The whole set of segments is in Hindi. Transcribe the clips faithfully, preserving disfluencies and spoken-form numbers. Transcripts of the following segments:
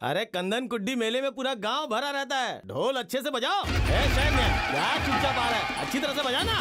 अरे कंदन कुड्डी मेले में पूरा गांव भरा रहता है, ढोल अच्छे से बजाओ। ए सैन्य, क्या चुपचाप आ रहा है, अच्छी तरह से बजाना।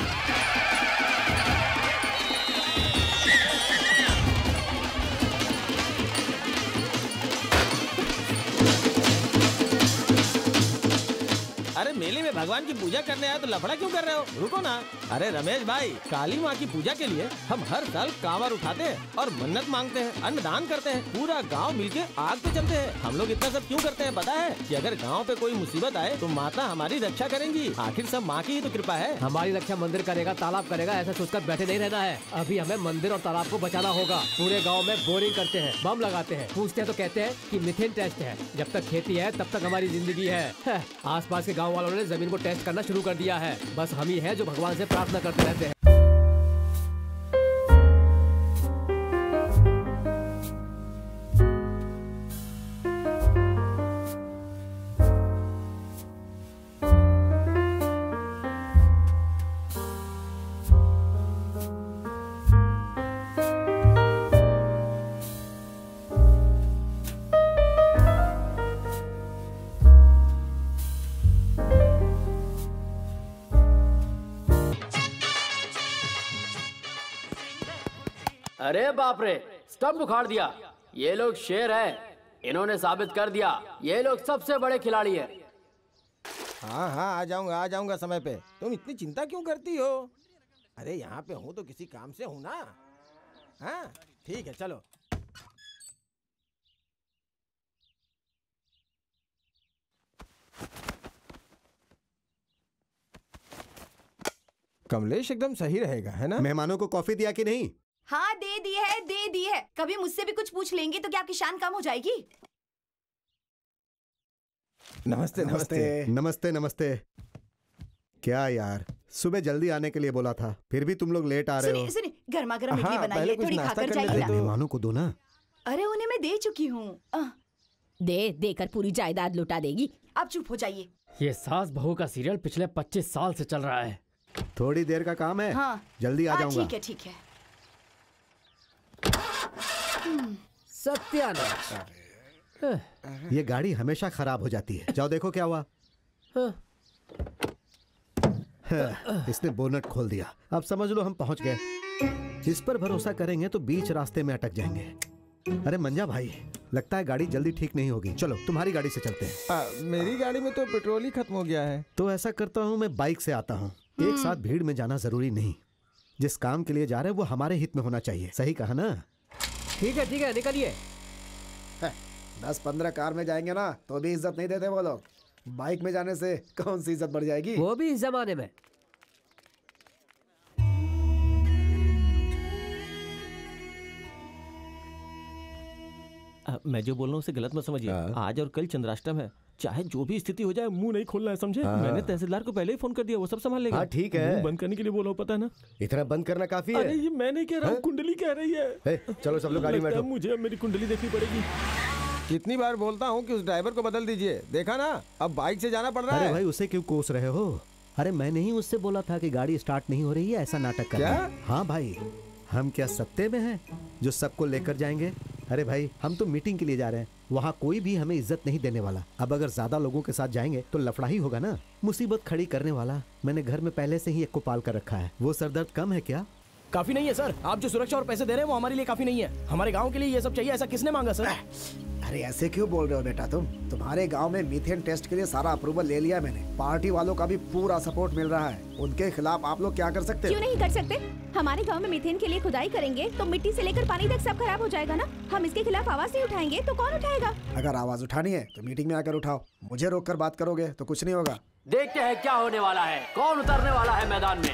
अरे मेले में भगवान की पूजा करने आए तो लफड़ा क्यों कर रहे हो? रुको ना। अरे रमेश भाई, काली माँ की पूजा के लिए हम हर साल कांवर उठाते हैं और मन्नत मांगते हैं, अन्नदान करते हैं, पूरा गांव मिलके आग पे चलते हैं। हम लोग इतना सब क्यों करते हैं पता है? कि अगर गांव पे कोई मुसीबत आए तो माता हमारी रक्षा करेंगी। आखिर सब माँ की ही तो कृपा है। हमारी रक्षा मंदिर करेगा, तालाब करेगा, ऐसा सोचकर बैठे नहीं रहना है। अभी हमें मंदिर और तालाब को बचाना होगा। पूरे गाँव में बोरिंग करते हैं, बम लगाते हैं, पूछते हैं तो कहते हैं कि मीथेन टेस्ट है। जब तक खेती है तब तक हमारी जिंदगी है। आस पास के गाँव वालों ने जमीन को टेस्ट करना शुरू कर दिया है। बस हम ही है जो भगवान से प्रार्थना करते रहते हैं। अरे बाप रे, स्टंप उखाड़ दिया। ये लोग शेर है, इन्होंने साबित कर दिया ये लोग सबसे बड़े खिलाड़ी है। हाँ हाँ आ जाऊंगा आ जाऊंगा समय पे। तुम इतनी चिंता क्यों करती हो? अरे यहाँ पे हूँ तो किसी काम से हूँ ना। हाँ ठीक है चलो। कमलेश एकदम सही रहेगा है ना? मेहमानों को कॉफी दिया कि नहीं? हाँ दे दी है दे दी है। कभी मुझसे भी कुछ पूछ लेंगे तो क्या आपकी शान कम हो जाएगी? नमस्ते नमस्ते नमस्ते नमस्ते। क्या यार, सुबह जल्दी आने के लिए बोला था, फिर भी तुम लोग लेट आ रहे हो। सुनिए गर्मा गर्म इडली बनाई है, थोड़ी खाकर जाइए। मेहमानों को दो ना। अरे उन्हें मैं दे चुकी हूँ। दे देकर पूरी जायदाद लुटा देगी। आप चुप हो जाइए। ये सास बहू का सीरियल पिछले पच्चीस साल से चल रहा है। थोड़ी देर का काम है। हाँ जल्दी आ जाऊंगा। ठीक है ठीक है। सत्यानाश, ये गाड़ी हमेशा खराब हो जाती है। जाओ देखो क्या हुआ। इसने बोनट खोल दिया। अब समझ लो हम पहुंच गए। इस पर भरोसा करेंगे तो बीच रास्ते में अटक जाएंगे। अरे मंजा भाई, लगता है गाड़ी जल्दी ठीक नहीं होगी। चलो तुम्हारी गाड़ी से चलते हैं। आ, मेरी गाड़ी में तो पेट्रोल ही खत्म हो गया है। तो ऐसा करता हूँ, मैं बाइक से आता हूँ। एक साथ भीड़ में जाना जरूरी नहीं। जिस काम के लिए जा रहे हैं वो हमारे हित में होना चाहिए। सही कहा ना? ठीक है ठीक है निकलिए। दस पंद्रह कार में जाएंगे ना तो भी इज्जत नहीं देते वो लोग। बाइक में जाने से कौन सी इज्जत बढ़ जाएगी? वो भी इस जमाने में। आ, मैं जो बोल रहा हूँ उसे गलत मत समझिए। आज और कल चंद्राष्टम है, चाहे जो भी स्थिति हो जाए मुंह नहीं खोलना है, समझे? मैंने तहसीलदार को पहले ही फोन कर दिया, वो सब संभाल लेगा। हाँ ठीक है। मुंह बंद करने के लिए बोला, पता है ना? इतना बंद करना काफी है। अरे ये मैं नहीं कह रहा हूँ, कुंडली कह रही है। हे, चलो सब लोग गाड़ी में बैठो। मुझे अब मेरी कुंडली देखनी पड़ेगी। कितनी बार बोलता हूँ कि उस ड्राइवर को बदल दीजिए, देखा ना अब बाइक से जाना पड़ रहा है। अरे भाई उसे क्यों कोस रहे हो? अरे मैंने ही उससे बोला था कि गाड़ी स्टार्ट नहीं हो रही है, ऐसा नाटक कर। क्या? हाँ भाई, हम क्या सत्ते में हैं जो सबको लेकर जाएंगे? अरे भाई हम तो मीटिंग के लिए जा रहे हैं, वहाँ कोई भी हमें इज्जत नहीं देने वाला। अब अगर ज्यादा लोगों के साथ जाएंगे तो लफड़ा ही होगा ना। मुसीबत खड़ी करने वाला मैंने घर में पहले से ही एक को पाल कर रखा है। वो सरदर्द कम है क्या? काफी नहीं है सर। आप जो सुरक्षा और पैसे दे रहे हैं वो हमारे लिए काफी नहीं है। हमारे गांव के लिए ये सब चाहिए, ऐसा किसने मांगा सर? अरे ऐसे क्यों बोल रहे हो बेटा तुम? तुम्हारे गांव में मीथेन टेस्ट के लिए सारा अप्रूवल ले लिया मैंने। पार्टी वालों का भी पूरा सपोर्ट मिल रहा है। उनके खिलाफ आप लोग क्या कर सकते हो? क्यों नहीं कर सकते? हमारे गांव में मीथेन के लिए खुदाई करेंगे तो मिट्टी से लेकर पानी तक सब खराब हो जाएगा ना। हम इसके खिलाफ आवाज नहीं उठाएंगे तो कौन उठाएगा? अगर आवाज उठानी है तो मीटिंग में आकर उठाओ। मुझे रोक कर बात करोगे तो कुछ नहीं होगा। देखते हैं क्या होने वाला है, कौन उतरने वाला है मैदान में।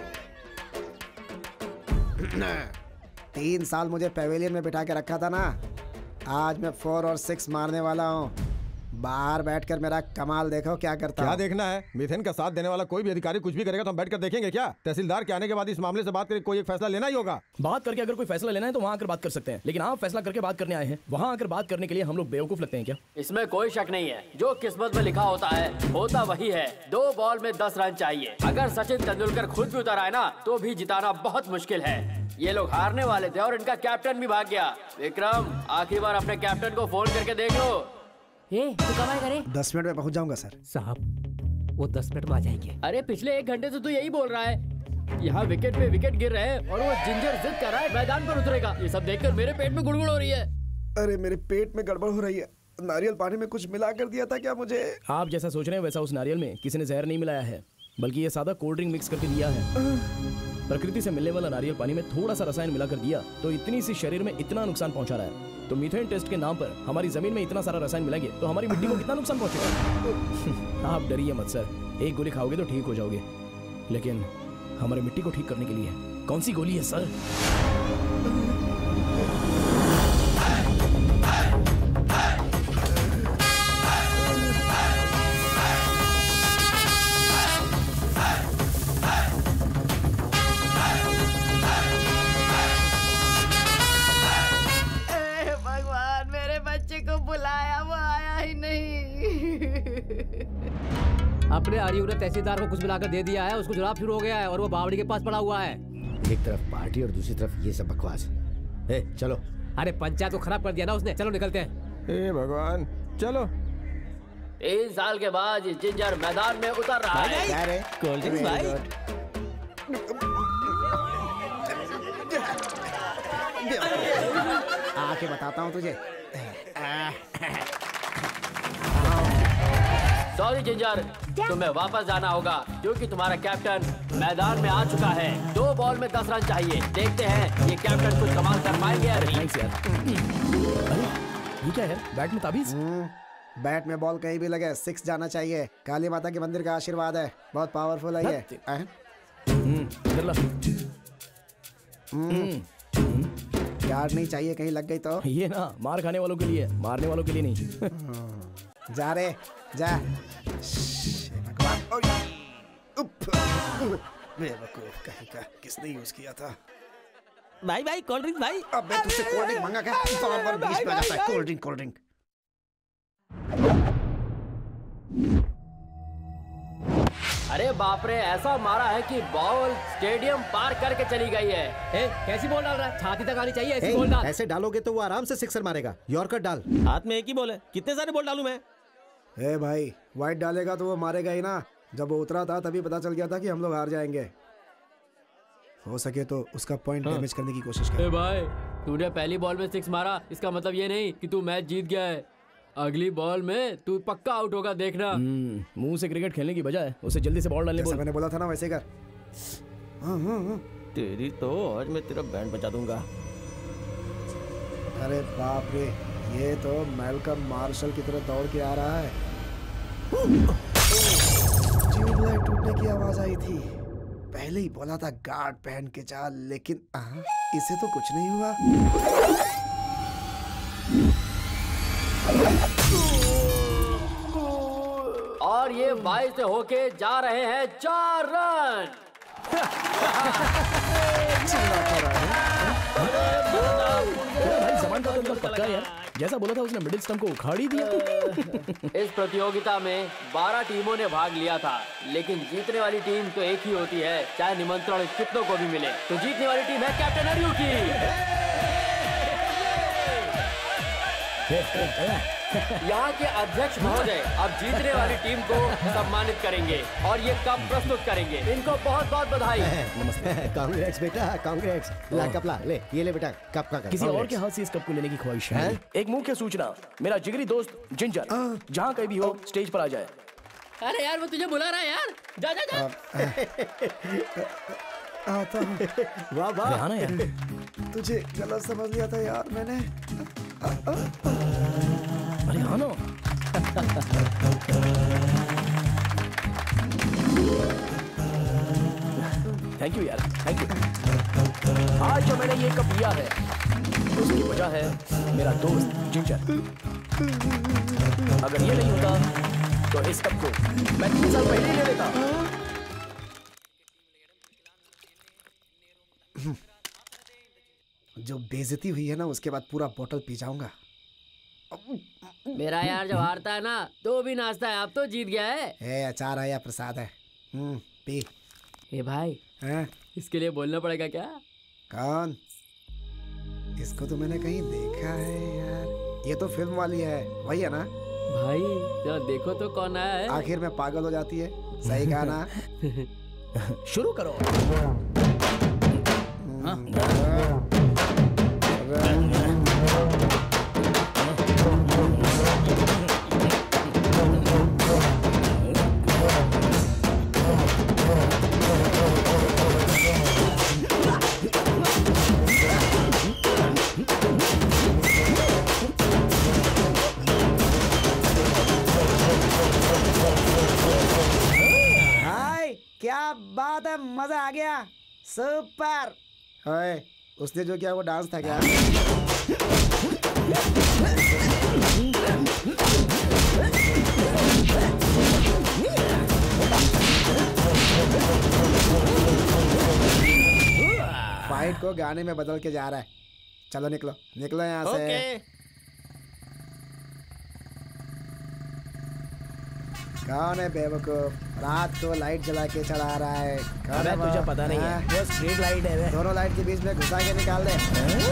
तीन साल मुझे पेवेलियन में बिठा के रखा था ना, आज मैं फोर और सिक्स मारने वाला हूँ। बाहर बैठकर मेरा कमाल देखो क्या करता। क्या देखना है? मीथेन का साथ देने वाला कोई भी अधिकारी कुछ भी करेगा तो हम बैठकर देखेंगे क्या? तहसीलदार के आने के बाद इस मामले से बात करके कोई एक फैसला लेना ही होगा। बात करके अगर कोई फैसला लेना है तो वहाँ आकर बात कर सकते हैं, लेकिन आप फैसला करके बात करने आए हैं, वहाँ आकर बात करने के लिए हम लोग बेवकूफ लगते हैं क्या? इसमें कोई शक नहीं है, जो किस्मत में लिखा होता है होता वही है। दो बॉल में दस रन चाहिए। अगर सचिन तेंदुलकर खुद भी उतर आए ना तो भी जिताना बहुत मुश्किल है। ये लोग हारने वाले थे और इनका कैप्टन भी भाग गया। विक्रम, आखिरी बार अपने कैप्टन को फोन करके देख लो। ए, तू कब आएगा रे? दस मिनट में पहुंच जाऊंगा सर। साहब वो दस मिनट में आ जाएंगे। अरे पिछले एक घंटे से तू यही बोल रहा है। यहाँ विकेट पे विकेट गिर रहे हैं और वो जिंजर जिद कर रहा है मैदान पर उतरेगा। ये सब देखकर मेरे पेट में गुड़गुड़ हो रही है। अरे मेरे पेट में गड़बड़ हो रही है। नारियल पानी में कुछ मिला कर दिया था क्या मुझे? आप जैसा सोच रहे हैं वैसा उस नारियल में किसी ने जहर नहीं मिलाया है, बल्कि ये सादा कोल्ड ड्रिंक मिक्स करके दिया है। प्रकृति से मिलने वाला नारियल पानी में थोड़ा सा रसायन मिलाकर दिया तो इतनी सी शरीर में इतना नुकसान पहुंचा रहा है। तो मीथेन टेस्ट के नाम पर हमारी जमीन में इतना सारा रसायन मिलाएंगे तो हमारी मिट्टी को कितना नुकसान पहुंचेगा। आप डरिए मत सर, एक गोली खाओगे तो ठीक हो जाओगे, लेकिन हमारी मिट्टी को ठीक करने के लिए कौन सी गोली है सर? अपने अरियू ने तहसीलदार को कुछ मिलाकर दे दिया है, उसको जुलाब शुरू हो गया है और वो बावड़ी के पास पड़ा हुआ है। एक तरफ पार्टी और दूसरी तरफ ये सब बकवास। ए, चलो। अरे पंचायत को खराब कर दिया ना उसने, चलो निकलते हैं। हे भगवान, चलो। तीन साल के बाद ये जिंजर मैदान में उतर रहा है। कोल्ड ड्रिंक्स भाई। आके बताता हूँ तुझे। सॉरी जिंजर, तुम्हें वापस जाना होगा क्योंकि तुम्हारा कैप्टन मैदान में आ चुका है। दो बॉल में दस रन चाहिए। देखते हैं ये कैप्टन कुछ कमाल कर पाएंगे या नहीं। अरे ये क्या है? बैट में ताबीज? बैट में बॉल कहीं भी लगे सिक्स जाना चाहिए। काली माता के मंदिर का आशीर्वाद है, बहुत पावरफुल है ये। इधर ला। यार नहीं चाहिए, कहीं लग गई तो। ये ना मार खाने वालों के लिए, मारने वालों के लिए नहीं। जा रे जा। बेवकूफ कहीं का, किसने यूज किया था? भाई भाई कोल्ड ड्रिंक भाई। अब मैं तुझसे कोल्ड ड्रिंक मांगा क्या? बार बार बीच में आ जाता है कोल्ड ड्रिंक कोल्ड ड्रिंक। अरे बाप रे, ऐसा मारा है कि बॉल स्टेडियम पार करके चली गई है। ए, कैसी बॉल डाल रहा है? छाती तक आनी चाहिए ऐसी ए, बॉल डाल। ऐसे डालोगे तो वो आराम से सिक्सर मारेगा। यॉर्कर डाल। हाथ में एक ही बॉल है, कितने सारे बॉल डालूं मैं? ए भाई, वाइट डालेगा तो वो मारेगा ही ना। जब वो उतरा था तभी पता चल गया था कि हम लोग हार जाएंगे। हो सके तो उसका पॉइंट डैमेज करने की कोशिश कर। ए भाई, तूने पहली बॉल में सिक्स मारा, इसका मतलब ये नहीं कि तू मैच जीत गया है। अगली बॉल में तू पक्का आउट होगा, देखना। मुंह से क्रिकेट खेलने की बजाय उसे जल्दी से बॉल डालने बोल। मैंने बोला था ना वैसे कर। हाँ हाँ हाँ। तेरी तो आज मैं तेरा बैंड बजा दूंगा। अरे बाप रे, ये तो मैल्कम मार्शल की तरह दौड़ के आ रहा है। ट्यूबलाइट टूटने की आवाज आई थी। पहले ही बोला था गार्ड पहन के जा, लेकिन आ, इसे तो कुछ नहीं हुआ। और ये बाईस से होके जा रहे हैं चार रन। भाई जमान का तो एकदम पक्का है यार। जैसा बोला था उसने मिडिल स्टंप को उखाड़ ही दिया। इस प्रतियोगिता में बारह टीमों ने भाग लिया था, लेकिन जीतने वाली टीम तो एक ही होती है, चाहे निमंत्रण कितनों को भी मिले। तो जीतने वाली टीम है कैप्टन अरियू की। यहाँ के अध्यक्ष महोदय अब जीतने वाली टीम को सम्मानित करेंगे और ये कप प्रस्तुत करेंगे। इनको बहुत बहुत बधाई। कांग्रेस बेटा, कांग्रेस। ला कप ला, ले ये ले बेटा कप का। किसी और के हाथ से इस कप को लेने की ख्वाहिश है। एक मुख्य सूचना, मेरा जिगरी दोस्त जिंजर जहाँ कहीं भी हो स्टेज पर आ जाए। अरे यार वो तुझे बुला रहा है यार, जा जा जा। आता हूँ। वाह वाह ना यार, तुझे गलत समझ लिया था यार मैंने। अरे हाँ ना। थैंक यू यार, थैंक यू। आज जो मैंने ये कप लिया है उसकी वजह है मेरा दोस्त जिंजर। अगर ये नहीं होता तो इस कप को मैं तीन साल पहले ही ले लेता। जो बेइज्जती हुई है ना, उसके बाद पूरा बोतल पी जाऊंगा। मेरा यार जब हारता है ना तो भी नाचता है। अब तो जीत गया है। ए, अचार है या प्रसाद है? हम्म, पी। ए भाई, हैं? इसके लिए बोलना पड़ेगा क्या? कौन? इसको तो मैंने कहीं देखा है यार। ये तो फिल्म वाली है, वही है ना? भाई जरा देखो तो कौन आया है। आखिर में पागल हो जाती है, सही कहा ना? शुरू करो। क्या बात है, मजा आ गया, सुपर। ओए, उसने जो किया वो डांस था क्या? फाइट को गाने में बदल के जा रहा है। चलो निकलो निकलो यहाँ से। ओके। कौन है बेवकूफ, रात को लाइट जला के चला रहा है? अबे तुझे पता नहीं है, वो स्ट्रीट लाइट है। दोनों लाइट के बीच में घुसा के निकाल दे।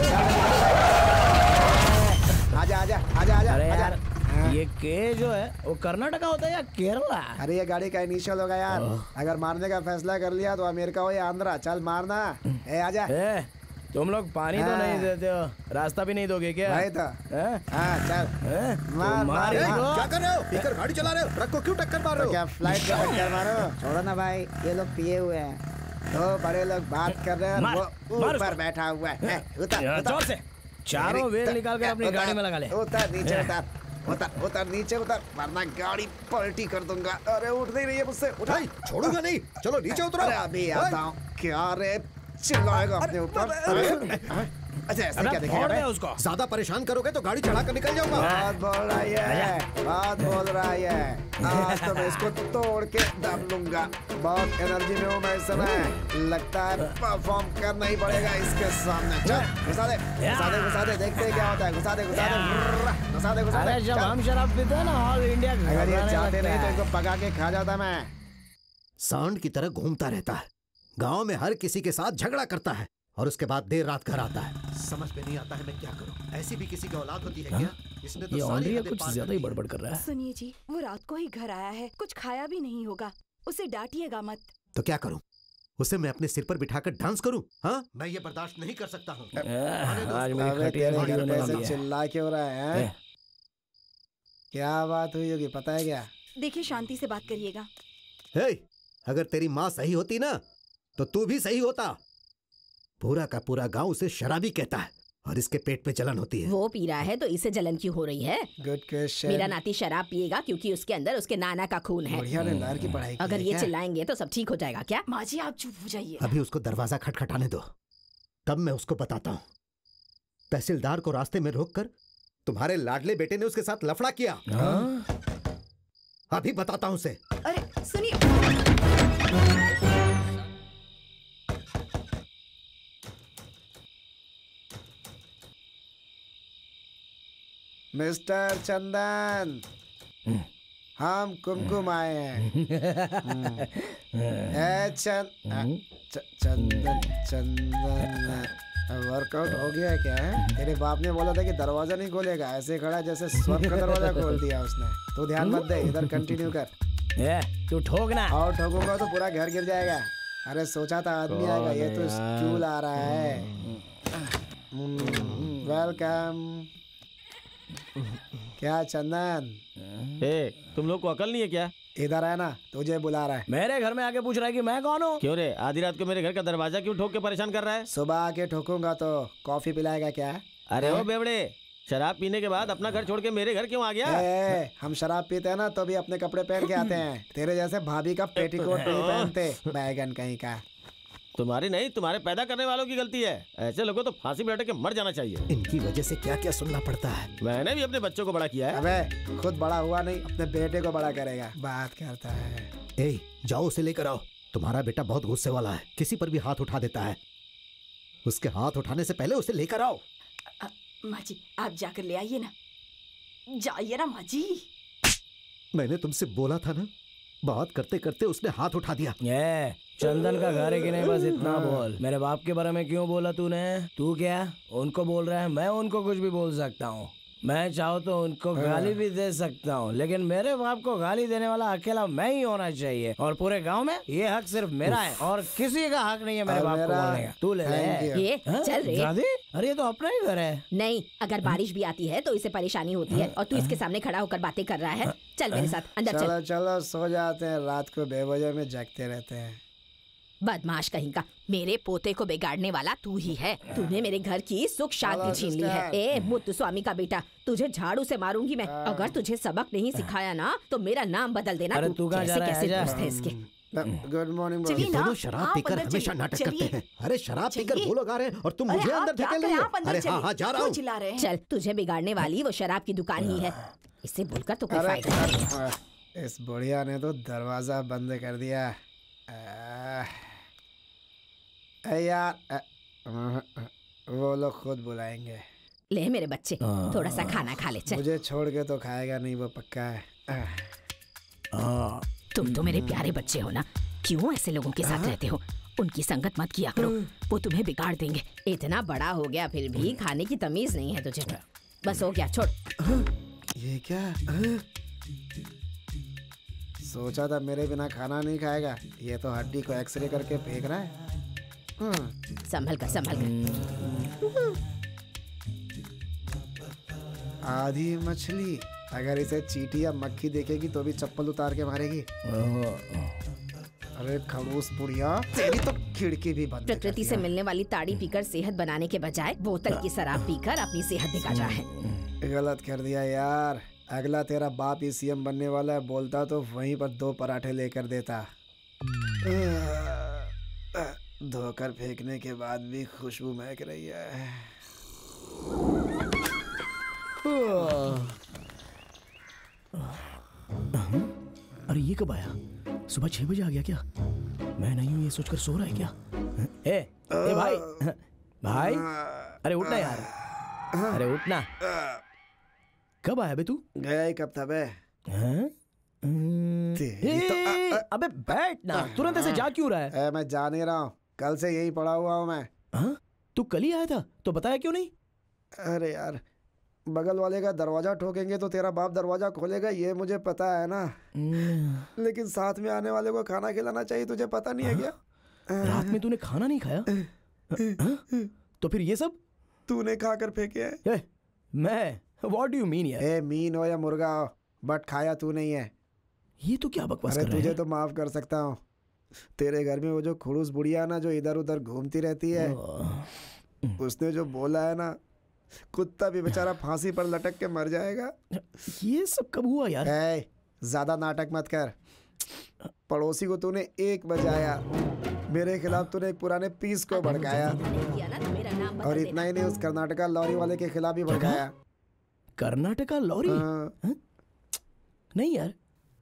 आजा आजा आजा आजा। अरे यार, ये के जो है वो कर्नाटका होता है या केरला? अरे ये गाड़ी का इनिशियल होगा यार। अगर मारने का फैसला कर लिया तो अमेरिका हो या आंध्रा, चल मारना। ए आजा। ए, तुम लोग पानी तो नहीं देते हो, रास्ता भी नहीं दोगे क्या? भाई तो हाँ चल मार मार। क्या कर रहे हो? पीकर गाड़ी चला रहे हो, ट्रक को क्यों टक्कर मार रहे हो? क्या फ्लाइट को टक्कर मारो? छोड़ो ना भाई, ये लोग पिए हुए हैं। तो बड़े लोग बात कर रहे हैं, वो ऊपर बैठा हुआ है। उतर जोर से चारों व्हील निकाल कर अपनी गाड़ी में लगा ले। उतर नीचे उतर उतर उतर नीचे उतर, वरना गाड़ी पलटी कर दूंगा। अरे उठ नहीं रही है मुझसे। उठाई छोड़ूंगा नहीं, चलो नीचे उतरो। अरे अभी आता हूँ। क्या रे चिल्लाएगा अपने ऊपर? अच्छा ऐसे क्या देखेगा? उसको ज्यादा परेशान करोगे तो गाड़ी चढ़ा कर निकल जाऊंगा। बात बोल रहा है, बात बोल रहा है। आज तो मैं इसको तोड़ के दम लूंगा। बहुत एनर्जी में हूँ मैं इस समय, लगता है परफॉर्म करना ही पड़ेगा इसके सामने। चल घुसा दे घुसा दे घुसा दे, देखते हैं क्या होता है। घुसा दे घुसा दे घुसा दे घुसा दे। जब हम शराब पीते हैं ना ऑल इंडिया, अगर ये चाहते नहीं तो इनको पका के खा जाता मैं। सांड की तरह घूमता रहता है, गांव में हर किसी के साथ झगड़ा करता है और उसके बाद देर रात घर आता है। समझ में नहीं आता है मैं क्या करूं। ऐसी भी किसी की औलाद होती है क्या? इसने तो ये सारी ऑनरिया हदें कुछ पार ज्यादा कर ही दी। बड़बड़ कर रहा है। सुनिए जी, वो रात को ही घर आया है, कुछ खाया भी नहीं होगा, उसे डांटिएगा मत। तो क्या करूं? उसे मैं अपने सिर पर बिठाकर डांस करूं? हाँ, मैं ये बर्दाश्त नहीं कर सकता हूँ। आज मेरी अबे खटिया तेरे खड़ी घर होने पे वाली ऐसे है। चिल्ला क्यों रहा है? हैं? क्या बात हुई होगी पता है क्या? देखिए शांति से बात करिएगा। हे, अगर तेरी माँ सही होती ना तो तू भी सही होता। पूरा का पूरा गांव उसे शराबी कहता है और इसके पेट में जलन होती है। वो पी रहा है तो इसे जलन क्यों हो रही है? Good question. मेरा नाती शराब पिएगा क्योंकि उसके अंदर उसके नाना का खून है। बढ़िया ने लहर की पढ़ाई की अगर है ये क्या? चिल्लाएंगे तो सब ठीक हो जाएगा क्या? माँ जी आप चुप हो जाइए। अभी उसको दरवाजा खटखटाने दो, तब मैं उसको बताता हूँ। तहसीलदार को रास्ते में रोककर तुम्हारे लाडले बेटे ने उसके साथ लफड़ा किया। अभी बताता हूँ उसे। अरे सुनिए, मिस्टर चंदन, हम कुमकुम आए हैं। ए चंद च- चंदन चंदन वर्कआउट हो गया है क्या? है तेरे बाप ने बोला था कि दरवाजा नहीं खोलेगा, ऐसे खड़ा जैसे स्वर्ग का दरवाजा खोल दिया उसने। तू ध्यान मत दे, इधर कंटिन्यू कर। ए, तू ठोकना। और ठोकूंगा तो पूरा घर गिर जाएगा। अरे सोचा था आदमी आएगा, ये तो स्टूल आ रहा है। वेलकम। क्या चंदन, ए, तुम लोग को अकल नहीं है क्या? इधर है ना, तुझे बुला रहा है। मेरे घर में आके पूछ रहा है कि मैं कौन हूँ? क्यों रे, आधी रात को मेरे घर का दरवाजा क्यों ठोक के परेशान कर रहा है? सुबह आके ठोकूंगा तो कॉफी पिलाएगा क्या? अरे ओ बेवड़े, शराब पीने के बाद अपना घर छोड़ के मेरे घर क्यों आ गया? ए, हम शराब पीते हैं ना तो भी अपने कपड़े पहन के आते हैं। तेरे जैसे भाभी का पेटीकोट नहीं पहनते, बैगन कहीं का। तुम्हारी नहीं, तुम्हारे पैदा करने वालों की गलती है। ऐसे लोगों तो फांसी पे लटक के मर जाना चाहिए। इनकी वजह से क्या क्या सुनना पड़ता है। मैंने भी अपने बच्चों को बड़ा किया है। अबे खुद बड़ा हुआ नहीं, अपने बेटे को बड़ा करेगा। बात करता है। ए, जाओ उसे लेकर आओ। तुम्हारा बेटा बहुत गुस्से वाला है, किसी पर भी हाथ उठा देता है। उसके हाथ उठाने से पहले उसे लेकर आओ। माँ जी आप जाकर ले आइए ना, जाइए ना माँ जी। मैंने तुमसे बोला था ना, बात करते करते उसने हाथ उठा दिया। ए, चंदन का घर है कि नहीं, बस इतना बोल। मेरे बाप के बारे में क्यों बोला तूने? तू क्या उनको बोल रहा है? मैं उनको कुछ भी बोल सकता हूँ। मैं चाहूँ तो उनको गाली भी दे सकता हूँ, लेकिन मेरे बाप को गाली देने वाला अकेला मैं ही होना चाहिए और पूरे गांव में ये हक सिर्फ मेरा है और किसी का हक नहीं है मेरे बाप को बोलने का। तू ले ले। ये चल रे। दादी, अरे ये तो अपना ही घर है। नहीं, अगर बारिश भी आती है तो इसे परेशानी होती है और तू इसके सामने खड़ा होकर बातें कर रहा है। चल मेरे साथ अंदर चल। चलो चलो सो जाते हैं, रात को बेवजह में जागते रहते हैं। बदमाश कहीं का, मेरे पोते को बिगाड़ने वाला तू ही है। तूने मेरे घर की सुख शांति छीन ली है। ए मुत्तु स्वामी का बेटा, तुझे झाड़ू से मारूंगी मैं। अगर तुझे सबक नहीं सिखाया ना तो मेरा नाम बदल देना। अरे तू कहाँ जा रहा है? कैसे कैसे इसके। Good morning. चलिए ना, दोनों शराब आप पीकर अंदर हमेशा चलिए, नाटक करते चलिए। हैं। अरे शराब पीकर चलिए। वो लोग आ रहे हैं और तुम अरे मुझे आप अंदर क्या धकेल करें, रही हो। आप अंदर अरे हाँ चलिए। हाँ जा रहा क्यों हूँ। चिल्ला रहे हैं? चल, तुझे बिगाड़ने वाली वो शराब की दुकान ही है। इसे बोलकर तो कोई अरे फायदा नहीं। अरे, इस बुढ़िया ने तो दरवाजा बंद कर दिया। अ, यार अ, वो लोग खुद बुलाएंगे। ले मेरे बच्चे, थोड़ा सा खाना खा ले। चल, मुझे छोड़ के तो खाएगा नहीं, वो पक्का है। अ, तुम तो मेरे प्यारे बच्चे हो ना, क्यों ऐसे लोगों के साथ रहते हो? उनकी संगत मत किया करो, वो तुम्हें बिगाड़ देंगे। इतना बड़ा हो गया फिर भी खाने की तमीज नहीं है तुझे। बस हो गया, छोड़। ये क्या? अ, सोचा था मेरे बिना खाना नहीं खाएगा, ये तो हड्डी को एक्सरे करके फेंक रहा है। हम्म, संभल कर, संभल कर। आधी मछली, अगर इसे चींटी या मक्खी देखेगी तो भी चप्पल उतार के मारेगी। अरे खड़ूस बुढ़िया, तेरी तो खिड़की भी बंद कर प्रकृति से दिया। मिलने वाली ताड़ी पीकर सेहत बनाने के बजाय बोतल की शराब पीकर अपनी सेहत बिगाड़ रहा है। गलत कर दिया यार। अगला तेरा बाप ही सीएम बनने वाला है, बोलता तो वहीं पर दो पराठे लेकर देता। धोकर फेंकने के बाद भी खुशबू महक रही है। अरे ये कब आया? सुबह छह बजे आ गया क्या? मैं नहीं हूँ ये सोचकर सो रहा है क्या? ए, ए भाई, भाई, अरे उठना यार, अरे उठना। कब आया बे तू? गया ही कब था बे? हैं? तेरी तो ए, अबे बैठ ना, तुरंत ऐसे जा क्यों रहा है? ए, मैं जा नहीं रहा हूँ, कल से यही पड़ा हुआ हूँ मैं। हाँ? तू कल ही आया था तो बताया क्यों नहीं? अरे यार, बगल वाले का दरवाजा ठोकेंगे तो तेरा बाप दरवाजा खोलेगा, ये मुझे पता है ना। लेकिन साथ में आने वाले को खाना खिलाना चाहिए, तुझे पता नहीं है क्या? रात में तूने खाना नहीं खाया? हाँ? तो फिर ये सब तूने खा कर फेंके है? ए, मैं व्हाट डू यू मीन यार? ए, मीन हो या मुर्गा हो, बट खाया तू नहीं है। ये तो क्या बकवास अरे कर रहा तुझे है? तो माफ कर सकता हूँ। तेरे घर में वो जो खुड़ूस बुढ़िया ना, जो इधर उधर घूमती रहती है, उसने जो बोला है ना, कुत्ता भी बेचारा फांसी पर लटक के मर जाएगा। ये सब कब हुआ यार? ए, ज्यादा नाटक मत कर। पड़ोसी को तूने एक बजाया, मेरे खिलाफ तूने एक पुराने पीस को भड़काया, किया ना तो मेरा नाम बदल और इतना ही नहीं, उस कर्नाटका लॉरी वाले के खिलाफ भी भड़काया। कर्नाटका लॉरी? हाँ। हाँ? नहीं यार।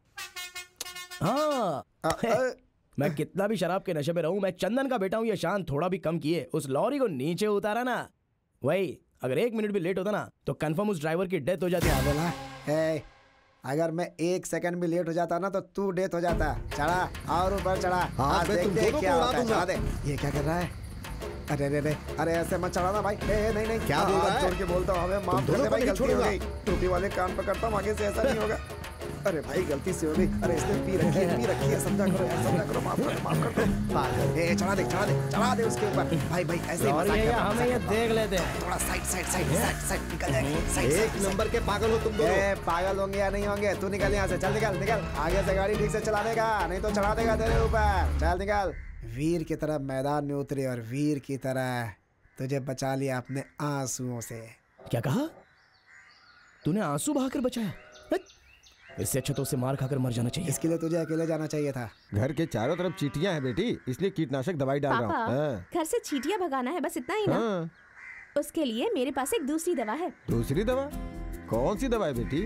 हाँ, अ, अ, मैं कितना भी शराब के नशे में रहूं, मैं चंदन का बेटा हूं। ये शान थोड़ा भी कम किए, उस लॉरी को नीचे उतारा ना, वही अगर एक मिनट भी लेट होता ना तो कंफर्म उस ड्राइवर की डेथ हो जाती है। बोला है, अगर मैं एक सेकंड भी लेट हो जाता ना तो तू डेथ हो जाता। चढ़ा और ऊपर चढ़ा, हाँ, आज मैं तुम देखते हैं दोनों क्या को उड़ा होता है। दूंगा। चढ़ा दे। ये क्या कर रहा है? अरे अरे अरे अरे ऐसे मत चढ़ाना भाई। ए, ए, नहीं नहीं, क्या बोल रहा है? जोड़ के बोलता हूँ, हमें माफ कर दोनों दे को भाई, नहीं गलती हो छोड़ूंगा। गई। टोपी वाले कान पकड़ता हूँ, आगे से ऐसा नहीं होगा। अरे भाई गलती से हो गई। अरे इसने पी रखी है, पी रखी है, समझा करो यार, समझा करो, माफ करो, माफ कर दो। ए, चढ़ा दे, चढ़ा दे, चढ़ा दे उसके ऊपर। भाई भाई ऐसे ही लॉरी मजाक है या कर रहा हूँ, हमें ये मजाक कर रहा देख लेते हैं? हूँ। थोड़ा side side side side side निकल जाएगी। साइड एक साइड नंबर के पागल हो तुम दोनों। ए, पागल होंगे या नहीं होंगे, तू निकल यहाँ से, चल निकल निकल। आगे से गाड़ी ठीक से चलाने का, नहीं तो चढ़ा देगा तेरे ऊपर। चल निकल। वीर की तरह मैदान में उतरे और वीर की तरह तुझे बचा लिया अपने आंसुओं से। क्या कहा तूने? आंसू बहाकर बचाया? हट! इससे अच्छा तो उसे मार खाकर मर जाना चाहिए। इसके लिए तुझे अकेले जाना चाहिए था। घर के चारों तरफ चींटियां हैं बेटी, इसलिए कीटनाशक दवाई डाल रहा हूँ। हाँ। घर से चींटियां भगाना है, बस इतना ही ना? हाँ। उसके लिए मेरे पास एक दूसरी दवा है। दूसरी दवा? कौन सी दवा है बेटी?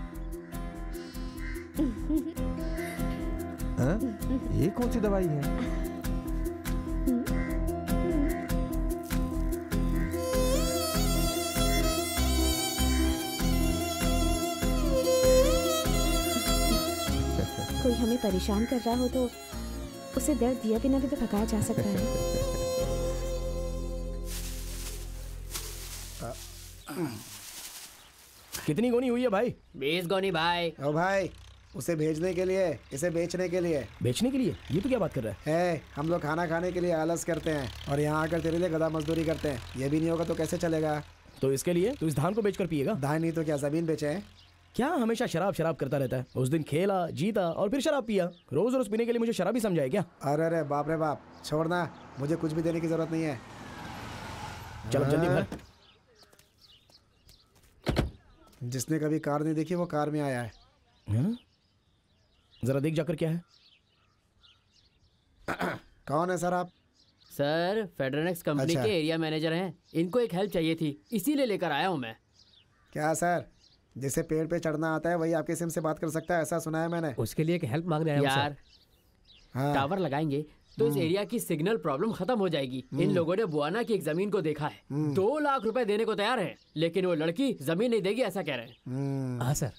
हाँ? ये कौन सी दवाई है? कोई हमें परेशान कर रहा हो तो उसे दर्द दिए बिना भी तो भगाया जा सकता है। कितनी गोनी हुई है भाई? बीस गोनी भाई। ओ भाई, उसे भेजने के लिए, इसे बेचने के लिए। बेचने के लिए? ये तो क्या बात कर रहा है? है, हम लोग खाना खाने के लिए आलस करते हैं और यहाँ आकर तेरे लिए गधा मजदूरी करते हैं। ये भी नहीं होगा तो कैसे चलेगा? तो इसके लिए तू इस धान को बेचकर पिएगा? धान नहीं तो क्या जमीन बेचे हैं? क्या हमेशा शराब शराब करता रहता है? उस दिन खेला, जीता और फिर शराब पिया। रोज रोज पीने के लिए मुझे शराब ही समझाए क्या? अरे अरे बाप रे बाप, छोड़ना, मुझे कुछ भी देने की जरूरत नहीं है। चलो जल्दी भर। जिसने कभी कार नहीं देखी वो कार में आया है। हाँ? जरा देख जाकर क्या है। कौन है सर आप? सर, फेडरनेक्स कंपनी अच्छा। के एरिया मैनेजर हैं। इनको एक हेल्प चाहिए थी, इसीलिए लेकर आया हूँ मैं। क्या सर, जिसे पेड़ पे चढ़ना आता है वही आपके सिम से बात कर सकता है, ऐसा सुना है मैंने। उसके लिए एक हेल्प मांगने आया हूँ सर। यार, हाँ। टावर लगाएंगे तो इस एरिया की सिग्नल प्रॉब्लम खत्म हो जाएगी। इन लोगों ने बुआना की एक जमीन को देखा है, दो लाख रुपए देने को तैयार है, लेकिन वो लड़की जमीन नहीं देगी ऐसा कह रहे हैं। हाँ सर।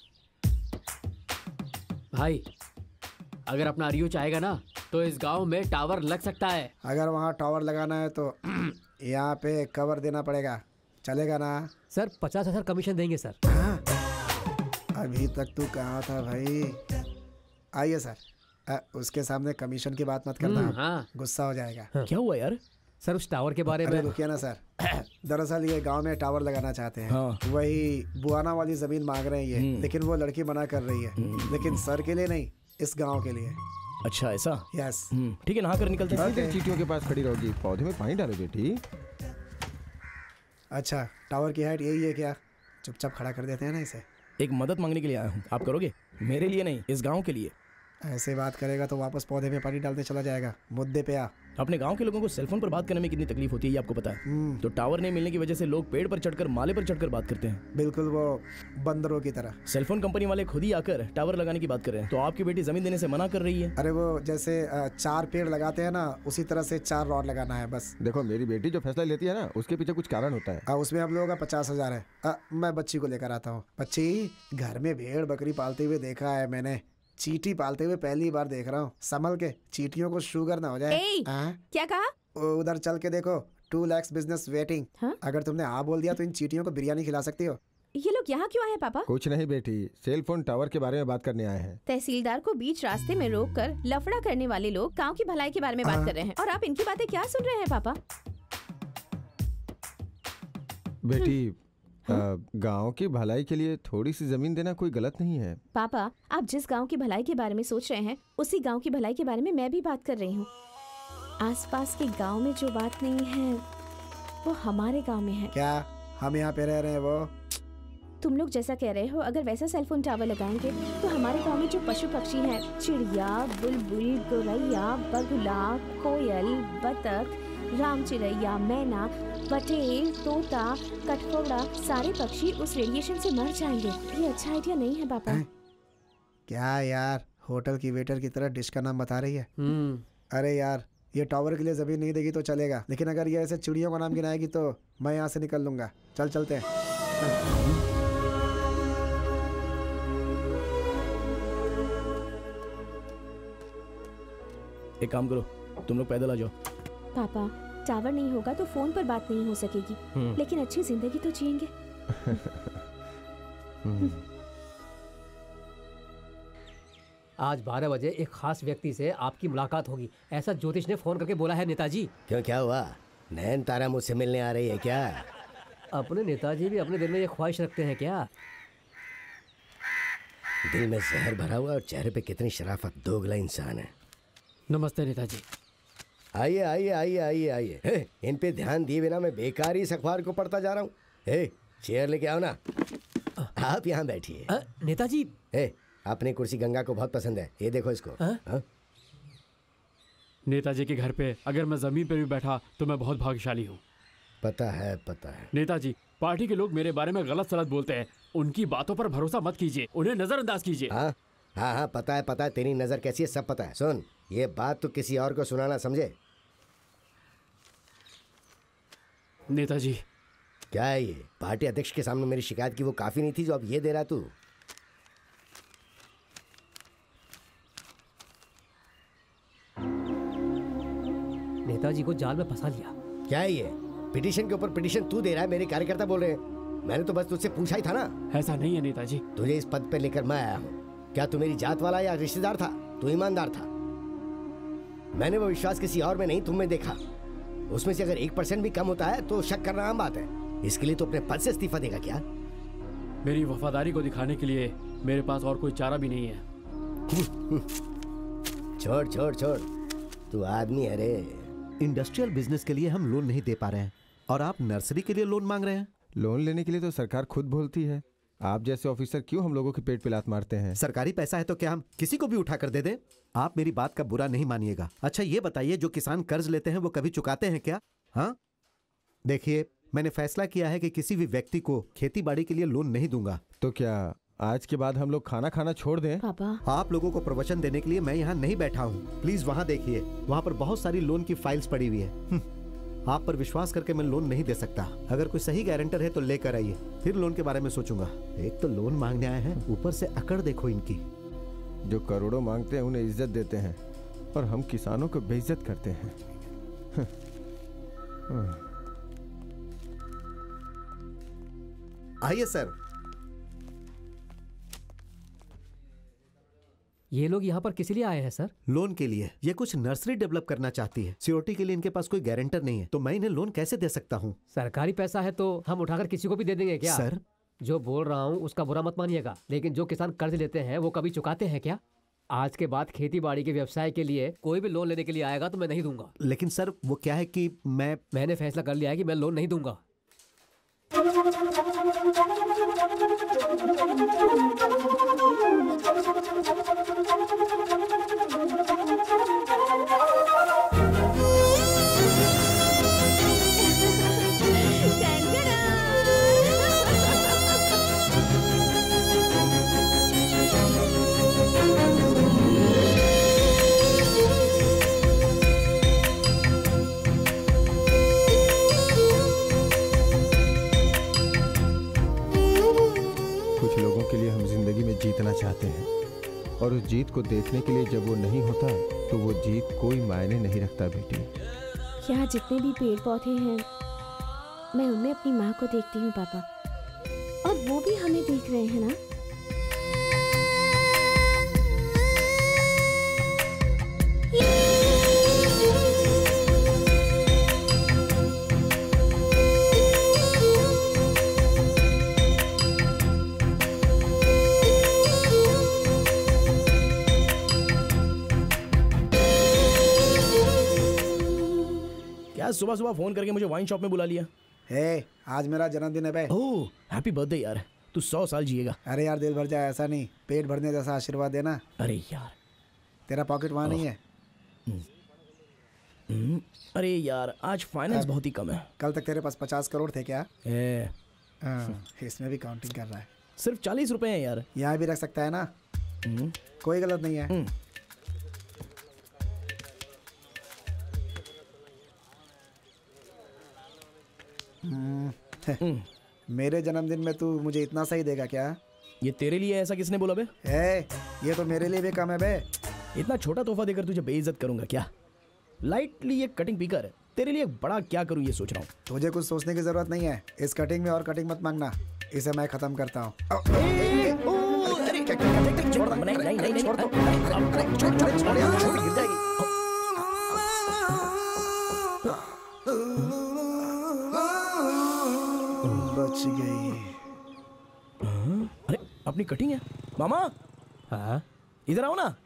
भाई, अगर अपना रियो चाहेगा ना तो इस गांव में टावर लग सकता है। अगर वहाँ टावर लगाना है तो यहाँ पे कवर देना पड़ेगा, चलेगा ना? सर पचास हजार कमीशन देंगे सर। हाँ? अभी तक तू कहाँ था भाई? आइए सर। आ, उसके सामने कमीशन की बात मत करना, हाँ। गुस्सा हो जाएगा। हाँ। क्या हुआ यार? सर उस टावर के बारे अरे में। रुकिए ना सर, दरअसल ये गांव में टावर लगाना चाहते हैं। हाँ। वही बुआना वाली जमीन मांग रहे हैं ये, लेकिन वो लड़की मना कर रही है। लेकिन सर के लिए नहीं, इस गांव के लिए। अच्छा ऐसा? यस। ठीक है, नहा कर निकलते कितनी देर चींटियों के पास खड़ी रहोगी? पौधे में पानी डालो बेटी। अच्छा, टावर की हाइट यही है क्या? चुपचाप खड़ा कर देते हैं ना इसे। एक मदद मांगने के लिए आया हूँ, आप करोगे? मेरे लिए नहीं, इस गांव के लिए। ऐसे बात करेगा तो वापस पौधे में पानी डालने चला जाएगा। मुद्दे पे आ। अपने गांव के लोगों को सेलफोन पर बात करने में कितनी तकलीफ होती है ये आपको पता है? तो टावर नहीं मिलने की वजह से लोग पेड़ पर चढ़कर, माले पर चढ़कर बात करते हैं। बिल्कुल वो बंदरों की तरह। सेलफोन कंपनी वाले खुद ही आकर टावर लगाने की बात कर रहे हैं, तो आपकी बेटी जमीन देने से मना कर रही है। अरे वो जैसे अ, चार पेड़ लगाते हैं ना, उसी तरह से चार रॉड लगाना है बस। देखो मेरी बेटी जो फैसला लेती है ना, उसके पीछे कुछ कारण होता है। आ, उसमें हम लोगों का पचास हजार है। आ, मैं बच्ची को लेकर आता हूँ। बच्ची, घर में भेड़ बकरी पालते हुए देखा है मैंने, चींटी पालते हुए पहली बार देख रहा हूँ। संभल के, चींटियों को शुगर ना हो जाए। ए, हाँ? क्या कहा? उधर चल के देखो, टू लैक्स बिजनेस वेटिंग। हाँ? अगर तुमने हाँ बोल दिया तो इन चींटियों को बिरयानी खिला सकती हो। ये लोग यहाँ क्यों आए पापा? कुछ नहीं बेटी, सेल फोन टावर के बारे में बात करने आए हैं। तहसीलदार को बीच रास्ते में रोककर लफड़ा करने वाले लोग गांव की भलाई के बारे में बात कर रहे हैं और आप इनकी बातें क्या सुन रहे हैं पापा? बेटी, गांव की भलाई के लिए थोड़ी सी जमीन देना कोई गलत नहीं है। पापा, आप जिस गांव की भलाई के बारे में सोच रहे हैं उसी गांव की भलाई के बारे में मैं भी बात कर रही हूँ। आसपास के गांव में जो बात नहीं है वो हमारे गांव में है। क्या हम यहाँ पे रह रहे हैं वो? तुम लोग जैसा कह रहे हो, अगर वैसा सेलफोन टावर लगाएंगे तो हमारे गांव में जो पशु पक्षी हैं, चिड़िया, बुलबुल, गौरैया, बगुला, कोयल, बतख, राम चिड़ैया, मैना, पटेल, तोता, कठफोड़ा, सारे पक्षी उस रेडिएशन से मर जाएंगे। ये अच्छा आइडिया नहीं है पापा। क्या यार, होटल की वेटर की तरह डिश का नाम बता रही है। हम्म अरे यार, ये टावर के लिए जमीन नहीं देगी तो चलेगा, लेकिन अगर ये ऐसे चिड़ियों का नाम गिनाएगी तो मैं यहाँ से निकल लूंगा। चल चलते हैं। एक काम करो, तुम लोग पैदल आ जाओ। पापा, टावर नहीं होगा तो फोन पर बात नहीं हो सकेगी, लेकिन अच्छी जिंदगी तो जिएंगे। आज बारह बजे एक खास व्यक्ति से आपकी मुलाकात होगी, ऐसा ज्योतिष ने फोन करके बोला है नेताजी। क्यों, क्या हुआ? नैन तारा मुझसे मिलने आ रही है क्या? अपने नेताजी भी अपने दिल में ये ख्वाहिश रखते हैं क्या? दिल में जहर भरा हुआ और चेहरे पे कितनी शराफत, दोगला इंसान है। नमस्ते नेताजी। आइए आइए आइए आइए आइए। इन पे ध्यान दिए बिना मैं बेकार ही इस अखबार को पढ़ता जा रहा हूँ। हे, चेयर लेके आओ ना। आप यहाँ बैठिए। नेताजी, हे, अपनी कुर्सी गंगा को बहुत पसंद है, ये देखो इसको। हा? नेताजी के घर पे अगर मैं जमीन पे भी बैठा तो मैं बहुत भाग्यशाली हूँ। पता है पता है। नेताजी, पार्टी के लोग मेरे बारे में गलत सलत बोलते हैं, उनकी बातों पर भरोसा मत कीजिए, उन्हें नजरअंदाज कीजिए। हाँ हाँ हाँ, पता है पता है, तेरी नजर कैसी है सब पता है। सुन, ये बात तो किसी और को सुनाना, समझे? नेताजी। क्या है ये? पार्टी अध्यक्ष के सामने मेरी शिकायत की वो काफी नहीं थी जो अब ये दे रहा तू? नेताजी को जाल में फंसा लिया। क्या है ये? पिटीशन के ऊपर पिटीशन तू दे रहा है, मेरे कार्यकर्ता बोल रहे हैं। मैंने तो बस तुझसे पूछा ही था ना। ऐसा नहीं है नेताजी। तुझे इस पद पे लेकर मैं आया हूँ। क्या तू मेरी जात वाला या रिश्तेदार था? तू ईमानदार था। मैंने वो विश्वास किसी और में नहीं तुम में देखा। उसमें से अगर एक परसेंट भी कम होता है तो शक करना आम बात है। इसके लिए तो अपने पद से इस्तीफा देगा क्या? मेरी वफादारी को दिखाने के लिए मेरे पास और कोई चारा भी नहीं है। छोड़ छोड़ छोड़, तू आदमी है रे। इंडस्ट्रियल बिजनेस के लिए हम लोन नहीं दे पा रहे हैं और आप नर्सरी के लिए लोन मांग रहे हैं। लोन लेने के लिए तो सरकार खुद बोलती है। आप जैसे ऑफिसर क्यों हम लोगों के पेट पे लात मारते हैं? सरकारी पैसा है तो क्या हम किसी को भी उठा कर दे दें? आप मेरी बात का बुरा नहीं मानिएगा। अच्छा ये बताइए, जो किसान कर्ज लेते हैं वो कभी चुकाते हैं क्या? हाँ, देखिए मैंने फैसला किया है कि किसी भी व्यक्ति को खेती बाड़ी के लिए लोन नहीं दूंगा। तो क्या आज के बाद हम लोग खाना खाना छोड़ दें? पापा, आप लोगों को प्रवचन देने के लिए मैं यहाँ नहीं बैठा हूँ। प्लीज वहाँ देखिए, वहाँ पर बहुत सारी लोन की फाइल्स पड़ी हुई है। आप पर विश्वास करके मैं लोन नहीं दे सकता। अगर कोई सही गारंटर है तो लेकर आइए, फिर लोन के बारे में सोचूंगा। एक तो लोन मांगने आए हैं, ऊपर से अकड़ देखो इनकी। जो करोड़ों मांगते हैं उन्हें इज्जत देते हैं और हम किसानों को बेइज्जत करते हैं। आइए सर। ये लोग यहाँ पर किस लिए आए हैं सर? लोन के लिए। ये कुछ नर्सरी डेवलप करना चाहती है। सिक्योरिटी के लिए इनके पास कोई गारंटर नहीं है, तो मैं इन्हें लोन कैसे दे सकता हूँ? सरकारी पैसा है तो हम उठाकर किसी को भी दे देंगे क्या? सर, जो बोल रहा हूँ उसका बुरा मत मानिएगा, लेकिन जो किसान कर्ज लेते हैं वो कभी चुकाते हैं क्या? आज के बाद खेती बाड़ी के व्यवसाय के लिए कोई भी लोन लेने के लिए आएगा तो मैं नहीं दूंगा। लेकिन सर वो क्या है कि मैं मैंने फैसला कर लिया है कि मैं लोन नहीं दूंगा। जीतना चाहते हैं और उस जीत को देखने के लिए जब वो नहीं होता तो वो जीत कोई मायने नहीं रखता बेटी। यहाँ जितने भी पेड़ पौधे हैं मैं उनमें अपनी माँ को देखती हूँ पापा, और वो भी हमें देख रहे हैं ना। सुबह सुबह फोन करके मुझे वाइन शॉप में बुला लिया। हे, आज मेरा जन्मदिन है बे। ओह, हैप्पी बर्थडे यार, तू सौ साल जिएगा। अरे यार दिल भर जाए ऐसा नहीं, पेट भरने जैसा आशीर्वाद देना। अरे यार तेरा पॉकेट वहाँ नहीं है? अरे यार आज फाइनेंस बहुत ही कम है। कल तक तेरे पास पचास करोड़ थे क्या? ए, इसमें भी काउंटिंग कर रहा है। सिर्फ चालीस रुपए हैं यार। यहाँ भी रख सकता है ना, कोई गलत नहीं है। मेरे जन्मदिन में तू मुझे इतना सही देगा क्या? ये तेरे लिए ऐसा किसने बोला बे? ए, ये तो मेरे लिए भी कम है बे। इतना छोटा तोहफा देकर तुझे बेइज्जत करूंगा क्या? लाइटली ये कटिंग पीकर तेरे लिए बड़ा क्या करूं ये सोच रहा हूँ। तुझे कुछ सोचने की जरूरत नहीं है। इस कटिंग में और कटिंग मत मांगना, इसे मैं खत्म करता हूँ। बच गई। अरे अपनी कटिंग है मामा। हाँ इधर आओ ना।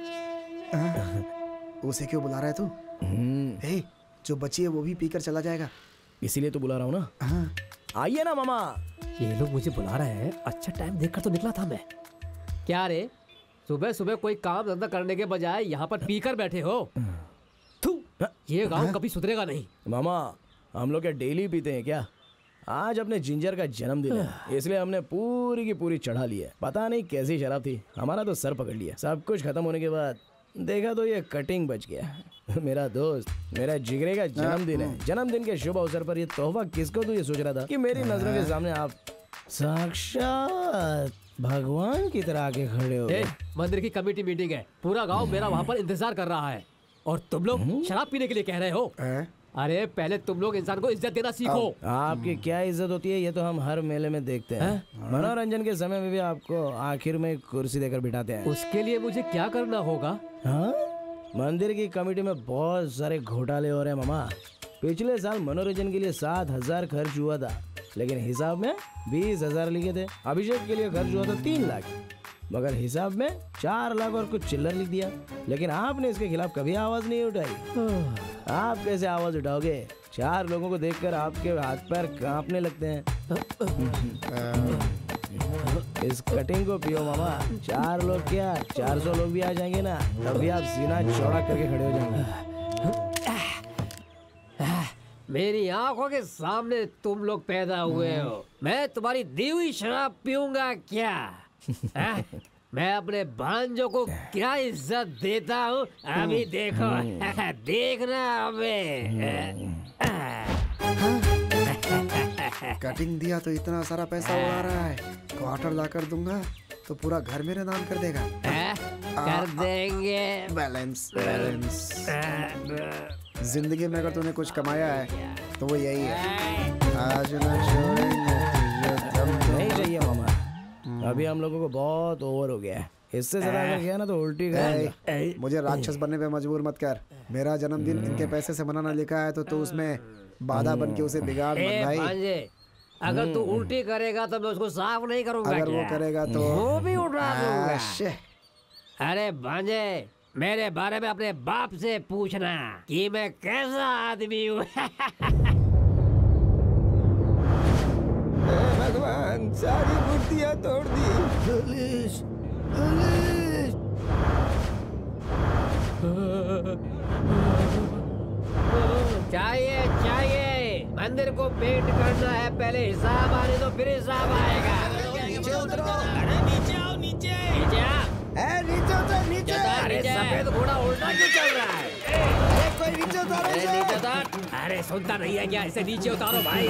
उसे क्यों बुला रहा है तू? ए, जो बची है वो भी पीकर चला जाएगा, इसीलिए तो बुला रहा हूँ ना। आइए ना मामा। ये लोग मुझे बुला रहे हैं, अच्छा टाइम देखकर तो निकला था मैं। क्या रे, सुबह सुबह कोई काम धंधा करने के बजाय यहाँ पर पीकर बैठे हो? थू, ये गांव कभी सुधरेगा नहीं। मामा हम लोग क्या डेली पीते हैं क्या? आज अपने जिंजर का जन्मदिन है, इसलिए हमने पूरी की पूरी चढ़ा ली है। पता नहीं कैसी शराब थी, हमारा तो सर पकड़ लिया। सब कुछ खत्म होने के बाद देखा तो ये कटिंग बच गया। मेरा दोस्त, मेरा जिगरे का जन्मदिन है। जन्मदिन के शुभ अवसर पर ये तोहफा किसको तू ये सोच रहा था कि मेरी नजरों के सामने आप साक्षात भगवान की तरह आके खड़े हो? मंदिर की कमेटी मीटिंग है, पूरा गांव मेरा वहाँ पर इंतजार कर रहा है और तुम लोग शराब पीने के लिए कह रहे हो? अरे पहले तुम लोग इंसान को इज्जत देना सीखो। आपकी क्या इज्जत होती है ये तो हम हर मेले में देखते हैं। मनोरंजन के समय में भी आपको आखिर में कुर्सी देकर बिठाते हैं। उसके लिए मुझे क्या करना होगा? हाँ? मंदिर की कमेटी में बहुत सारे घोटाले हो रहे हैं मामा। पिछले साल मनोरंजन के लिए सात हजार खर्च हुआ था, लेकिन हिसाब में बीस हजार लिखे थे। अभिषेक के लिए खर्च हुआ था तीन लाख, मगर हिसाब में चार लाख और कुछ चिल्लर लिख दिया। लेकिन आपने इसके खिलाफ कभी आवाज नहीं उठाई। आप कैसे आवाज उठाओगे? चार लोगों को देखकर आपके हाथ पैर कांपने लगते हैं। इस कटिंग को पियो मामा। चार लोग क्या, चार सौ लोग भी आ जाएंगे ना, तभी आप सीना चौड़ा करके खड़े हो जाएंगे। मेरी आंखों के सामने तुम लोग पैदा हुए हो, मैं तुम्हारी दी हुई शराब पीऊंगा क्या? आ? मैं अपने भांजों को क्या इज्जत देता हूँ, अभी देखो। देखना हमें। कटिंग दिया तो इतना सारा पैसा उड़ा रहा है, क्वार्टर ला कर दूंगा तो पूरा घर मेरे नाम कर देगा। आ? कर देंगे। Balance balance. जिंदगी में अगर तूने कुछ कमाया है तो वो यही है। आज ना छोड़ेंगे तुझे। नहीं चाहिए मामा, अभी हम लोगों को बहुत ओवर हो गया है। इससे ज्यादा अगर गया ना तो उल्टी गया। मुझे राक्षस बनने पे मजबूर मत कर। मेरा जन्मदिन इनके पैसे से मनाना लिखा है तो तू उसमें बाधा बन के उसे बिगाड़ मत भाई। अगर तू उल्टी करेगा तो मैं उसको साफ नहीं करूंगा। अगर वो करेगा तो वो भी उठा दूंगा। अरे भांजे, मेरे बारे में अपने बाप से पूछना कि मैं कैसा आदमी हूँ। भगवान, सारी मूर्तियाँ तोड़ दी। Police, police. चाहिए चाहिए, मंदिर को पेंट करना है, पहले हिसाब आने दो फिर हिसाब आएगा। नीचे उतरो। अरे नीचे आओ, नीचे नीचे आ। ए, नीचे उतर, नीचे। अरे सफेद घोड़ा उल्टा क्यों चल रहा है? अरे कोई नीचे उतारो। अरे नीचे उतार। अरे सुनता नहीं है क्या? इसे नीचे उतारो भाई।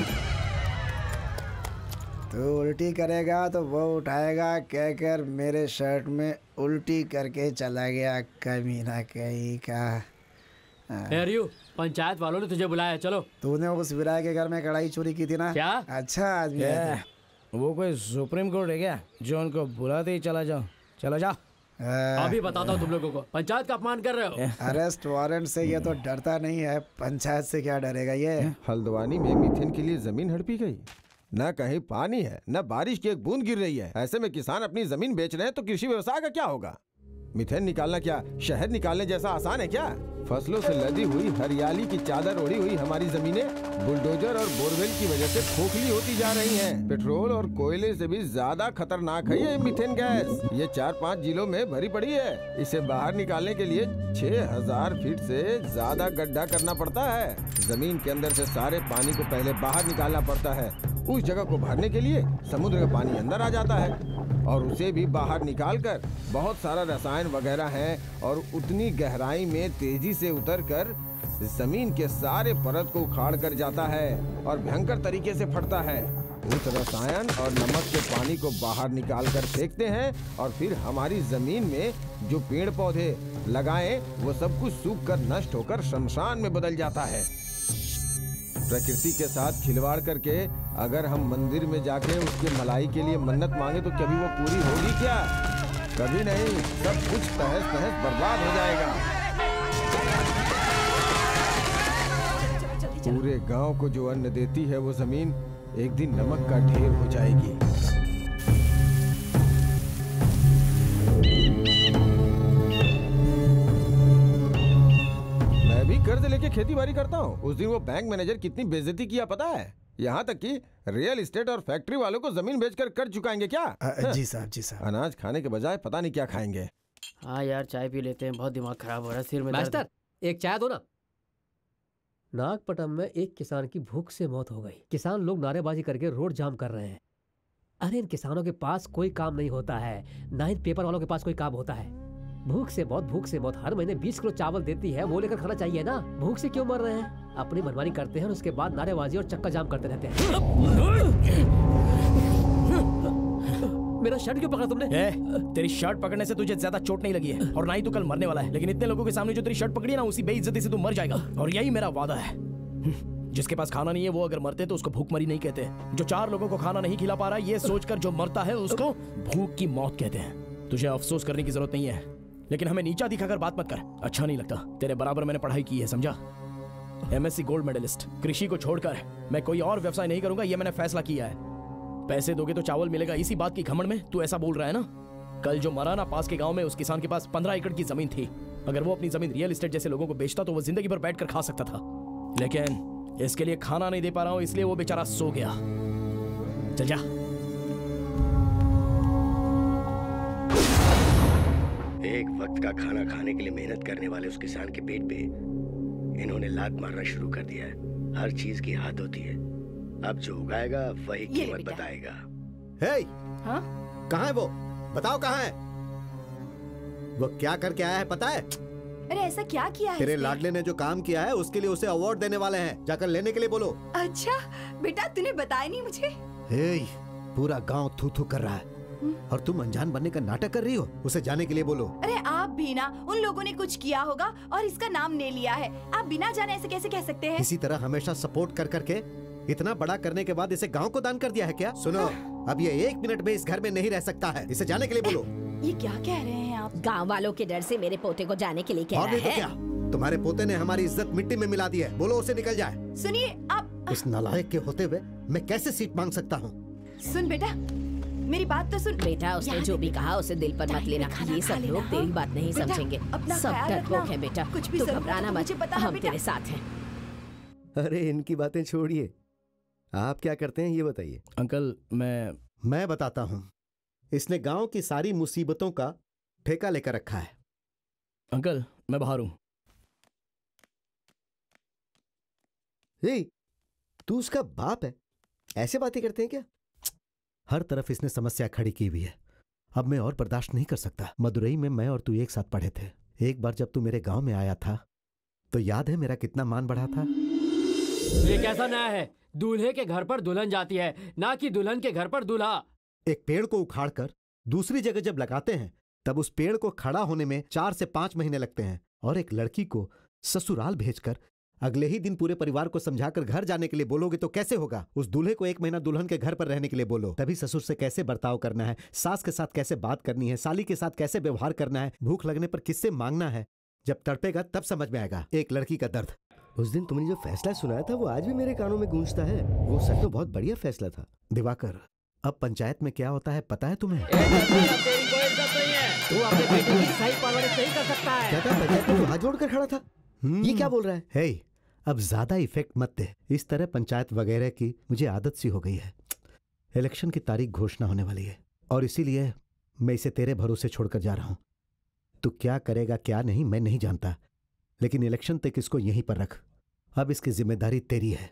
तू उल्टी करेगा तो वो उठाएगा कहकर मेरे शर्ट में उल्टी करके चला गया कमीना कहीं का। यू, पंचायत वालों ने तुझे बुलाया, चलो। तूने उस विराय के घर में कढ़ाई चोरी की थी ना? क्या? अच्छा आदमी है। वो कोई सुप्रीम कोर्ट है क्या जो उनको बुलाते ही चला जाओ? चलो जाओ। अभी बताता हूँ तुम लोगों को, पंचायत का अपमान कर रहे हो। अरेस्ट वारंट से ये तो डरता नहीं है, पंचायत से क्या डरेगा ये? हल्द्वानी में मीथेन के लिए जमीन हड़पी गई। न कहीं पानी है, न बारिश की एक बूंद गिर रही है। ऐसे में किसान अपनी जमीन बेच रहे हैं तो कृषि व्यवसाय का क्या होगा? मीथेन निकालना क्या शहद निकालने जैसा आसान है क्या? फसलों से लदी हुई हरियाली की चादर ओढ़ी हुई हमारी जमीनें बुलडोजर और बोरवेल की वजह से खोखली होती जा रही हैं। पेट्रोल और कोयले से भी ज्यादा खतरनाक है ये मीथेन गैस। ये चार पाँच जिलों में भरी पड़ी है। इसे बाहर निकालने के लिए छह हजार फीट से ज्यादा गड्ढा करना पड़ता है। जमीन के अंदर से सारे पानी को पहले बाहर निकालना पड़ता है। उस जगह को भरने के लिए समुद्र का पानी अंदर आ जाता है और उसे भी बाहर निकालकर बहुत सारा रसायन वगैरह है और उतनी गहराई में तेजी से उतरकर जमीन के सारे परत को उखाड़ कर जाता है और भयंकर तरीके से फटता है। उस रसायन और नमक के पानी को बाहर निकाल कर फेंकते हैं और फिर हमारी जमीन में जो पेड़ पौधे लगाए वो सब कुछ सूख कर नष्ट होकर शमशान में बदल जाता है। प्रकृति के साथ खिलवाड़ करके अगर हम मंदिर में जाके उसके मलाई के लिए मन्नत मांगे तो कभी वो पूरी होगी क्या? कभी नहीं। सब कुछ तहस नहस बर्बाद हो जाएगा। पूरे गांव को जो अन्न देती है वो जमीन एक दिन नमक का ढेर हो जाएगी। मैं भी कर्ज लेके खेती बाड़ी करता हूँ। उस दिन वो बैंक मैनेजर कितनी बेइज्जती किया पता है? यहाँ तक कि रियल एस्टेट और फैक्ट्री वालों को जमीन बेचकर कर्ज चुकाएंगे क्या? आ, जी साहब, जी साहब। अनाज खाने के बजाय पता नहीं क्या खाएंगे। हाँ यार, चाय पी लेते हैं, बहुत दिमाग खराब हो रहा है, सिर में दर्द। मास्टर, एक चाय दो ना। नागपट्टनम में एक किसान की भूख से मौत हो गई। किसान लोग नारेबाजी करके रोड जाम कर रहे हैं। अरे इन किसानों के पास कोई काम नहीं होता है, ना इन पेपर वालों के पास कोई काम होता है। भूख से मौत, भूख से मौत। हर महीने बीस किलो चावल देती है, वो लेकर खाना चाहिए ना। भूख से क्यों मर रहे हैं? अपनी मनमानी करते हैं और उसके बाद नारेबाजी और चक्का जाम करते रहते हैं। मेरा शर्ट क्यों पकड़ा तुमने? ए, तेरी शर्ट पकड़ने से तुझे ज्यादा चोट नहीं लगी है और ना ही तू कल मरने वाला है, लेकिन इतने लोगों के सामने जो तेरी शर्ट पकड़ी है ना, उसी बेइज्जती से तू मर जाएगा और यही मेरा वादा है। जिसके पास खाना नहीं है वो अगर मरते तो उसको भूखमरी नहीं कहते। जो चार लोगों को खाना नहीं खिला पा रहा ये सोचकर जो मरता है उसको भूख की मौत कहते हैं। तुझे अफसोस करने की जरूरत नहीं है, लेकिन हमें नीचा दिखाकर बात मत कर, अच्छा नहीं लगता। तेरे बराबर मैंने पढ़ाई की है, समझा? MSc gold medalist. कृषि को छोड़कर मैं कोई और व्यवसाय नहीं करूंगा, ये मैंने फैसला किया है। पैसे दोगे तो चावल मिलेगा, इसी बात की घमंड में तू ऐसा बोल रहा है ना। कल जो मरा ना पास के गांव में, उस किसान के पास पंद्रह एकड़ की जमीन थी। अगर वो अपनी जमीन रियल एस्टेट जैसे लोगों को बेचता तो वो जिंदगी भर बैठकर खा सकता था, लेकिन इसके लिए खाना नहीं दे पा रहा हूं, इसलिए वो बेचारा सो गया। चल जा। एक वक्त का खाना खाने के लिए मेहनत करने वाले उस किसान के पेट पे इन्होंने लात मारना शुरू कर दिया है। हर चीज की हद होती है, अब जो उगाएगा वही कीमत बताएगा। हे, हाँ? कहाँ है वो? बताओ कहाँ है वो? क्या करके आया है पता है? अरे ऐसा क्या किया है तेरे इसने? लाडले ने जो काम किया है उसके लिए उसे अवार्ड देने वाले हैं, जाकर लेने के लिए बोलो। अच्छा बेटा, तूने बताया नहीं मुझे। हे, पूरा गांव थू थू कर रहा है और तुम अनजान बनने का नाटक कर रही हो। उसे जाने के लिए बोलो। अरे आप भी ना, उन लोगों ने कुछ किया होगा और इसका नाम ले लिया है। आप बिना जाने ऐसे कैसे कह सकते हैं? इसी तरह हमेशा सपोर्ट कर करके इतना बड़ा करने के बाद इसे गांव को दान कर दिया है क्या? सुनो, अब ये एक मिनट में इस घर में नहीं रह सकता है, इसे जाने के लिए बोलो। ये क्या कह रहे हैं आप? गांव वालों के डर से मेरे पोते को जाने के लिए कह और रहा नहीं तो है। क्या? तुम्हारे पोते ने हमारी इज्जत मिट्टी में मिला दी है, बोलो उसे निकल जाए। सुनिए आप। इस नालायक के होते हुए मैं कैसे सीट मांग सकता हूँ? सुन बेटा, मेरी बात तो सुन। बेटा उसने जो भी कहा उसे दिल पर मत लेना, ये सब लोग तेरी बात नहीं समझेंगे। सब डरपोक है बेटा, कुछ भी तू घबराना मत, हम तेरे साथ हैं। अरे इनकी बातें छोड़िए, आप क्या करते हैं ये बताइए। अंकल मैं मैं बताता हूँ। इसने गांव की सारी मुसीबतों का ठेका लेकर रखा है। अंकल मैं बाहर हूँ। हे, तू उसका बाप है, ऐसे बातें करते हैं क्या? हर तरफ इसने समस्या खड़ी की हुई है, अब मैं और बर्दाश्त नहीं कर सकता। मदुरई में मैं और तू एक साथ पढ़े थे। एक बार जब तू मेरे गांव में आया था तो याद है मेरा कितना मान बढ़ा था? ये कैसा न्याय है? दूल्हे के घर पर दुल्हन जाती है, ना कि दुल्हन के घर पर दूल्हा। एक पेड़ को उखाड़कर दूसरी जगह जब लगाते हैं तब उस पेड़ को खड़ा होने में चार से पांच महीने लगते हैं, और एक लड़की को ससुराल भेजकर अगले ही दिन पूरे परिवार को समझाकर घर जाने के लिए बोलोगे तो कैसे होगा? उस दूल्हे को एक महीना दुल्हन के घर पर रहने के लिए बोलो, तभी ससुर से कैसे बर्ताव करना है, सास के साथ कैसे बात करनी है, साली के साथ कैसे व्यवहार करना है, भूख लगने पर किससे मांगना है। जब तड़पेगा तब समझ में आएगा एक लड़की का दर्द। उस दिन तुमने जो फैसला सुनाया था वो आज भी मेरे कानों में गूंजता है। वो सच में बहुत बढ़िया फैसला था। दिवाकर, अब पंचायत में क्या होता है पता है तुम्हें? तू अपने बेटे की सही परवरिश नहीं कर सकता है। क्या था? पंचायत में तू हाथ जोड़कर खड़ा था। ये क्या बोल रहा है? हे, अब ज्यादा इफेक्ट मत दे। इस तरह पंचायत वगैरह की मुझे आदत सी हो गई है। इलेक्शन की तारीख घोषणा होने वाली है और इसीलिए मैं इसे तेरे भरोसे छोड़कर जा रहा हूं। तू क्या करेगा क्या नहीं मैं नहीं जानता, लेकिन इलेक्शन तक इसको यहीं पर रख। अब इसकी जिम्मेदारी तेरी है।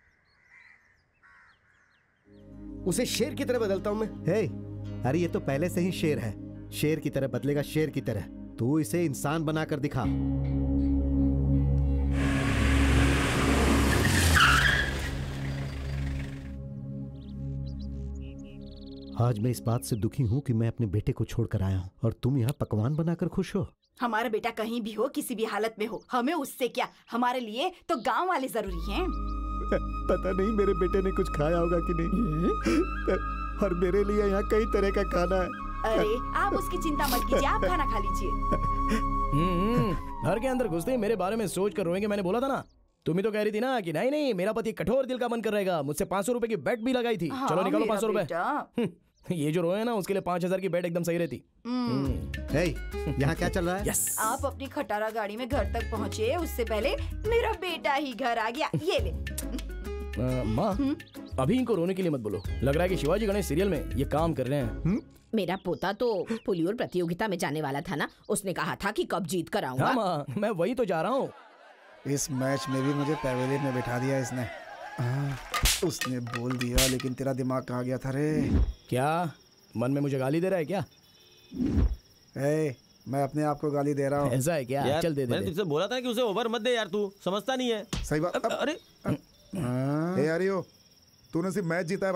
उसे शेर की तरह बदलता हूं मैं। हे, अरे ये तो पहले से ही शेर है। शेर की तरह बदलेगा, शेर की तरह। तू इसे इंसान बनाकर दिखा। आज मैं इस बात से दुखी हूँ कि मैं अपने बेटे को छोड़कर आया हूँ और तुम यहाँ पकवान बनाकर खुश हो। हमारा बेटा कहीं भी हो, किसी भी हालत में हो, हमें उससे क्या, हमारे लिए तो गांव वाले जरूरी हैं। पता नहीं मेरे बेटे ने कुछ खाया होगा कि नहीं, और मेरे लिए यहाँ कई तरह का खाना है। अरे आप उसकी चिंता मत कीजिए, आप खाना खा लीजिए। घर के अंदर घुसते ही मेरे बारे में सोच कर रोएंगे। मैंने बोला था ना, तुम ही तो कह रही थी ना कि नहीं नहीं मेरा पति कठोर दिल का मन कर रहेगा। मुझसे पाँच सौ रुपए की बेट भी लगाई थी। हाँ, चलो निकालो पाँच सौ रुपए। बेटा। ये जो रोए ना उसके लिए पाँच हजार की बेट एकदम सही रहती। हे, यहाँ क्या चल रहा है? यस। आप अपनी खटारा गाड़ी में घर तक पहुँचे, उससे पहले मेरा बेटा ही घर आ गया। ये ले। आ, माँ, अभी इनको रोने के लिए मत बोलो। लग रहा है कि शिवाजी गणेश सीरियल में ये काम कर रहे हैं। हुँ? मेरा पोता तो पुलियोर प्रतियोगिता में जाने वाला था ना, उसने कहा था कि कब जीत कर आऊंगा। हाँ माँ, मैं वही तो जा रहा हूँ। इस मैच में भी मुझे पैवेलियन में बिठा दिया इसने। हाँ, उसने बोल दिया, लेकिन तेरा दिमाग कहाँ गया था रे? क्या मन में मुझे गाली दे रहा है क्या? ए, मैं अपने आप को गाली दे रहा हूँ। ऐसा है क्या? यार, चल दे दे। मैंने तुझसे बोला था कि उसे ओवर मत दे यार, तू समझता नहीं है। सही बात। अरे ए यारियो, तूने सिर्फ मैच जीता है भाई,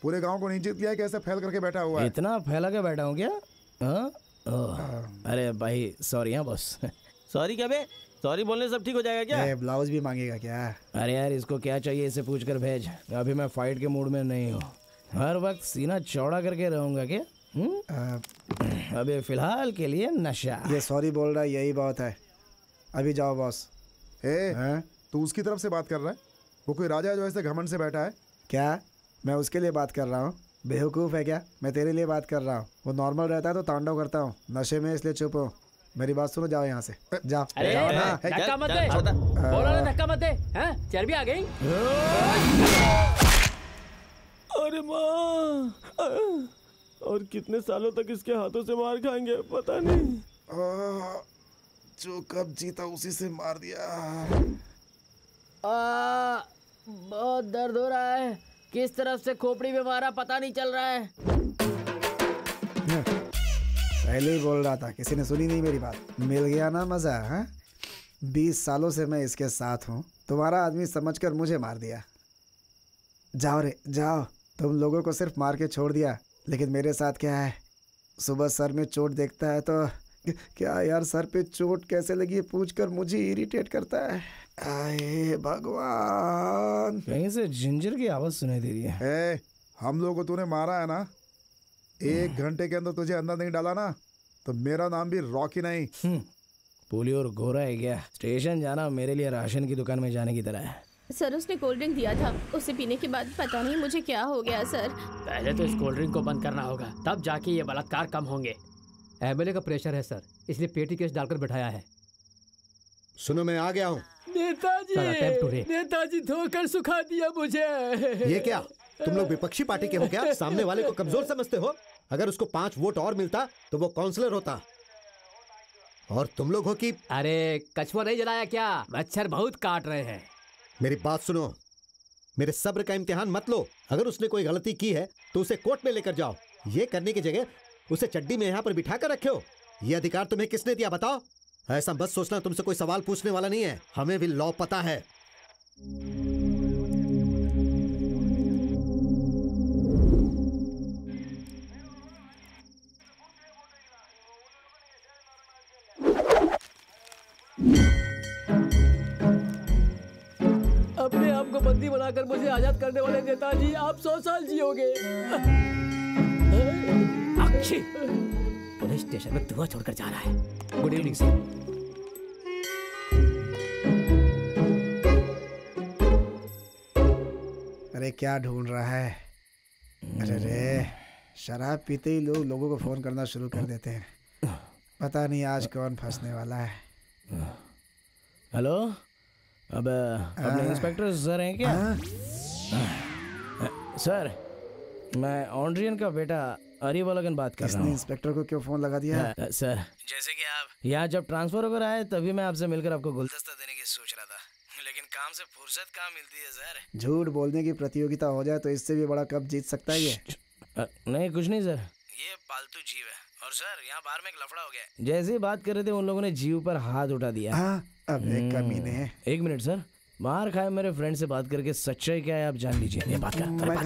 पूरे गांव को नहीं जीत लिया, कैसे फैल करके बैठा हुआ है। इतना फैला के बैठा हूँ क्या? हाँ? ओह, अरे भाई सॉरी। हाँ बॉस। सॉरी क्या बे? सॉरी बोलने से सब ठीक हो जाएगा क्या? ब्लाउज भी मांगेगा क्या? अरे यार इसको क्या चाहिए इसे पूछ कर भेज। अभी मैं फाइट के मूड में नहीं हूँ। हर वक्त सीना चौड़ा करके रहूंगा क्या? हम्म? अभी फिलहाल के लिए नशा। ये सॉरी बोल रहा है, यही बात है। अभी जाओ बॉस। ए, तू उसकी तरफ से बात कर रहा है? वो कोई राजा है जो ऐसे घमंड से बैठा है क्या? मैं उसके लिए बात कर रहा हूँ? बेवकूफ़ है क्या? मैं तेरे लिए बात कर रहा हूँ। वो नॉर्मल रहता है तो तांडव करता हूँ, नशे में इसलिए चुप हूँ। मेरी बात सुनो, जाओ यहाँ से, जाओ। अरे धक्का मत दे, बोला ना धक्का मत दे। हैं? चर्बी आ गई। अरे माँ, और कितने सालों तक इसके हाथों से मार खाएंगे पता नहीं। जो कब जीता उसी से मार दिया। आ, बहुत दर्द हो रहा है। किस तरफ से खोपड़ी में मारा पता नहीं चल रहा है। पहले ही बोल रहा था, किसी ने सुनी नहीं मेरी बात। मिल गया ना मजा? हाँ, बीस सालों से मैं इसके साथ हूँ, तुम्हारा आदमी समझकर मुझे मार दिया। जाओ रे जाओ, तुम लोगों को सिर्फ मार के छोड़ दिया, लेकिन मेरे साथ क्या है? सुबह सर में चोट देखता है तो क्या यार, सर पे चोट कैसे लगी पूछकर मुझे इरिटेट करता है। आए भगवान, कहीं से जिंजर की आवाज सुनाई दे रही है। ए, हम लोगों को तूने मारा है ना, एक घंटे के अंदर तुझे अंदर नहीं डाला ना तो मेरा नाम भी रॉकी नहीं। पुली और गोरा है क्या? स्टेशन जाना मेरे लिए राशन की दुकान में जाने की तरह है। सर उसने कोल्ड ड्रिंक दिया था, उसे पीने के बाद पता नहीं मुझे क्या हो गया सर। पहले तो इस कोल्ड ड्रिंक को बंद करना होगा, तब जाके ये बलात्कार कम होंगे। एमएलए का प्रेशर है सर, इसलिए पेटी केस डालकर बैठाया है। सुनो, मैं आ गया हूँ। नेताजी, नेताजी धोकर सुखा दिया मुझे। ये क्या, तुम लोग विपक्षी पार्टी के हो क्या? सामने वाले को कमजोर समझते हो? अगर उसको पांच वोट और मिलता तो वो काउंसलर होता, और तुम लोग हो कि। अरे कछुआ नहीं जलाया क्या? मच्छर बहुत काट रहे हैं। मेरी बात सुनो, मेरे सब्र का इम्तिहान मत लो। अगर उसने कोई गलती की है तो उसे कोर्ट में लेकर जाओ। ये करने की जगह उसे चड्डी में यहाँ पर बिठा कर रखे हो। ये अधिकार तुम्हें किसने दिया बताओ? ऐसा बस सोचना तुमसे कोई सवाल पूछने वाला नहीं है, हमें भी लॉ पता है। अपने आप को बंदी बनाकर मुझे आजाद करने वाले नेताजी, आप सौ साल जियोगे। अक्षय पुलिस स्टेशन में धुआं छोड़कर जा रहा है। Good evening sir. अरे क्या ढूंढ रहा है? अरे रे, शराब पीते ही लोग लोगों को फोन करना शुरू कर देते हैं। पता नहीं आज कौन फंसने वाला है। हेलो, अब अपने इंस्पेक्टर सर हैं क्या? सर, मैं ऑन्ड्रियन का बेटा अरिवलगन बात कर रहा हूँ। इंस्पेक्टर को क्यों फोन लगा दिया? आ, सर, जैसे कि आप यहाँ जब ट्रांसफर होकर आए तभी मैं आपसे मिलकर आपको गुलदस्ता देने की सोच रहा था, लेकिन काम से फुर्सत कहाँ मिलती है सर। झूठ बोलने की प्रतियोगिता हो जाए तो इससे भी बड़ा कप जीत सकता है ये। आ, नहीं कुछ नहीं सर, ये पालतू जीव है। और सर यहाँ बाहर में एक लफड़ा हो गया। जैसे ही बात कर रहे थे उन लोगों ने जीव पर हाथ उठा दिया। हाँ, अब एक कमीने। एक मिनट सर, बाहर खाए मेरे फ्रेंड से बात करके सच्चाई क्या है आप जान लीजिए। ये बात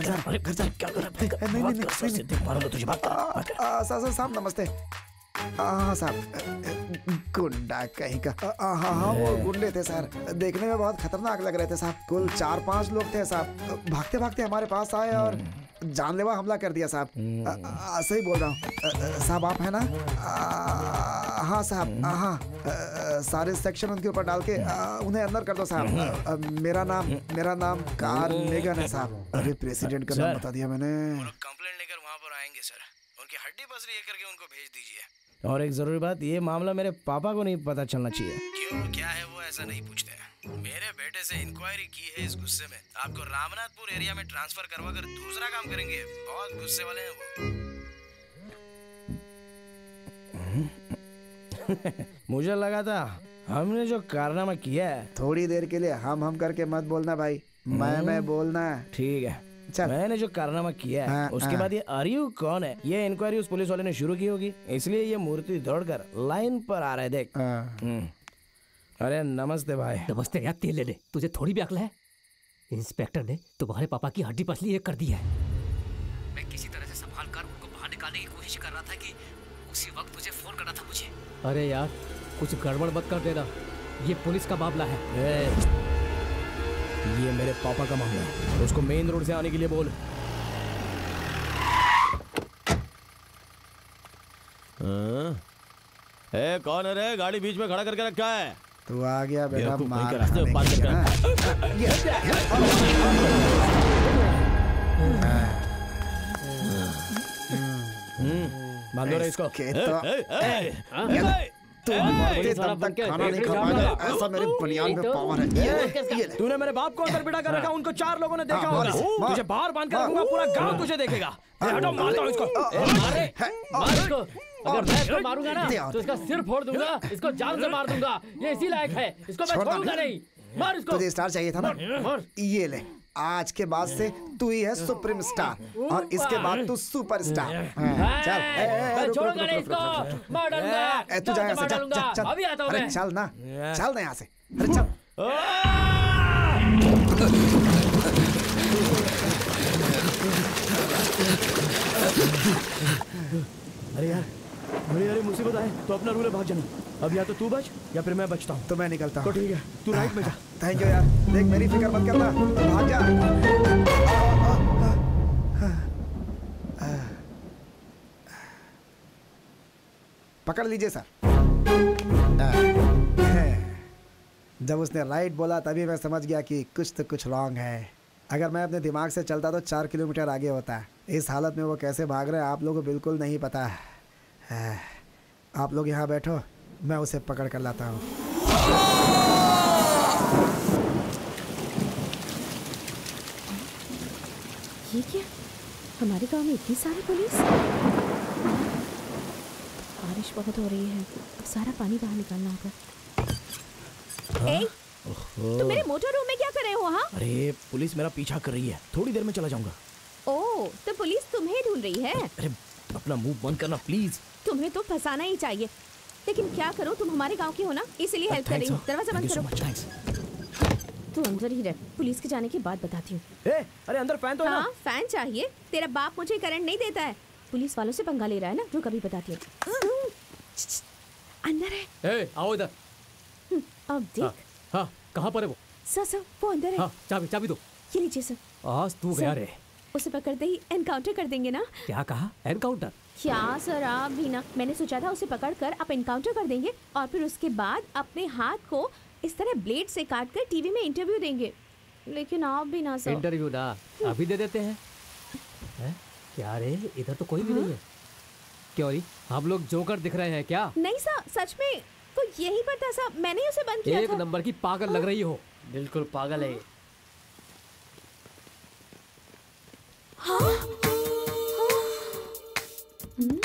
कर साहब नमस्ते। हाँ साहब, गुंडा कहीं का। हाँ हाँ वो गुंडे थे सर, देखने में बहुत खतरनाक लग रहे थे साहब। कुल चार पांच लोग थे साहब, भागते भागते हमारे पास आए और जानलेवा हमला कर दिया साहब। सही बोल रहा हूँ साहब, आप है ना? हाँ साहब, हाँ, सारे सेक्शन उनके ऊपर डाल के उन्हें अंदर कर दो साहब। मेरा नाम मेरा नाम कार्ल मेगन है साहब। अरे प्रेसिडेंट का नाम बता दिया मैंने। कंप्लेंट लेकर वहाँ पर आएंगे सर, उनकी हड्डी पसली ये करके उनको भेज दीजिए। और एक जरूरी बात, ये मामला मेरे पापा को नहीं पता चलना चाहिए। क्यों, क्या है वो ऐसा नहीं पूछते हैं। मेरे बेटे से इंक्वायरी की है, इस गुस्से में आपको रामनाथपुर एरिया में ट्रांसफर करवा कर दूसरा काम करेंगे। बहुत गुस्से वाले हैं वो। मुझे लगा था हमने जो कारनामा किया है। थोड़ी देर के लिए हम हम करके मत बोलना भाई, मैं मैं बोलना। ठीक है, मैंने जो कारनामा किया है हाँ, उसके हाँ। बाद ये आर्यू कौन है, ये इंक्वायरी उस पुलिस वाले ने शुरू की होगी, इसलिए ये मूर्ति दौड़कर लाइन पर आ रहा है। देख। अरे नमस्ते भाई। नमस्ते यार, तेल ले ले, तुझे थोड़ी भी अक्ल है? इंस्पेक्टर ने तुम्हारे पापा की हड्डी पसली एक कर दी है। इस्तेमाल कर उनको बाहर निकालने की कोशिश कर रहा था कि उसी वक्त तुझे फोन करना था मुझे। अरे यार कुछ गड़बड़ मत कर देना, ये पुलिस का मामला है। ए, ये मेरे पापा का मामला है, उसको मेन रोड से आने के लिए बोल। हाँ? ए, कौन है रे? गाड़ी बीच में खड़ा करके रखा है। तू आ गया बेटा, बेवकूफ, मार वहीं के रास्ते में पार्क करके बांधो रे इसको। खाना नहीं खा पाएगा, ऐसा मेरे बनियान में पावर है। तूने मेरे बाप को अंदर बिठा कर रखा, उनको चार लोगों ने देखा होगा। तुझे बाहर बांध कर रखूंगा, पूरा गांव तुझे देखेगा। हटो, मारता हूं इसको। मारे, मार इसको। अगर मैं इसको मारूंगा ना तो इसका सिर फोड़ दूंगा, इसको जान से मार दूंगा। ये इसी लायक है, इसको मैं छोड़ूंगा नहीं। मार इसको। तुझे स्टार चाहिए था ना? ये ले, आज के बाद से तू ही है सुप्रीम स्टार और इसके बाद तू सुपर स्टार। चल, मैं छोड़ूंगा नहीं इसको, मार डालूंगा। तू जा यहाँ से, चल चल चल। अभी आता हूँ अरे मैं। चल ना, चल ना यहाँ से। अरे चल। अरे यार, बड़ी यार मुसीबत आए तो अपना रूल है, भाग जाना। अब या तो तू बच या फिर मैं बचता हूँ। तो मैं निकलता हूँ। तो ठीक है, तू राइट में जा। थैंक यू यार, देख मेरी फिक्र मत करना, भाग जा। पकड़ लीजिए सर। जब उसने राइट बोला तभी मैं समझ गया कि कुछ तो कुछ रॉन्ग है। अगर मैं अपने दिमाग से चलता तो चार किलोमीटर आगे होता। इस हालत में वो कैसे भाग रहे हैं आप लोगों को बिल्कुल नहीं पता है। आप लोग यहाँ बैठो, मैं उसे पकड़ कर लाता हूँ। ये क्या? हमारे गांव में इतनी सारी पुलिस? बारिश बहुत हो रही है, तो सारा पानी बाहर निकालना होगा। ए, तुम मेरे मोटर रूम में क्या कर रहे हो वहाँ? अरे पुलिस मेरा पीछा कर रही है, थोड़ी देर में चला जाऊंगा। ओह, तो पुलिस तुम्हें ढूंढ रही है? अरे अपना मुंह बंद करना प्लीज। तुम्हें तो फंसाना ही चाहिए, लेकिन क्या करो, तुम हमारे गांव की हो ना, इसलिए हेल्प कर रही हूँ। दरवाजा बंद करो। तू अंदर ही रह, पुलिस के जाने के बाद बताती हूँ। अरे अंदर फैन तो है ना? हाँ, फैन चाहिए। तेरा बाप मुझे करंट नहीं देता है। पुलिस वालों से पंगा ले रहा है ना, जो कभी बताती हूँ। अंदर है। ए, आओ इधर। अब देख। हाँ, हाँ, कहाँ पर है वो? सर सर वो अंदर है। हाँ, चाबी चाबी दो। ये लीजिए सर। आज तू गया रे। उसे पकड़ते ही एनकाउंटर कर देंगे ना? क्या कहा? एनकाउंटर? क्या सर आप भी ना, मैंने सोचा था उसे पकड़कर आप एनकाउंटर कर देंगे और फिर उसके बाद अपने हाथ को इस तरह ब्लेड से काट कर टीवी में इंटरव्यू देंगे, लेकिन आप भी ना सर। इंटरव्यू ना अभी दे देते हैं। है? क्या रे, इधर तो कोई भी नहीं है। क्यों री, हम लोग जोकर दिख रहे हैं क्या? नहीं सर, सच में वो यही पर था सर, मैंने ही उसे बंद किया एक था। नंबर की पागल लग रही हो। बिल्कुल पागल है। हाँ? हम्म?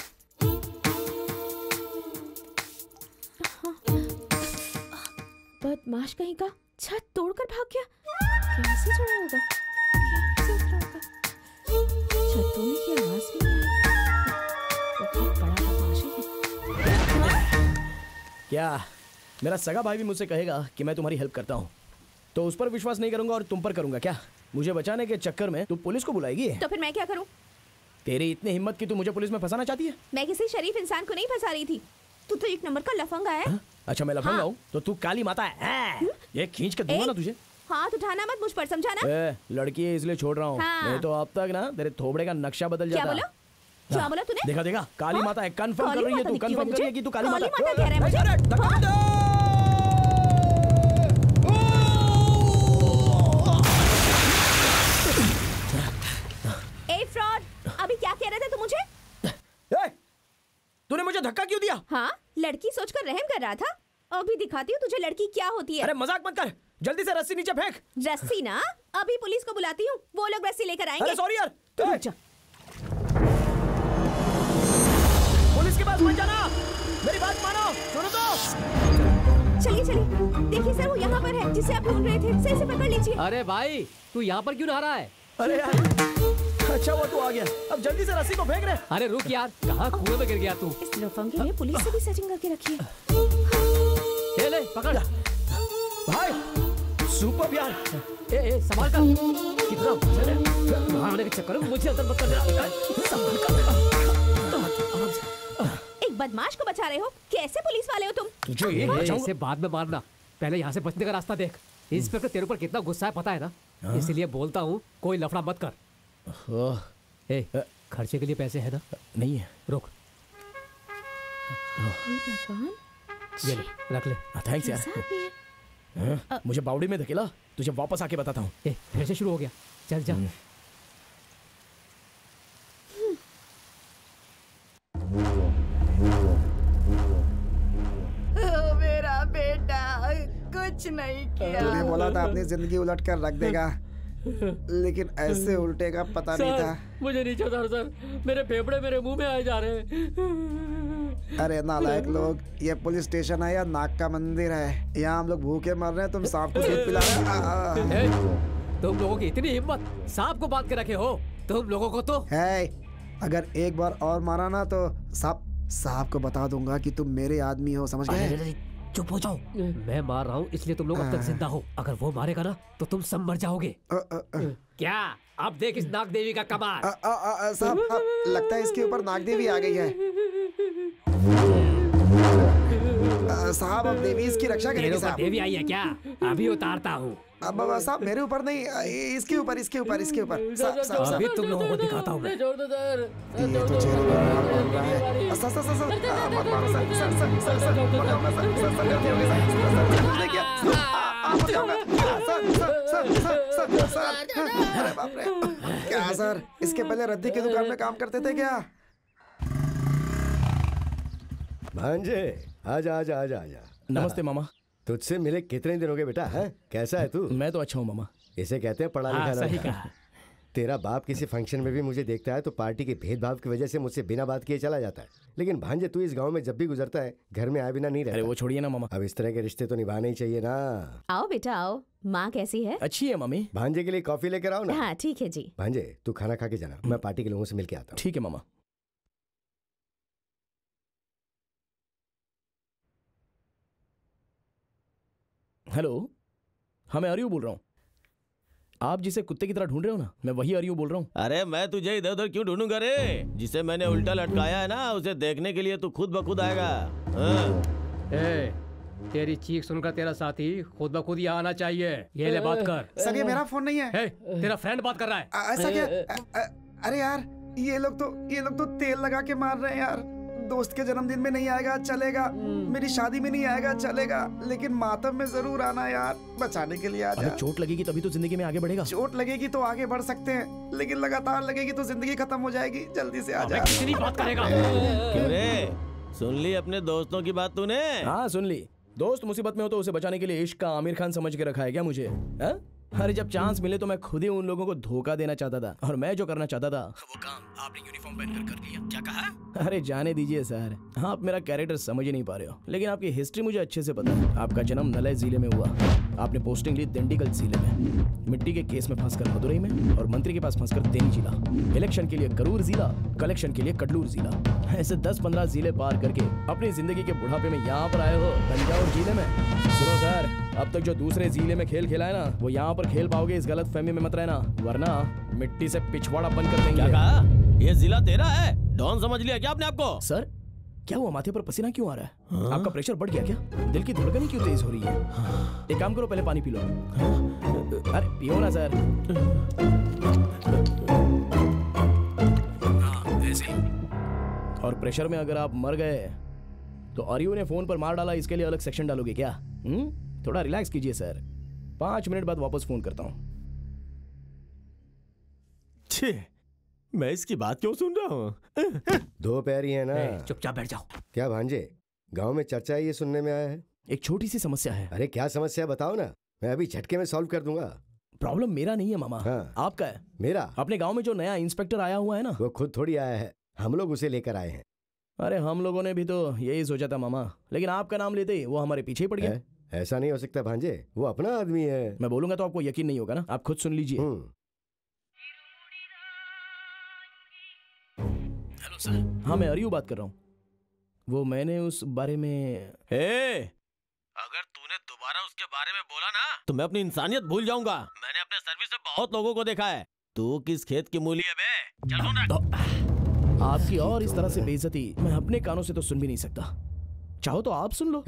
बदमाश कहीं का, छत तोड़कर भाग गया। कैसे चढ़ा होगा? कैसे उतरा होगा? छत तोड़ने की आवाज भी नहीं आई। बहुत बड़ा बदमाश है ये। क्या मेरा सगा भाई भी मुझसे कहेगा कि मैं तुम्हारी हेल्प करता हूँ, तो उस पर विश्वास नहीं करूंगा और तुम पर करूंगा क्या? मुझे बचाने के चक्कर में तू पुलिस को बुलाएगी? तो फिर मैं क्या करूं? तेरी इतनी हिम्मत कि तू मुझे पुलिस में फंसाना चाहती है? मैं किसी शरीफ इंसान को नहीं फंसा रही थी। तू तो एक नंबर का लफंगा है। हा? अच्छा मैं लफंगा हाँ। हूँ तो तू काली माता है। ये खींच के दूंगा ना तुझे। हाथ उठाना मत मुझ पर, समझा ना? ए, लड़की है इसलिए छोड़ रहा हूँ। हाँ। नहीं तो अब तक ना तेरे थोबड़े का नक्शा बदल क्या जाता। बोला? क्या बोला तूने? देखा देखा, काली हाँ? माता है। कंफर्म कर काली रही है माता तू, दिखती हो कंफर्म कर रही है मुझे? कि तू काली काली माता। माता कह रहा है मुझे? हाँ? ए फ्रॉड, अभी क्या कह रहे थे तुम मुझे? तूने मुझे धक्का क्यों दिया? हाँ, लड़की सोचकर रहम कर रहा था। अभी दिखाती हूँ तुझे लड़की क्या होती है। अरे मजाक मत कर, जल्दी से रस्सी नीचे फेंक। रस्सी ना, अभी पुलिस को बुलाती हूँ, वो लोग रस्सी लेकर आएंगे। अरे सॉरी यार, तू रुक जा। पुलिस के पास मत जाना, मेरी बात मानो, सुनो तो। चलिए चलिए, देखिए सर वो यहाँ पर है जिसे आप ढूंढ रहे थे, सही से पकड़ लीजिए। अरे भाई, तू यहाँ पर क्यों नहा रहा है? अरे यार, अच्छा वो तू आ गया, अब जल्दी से रस्सी को फेंक रहे। अरे रुक यार, कहाँ कुएं में गिर गया तू? इस लफंगे ने पुलिस से भी सेटिंग करके रखी है। ले ले, पकड़। भाई सुपर यार। ए ए संभाल कर, कितना वजन है, वहाँ आने के चक्कर में मुझे अंदर मत कर देना। संभाल कर। एक बदमाश को बचा रहे हो, कैसे पुलिस वाले हो तुम? तुझे ये इसे बाद में मारना, पहले यहाँ से बचने का रास्ता देख। इंस्पेक्टर तेरे ऊपर कितना गुस्सा है पता है ना, इसलिए बोलता हूँ कोई लफड़ा मत कर। ए खर्चे के लिए पैसे है ना? नहीं है। रुक, ये ले, रख ले। थैंक्स यार। मुझे बावड़ी में धकेला, तुझे वापस आके बताता हूँ। ए फिर से शुरू हो गया, चल जा। ओ मेरा बेटा कुछ नहीं किया। तूने बोला था अपनी जिंदगी उलट कर रख देगा, लेकिन ऐसे उल्टेगा पता नहीं था। मुझे नहीं चाहता सर, मेरे फेफड़े मेरे मुंह में आए जा रहे हैं। अरे नालायक लोग, ये पुलिस स्टेशन है या नाग का मंदिर है? यहाँ हम लोग भूखे मर रहे हैं, तुम सांप को दूध पिला रहे हो। तुम लोगों की इतनी हिम्मत, सांप को बांध के रखे हो तुम लोगों को तो। है, अगर एक बार और मारा ना तो सांप सांप को बता दूंगा कि तुम मेरे आदमी हो, समझ गए? चुप हो जाओ, मैं मार रहा हूँ इसलिए तुम लोग अब तक जिंदा हो। अगर वो मारेगा ना तो तुम सब मर जाओगे। क्या अब देख इस नाग देवी का कमाल। साहब, लगता है इसके ऊपर नाग देवी आ गई है। साहब, अब देवी इसकी रक्षा करेगी साहब। देवी आई है क्या? अभी उतारता हूँ। अब साहब मेरे ऊपर नहीं, इसके ऊपर इसके ऊपर इसके ऊपर। अभी तुम लोगों को दिखाता हूँ मैं। छोड़ दो सर। ये तो चेहरे पर बोल रहा है। सर सर सर मत मारो sir sir sir sir sir मत जाऊंगा सर सर सर गलती हो गई सर सर सर नहीं किया मत जाऊंगा sir sir sir sir sir अरे बाप रे। क्या सर, इसके पहले रद्दी की दुकान में काम करते थे क्या? भांजे आजा आजा आजा आजा। नमस्ते मामा। तुझसे मिले कितने दिन हो गए बेटा? है कैसा है तू? मैं तो अच्छा हूँ मामा। इसे कहते हैं पढ़ा लिखा सही लड़का। कहा। तेरा बाप किसी फंक्शन में भी मुझे देखता है तो पार्टी के भेदभाव की वजह से मुझसे बिना बात किए चला जाता है, लेकिन भांजे तू इस गांव में जब भी गुजरता है घर में आए बिना नहीं रहता। अरे वो छोड़िए ना मामा, अब इस तरह के रिश्ते तो निभाने ही चाहिए ना। आओ बेटा आओ, माँ कैसी है? अच्छी है मम्मी। भांजे के लिए कॉफी लेकर आओ ना। हाँ ठीक है जी। भांजे तू खाना खा के जाना, मैं पार्टी के लोगों से मिल के आता हूँ। ठीक है मामा। हेलो, हाँ मैं अरियू बोल रहा हूँ। आप जिसे कुत्ते की तरह ढूंढ रहे हो ना, मैं वही अरियू बोल रहा हूँ। अरे मैं तुझे इधर उधर क्यों ढूंढूंगा रे? जिसे मैंने उल्टा लटकाया है ना, उसे देखने के लिए तू खुद ब खुद आएगा। ए, तेरी चीख सुनकर तेरा साथी खुद ब खुद यहाँ आना चाहिए। ये ले बात कर। सर ये मेरा फोन नहीं है। ए, तेरा फ्रेंड बात कर रहा है। ऐसा क्या? अरे यार ये लोग तो ये लोग तो तेल लगा के मार रहे हैं यार। दोस्त के जन्मदिन में नहीं आएगा चलेगा, मेरी शादी में नहीं आएगा चलेगा, लेकिन मातम में जरूर आना यार, बचाने के लिए आ जा। अरे चोट लगेगी तभी तो जिंदगी में आगे बढ़ेगा। चोट लगेगी तो आगे बढ़ सकते हैं, लेकिन लगातार लगेगी तो जिंदगी खत्म हो जाएगी। जल्दी से आ जा। कितनी बात करेगा? क्यों रे, सुन ली अपने दोस्तों की बात तूने? हाँ सुन ली। दोस्त मुसीबत में हो तो उसे बचाने के लिए इश्क का आमिर खान समझ के रखा है क्या मुझे? है? अरे जब चांस मिले तो मैं खुद ही उन लोगों को धोखा देना चाहता था, और मैं जो करना चाहता था वो काम आपने यूनिफॉर्म पहनकर कर लिया। क्या कहा? अरे जाने दीजिए सर, आप मेरा कैरेक्टर समझ ही नहीं पा रहे हो, लेकिन आपकी हिस्ट्री मुझे अच्छे से पता है। आपका जन्म नलय जिले में हुआ, आपने पोस्टिंग ली दिंडीगल जिले में, मिट्टी के केस में फंसकर मदुरई में, और मंत्री के पास फंसकर तेनी जिला, इलेक्शन के लिए करूर जिला, कलेक्शन के लिए कडलूर जिला। ऐसे दस पंद्रह जिले पार करके अपनी जिंदगी के बुढ़ापे में यहाँ पर आए हो तंजावुर जिले में। सुनो सर, अब तक जो दूसरे जिले में खेल खेला है ना, वो यहाँ पर खेल पाओगे इस गलत फहमी में मत रहना, वरना मिट्टी से पिछवाड़ा बन कर देंगे। क्या कहा? ये जिला तेरा है? डॉन समझ लिया क्या आपने आपको? सर क्या हुआ, माथे पर पसीना क्यों आ रहा है? हाँ? आपका प्रेशर बढ़ गया क्या? दिल की धड़कन क्यों तेज हो रही है? हाँ? एक काम करो, पहले पानी पी लो। हाँ? अरे पियो ना सर। हाँ, ऐसे। और प्रेशर में अगर आप मर गए तो अरियू ने फोन पर मार डाला, इसके लिए अलग सेक्शन डालोगे क्या? हुँ? थोड़ा रिलैक्स कीजिए सर, पांच मिनट बाद वापस फोन करता हूँ। छे, मैं इसकी बात क्यों सुन रहा हूँ? दो पैर ही है ना। चुपचाप बैठ जाओ। क्या भांजे, गांव में चर्चा है ये सुनने में आया है? एक छोटी सी समस्या है। अरे क्या समस्या बताओ ना, मैं अभी झटके में सॉल्व कर दूंगा। प्रॉब्लम मेरा नहीं है मामा। हाँ। आपका है। मेरा? अपने गांव में जो नया इंस्पेक्टर आया हुआ है ना, वो खुद थोड़ी आया है, हम लोग उसे लेकर आए हैं। अरे हम लोगों ने भी तो यही सोचा था मामा, लेकिन आपका नाम लेते ही वो हमारे पीछे ही पड़ गया। ऐसा नहीं हो सकता भांजे, वो अपना आदमी है। मैं बोलूंगा तो आपको यकीन नहीं होगा ना, आप खुद सुन लीजिए। Hello sir. हाँ मैं अरियू बात कर रहा हूँ। वो मैंने उस बारे में हे, अगर तूने दोबारा उसके बारे में बोला ना तो मैं अपनी इंसानियत भूल जाऊंगा। मैंने अपने सर्विस में बहुत लोगों को देखा है। तू किस खेत की मूली है बे? चल सुन रहा। आपकी और इस तरह से बेइज्जती मैं अपने कानों से तो सुन भी नहीं सकता। चाहो तो आप सुन लो।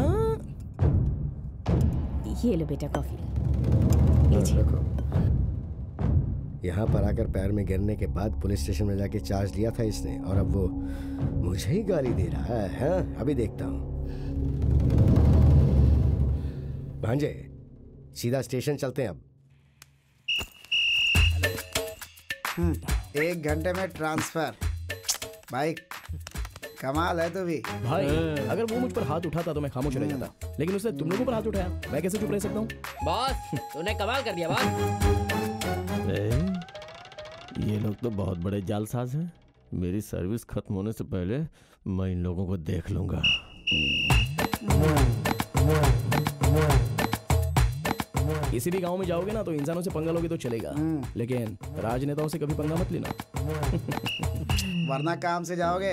ये लो बेटा कॉफी। रखो। यहाँ पर आकर पैर में गिरने के बाद पुलिस स्टेशन में जाके चार्ज लिया था इसने, और अब वो मुझे ही गाली दे रहा है। हाँ, अभी देखता हूँ। भांजे, सीधा स्टेशन चलते हैं अब। एक घंटे में ट्रांसफर। भाई कमाल है तू भी। भाई अगर वो मुझ पर हाथ उठाता तो मैं खामोश रह जाता, लेकिन उसने तुम लोगों पर हाथ उठाया, मैं कैसे चुप रह सकता हूँ? बॉस तूने कमाल कर दिया बॉस। ये लोग तो बहुत बड़े जालसाज हैं। मेरी सर्विस खत्म होने से पहले मैं इन लोगों को देख लूंगा। किसी भी गांव में जाओगे ना तो इंसानों से पंगा लोगे तो चलेगा, लेकिन राजनेताओं से कभी पंगा मत लेना। वरना काम से जाओगे।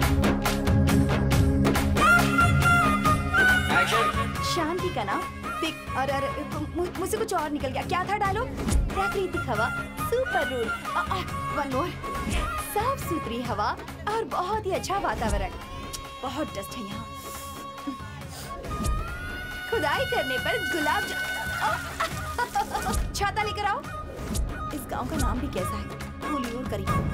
शांति का नाम देख। और अरे मु- मुझसे कुछ और निकल गया। क्या था डायलॉग? प्राकृतिक हवा, सुपर रूल, वन मोर, साफ सुथरी हवा और बहुत ही अच्छा वातावरण। बहुत डस्ट है यहाँ। खुदाई करने पर गुलाब जा... छाता लेकर आओ। इस गांव का नाम भी कैसा है? हुलियूर करीब।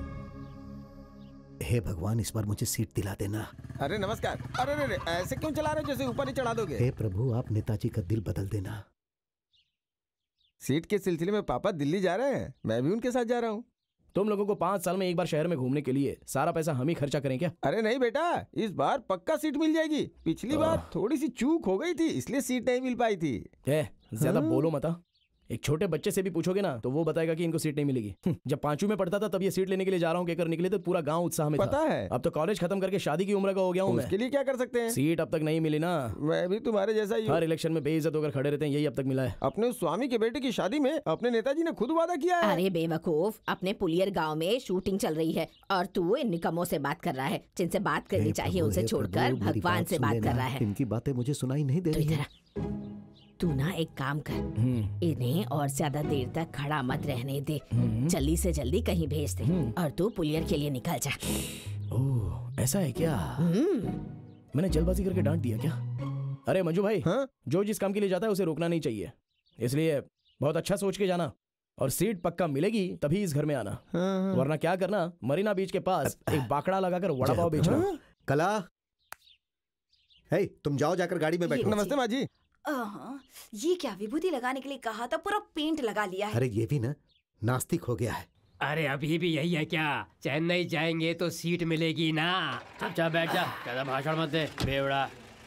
हे भगवान, इस बार मुझे सीट दिला देना। अरे नमस्कार। अरे अरे ऐसे क्यों चला रहे हो जैसे ऊपर ही चढ़ा दोगे? हे प्रभु, आप नेताजी का दिल बदल देना। सीट के सिलसिले में पापा दिल्ली जा रहे हैं, मैं भी उनके साथ जा रहा हूँ। तुम लोगों को पाँच साल में एक बार शहर में घूमने के लिए सारा पैसा हम ही खर्चा करें क्या? अरे नहीं बेटा, इस बार पक्का सीट मिल जाएगी। पिछली बार थोड़ी सी चूक हो गई थी, इसलिए सीट नहीं मिल पाई थी। ए, ज्यादा बोलो मत। एक छोटे बच्चे से भी पूछोगे ना तो वो बताएगा कि इनको सीट नहीं मिलेगी। जब पांचवी में पढ़ता था तब ये सीट लेने के लिए जा रहा हूँ कहकर निकले तो पूरा गांव उत्साह में पता था। है। अब तो कॉलेज खत्म करके शादी की उम्र का हो गया हूँ मैं। उसके लिए क्या कर सकते हैं? सीट अब तक नहीं मिली ना। मैं भी तुम्हारे जैसा ही हूँ। हर इलेक्शन में बेइज्जत होकर खड़े रहते हैं, यही अब तक मिला है। अपने उस स्वामी के बेटे की शादी में अपने नेताजी ने खुद वादा किया है। अरे बेवकूफ, अपने पुलियर गांव में शूटिंग चल रही है और तू इन निकम्मों से बात कर रहा है। जिनसे बात करनी चाहिए उनसे छोड़कर भगवान से बात कर रहा है। इनकी बातें मुझे सुनाई नहीं दे रही है। तू ना एक काम कर, इन्हें और ज्यादा देर तक खड़ा मत रहने दे। जल्दी से जल्दी कहीं भेज दे और तू पुलियर के लिए निकल जा। ओह, ऐसा है क्या? मैंने जल्दबाजी करके डांट दिया क्या? अरे मंजू भाई, हाँ? जो जिस काम के लिए जाता है उसे रोकना नहीं चाहिए, इसलिए बहुत अच्छा सोच के जाना। और सीट पक्का मिलेगी तभी इस घर में आना, वरना क्या करना, मरीना बीच के पास एक बाकड़ा लगाकर वड़ा पाव बेचना। कला, हे तुम जाओ जाकर गाड़ी में बैठो। नमस्ते माँ जी। ये क्या विभूति लगाने के लिए कहा था, पूरा पेंट लगा लिया है। अरे ये भी ना नास्तिक हो गया है। अरे अभी भी यही है क्या? चेन्नई जाएंगे तो सीट मिलेगी ना। चुपचाप बैठ जा, ज्यादा भाषण मत दे बेवड़ा।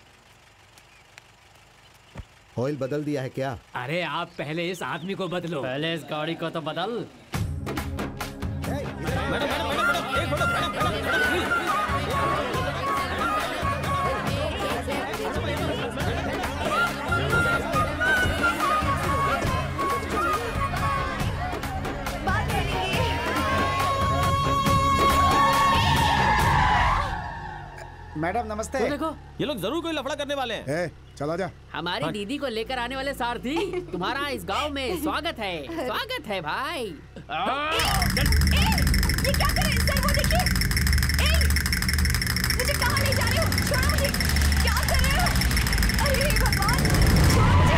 ऑयल बदल दिया है क्या? अरे आप पहले इस आदमी को बदलो। पहले इस गाड़ी को तो बदल। मैडम नमस्ते। तो देखो ये लोग जरूर कोई लफड़ा करने वाले हैं। ए, चलो जा। हमारी दीदी को लेकर आने वाले सारथी, तुम्हारा इस गांव में स्वागत है। स्वागत है भाई। ये क्या कर रहे हैं सर? वो देखिए। ए, मुझे कहाँ ले जा रहे हो? छोड़ो मुझे। क्या कर रहे हो? अरे भगवान, छोड़ो मुझे।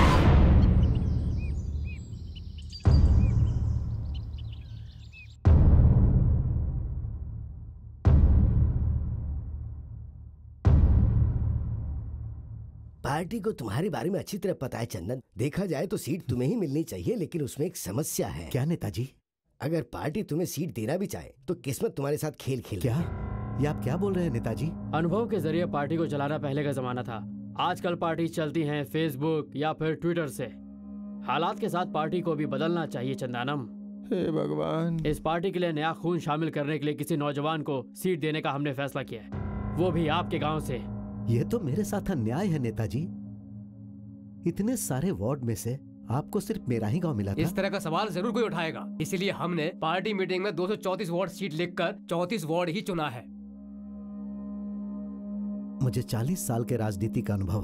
पार्टी को तुम्हारे बारे में अच्छी तरह पता है चंदन। देखा जाए तो सीट तुम्हें ही मिलनी चाहिए, लेकिन उसमें एक समस्या है। क्या नेताजी? अगर पार्टी तुम्हें सीट देना भी चाहे तो किस्मत तुम्हारे साथ खेल खेल। क्या ये आप क्या बोल रहे हैं नेताजी? अनुभव के जरिए पार्टी को चलाना पहले का जमाना था। आजकल पार्टी चलती है फेसबुक या फिर ट्विटर से। हालात के साथ पार्टी को भी बदलना चाहिए चंदानम। हे भगवान। इस पार्टी के लिए नया खून शामिल करने के लिए किसी नौजवान को सीट देने का हमने फैसला किया है, वो भी आपके गाँव से। ये तो मेरे साथ अन्याय है नेताजी। इतने सारे वार्ड में से आपको सिर्फ मेरा ही गांव मिला था। इस तरह का सवाल जरूर कोई उठाएगा, इसीलिए हमने पार्टी मीटिंग में दो सौ चौंतीस वार्ड सीट लिखकर चौंतीस वार्ड ही चुना है। मुझे चालीस साल के राजनीति का अनुभव है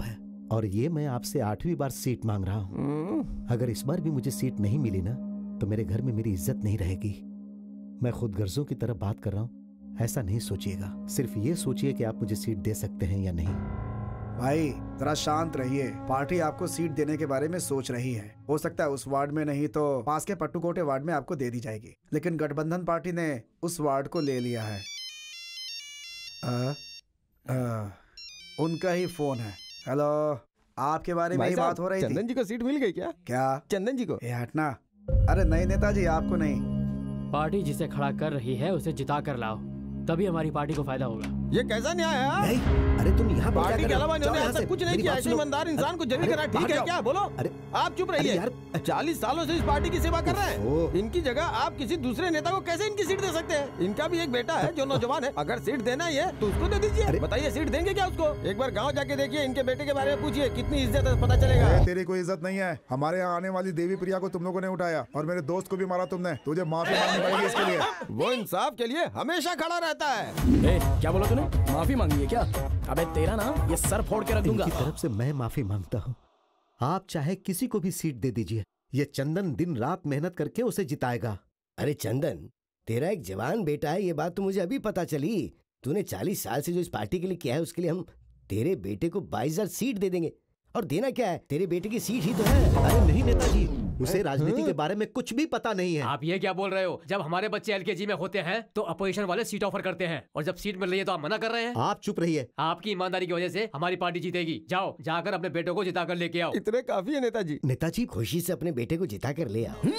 और ये मैं आपसे आठवीं बार सीट मांग रहा हूँ। अगर इस बार भी मुझे सीट नहीं मिली ना तो मेरे घर में मेरी इज्जत नहीं रहेगी। मैं खुद गर्जों की तरफ बात कर रहा हूँ, ऐसा नहीं सोचिएगा। सिर्फ ये सोचिए कि आप मुझे सीट दे सकते हैं या नहीं। भाई जरा शांत रहिए। पार्टी आपको सीट देने के बारे में सोच रही है। हो सकता है उस वार्ड में नहीं तो पास के पट्टूकोटे वार्ड में आपको दे दी जाएगी, लेकिन गठबंधन पार्टी ने उस वार्ड को ले लिया है। आ, आ, उनका ही फोन है। हेलो, आपके बारे में ही बात हो रही थी। चंदन जी को सीट मिल गई क्या? क्या चंदन जी को? ये हटना। अरे नहीं नेताजी, आपको नहीं। पार्टी जिसे खड़ा कर रही है उसे जिता कर लाओ, तभी हमारी पार्टी को फायदा होगा। ये कैसा न्याय है? अरे तुम यहाँ पार्टी के अलावा इन्होंने आज तक कुछ नहीं किया। ऐसे ईमानदार इंसान को जमीन करा, ठीक है क्या? बोलो। अरे आप चुप रहिए यार। चालीस सालों से इस पार्टी की सेवा कर रहे हैं। इनकी जगह आप किसी दूसरे नेता को कैसे इनकी सीट दे सकते हैं? इनका भी एक बेटा है जो नौजवान है। अगर सीट देना ही है तो उसको दे दीजिए। बताइए सीट देंगे क्या उसको? एक बार गाँव जाके देखिए, इनके बेटे के बारे में पूछिए, कितनी इज्जत है पता चलेगा। तेरी कोई इज्जत नहीं है। हमारे यहाँ आने वाली देवी प्रिया को तुम लोगों ने उठाया और मेरे दोस्त को भी मारा तुमने। तुझे माफी मांगनी पड़ेगी इसके लिए। वो इंसाफ के लिए हमेशा खड़ा रहता है। ए, क्या बोला तूने? माफी मांगी है क्या? अबे तेरा ना ये सर फोड़ के रख दूंगा। इनकी तरफ से मैं माफी मांगता हूँ। आप चाहे किसी को भी सीट दे दीजिए, ये चंदन दिन रात मेहनत करके उसे जिताएगा। अरे चंदन, तेरा एक जवान बेटा है, ये बात तो मुझे अभी पता चली। तूने चालीस साल से जो इस पार्टी के लिए किया है उसके लिए हम तेरे बेटे को बाईस हजार सीट दे देंगे। और देना क्या है, तेरे बेटे की सीट ही तो है। अरे नहीं नेताजी, उसे राजनीति के बारे में कुछ भी पता नहीं है। आप ये क्या बोल रहे हो? जब हमारे बच्चे एलकेजी में होते हैं तो अपोजिशन वाले सीट ऑफर करते हैं, और जब सीट मिल रही है तो आप मना कर रहे हैं। आप चुप रहिए। आपकी ईमानदारी की वजह से हमारी पार्टी जीतेगी। जाओ जाकर अपने बेटों को जिता कर लेके आओ। इतने काफी है नेताजी। नेताजी खुशी से अपने बेटे को जिता कर ले आओ।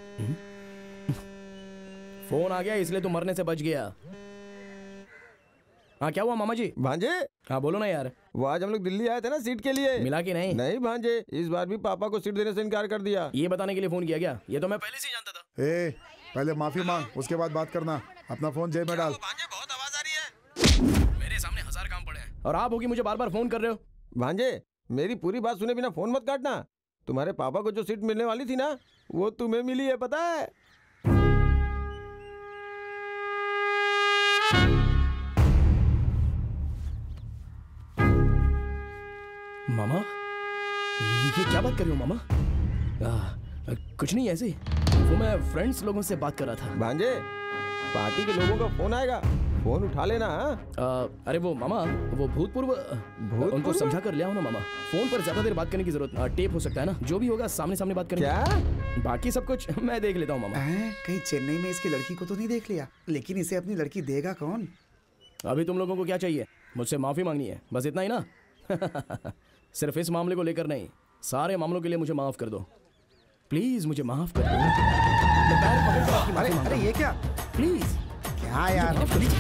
फोन आ गया इसलिए तू मरने से बच गया। हाँ क्या हुआ मामा जी? भांजे, हाँ बोलो ना यार। वो आज हम लोग दिल्ली आए थे ना सीट के लिए, मिला कि नहीं? नहीं भांजे, इस बार भी पापा को सीट देने से इनकार कर दिया। ये बताने के लिए फोन किया क्या? ये तो मैं पहले से ही जानता था। ए, पहले माफी मांग, उसके बाद बात करना। अपना फोन जेब में डाल। भांजे बहुत आवाज आ रही है। मेरे सामने हजार काम पड़े हैं और आप होगी मुझे बार बार फोन कर रहे हो। भांजे मेरी पूरी बात सुने बिना फोन मत काटना। तुम्हारे पापा को जो सीट मिलने वाली थी ना, वो तुम्हें मिली है, पता है? मामा, ये क्या बात कर रहे हो मामा? आ, कुछ नहीं, ऐसे वो मैं फ्रेंड्स लोगों से बात कर रहा था। भांजे, पार्टी के लोगों का फोन आएगा, फोन उठा लेना। आ, अरे वो मामा, वो भूतपूर्व उनको समझा कर ले आओ ना मामा। फोन पर ज्यादा देर बात करने की जरूरत, टेप हो सकता है ना, जो भी होगा सामने सामने बात करेंगे। क्या? बाकी सब कुछ मैं देख लेता हूँ मामा। कहीं चेन्नई में इसकी लड़की को तो नहीं देख लिया? लेकिन इसे अपनी लड़की देगा कौन? अभी तुम लोगों को क्या चाहिए? मुझसे माफी मांगनी है, बस इतना ही ना? सिर्फ इस मामले को लेकर नहीं, सारे मामलों के लिए मुझे माफ कर दो प्लीज, मुझे माफ कर दो। मैं पैर पकड़ कर आपकी माफी मांगता हूं। अरे ये क्या? प्लीज। क्या यार?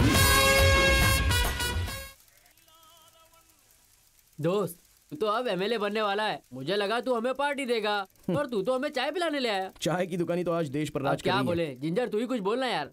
दोस्त, तू तो अब एमएलए बनने वाला है। मुझे लगा तू हमें पार्टी देगा, और तू तो हमें चाय पिलाने ले आया। चाय की दुकानी तो आज देश पर राज कर रही है। क्या बोले जिंजर, तू ही कुछ बोलना यार।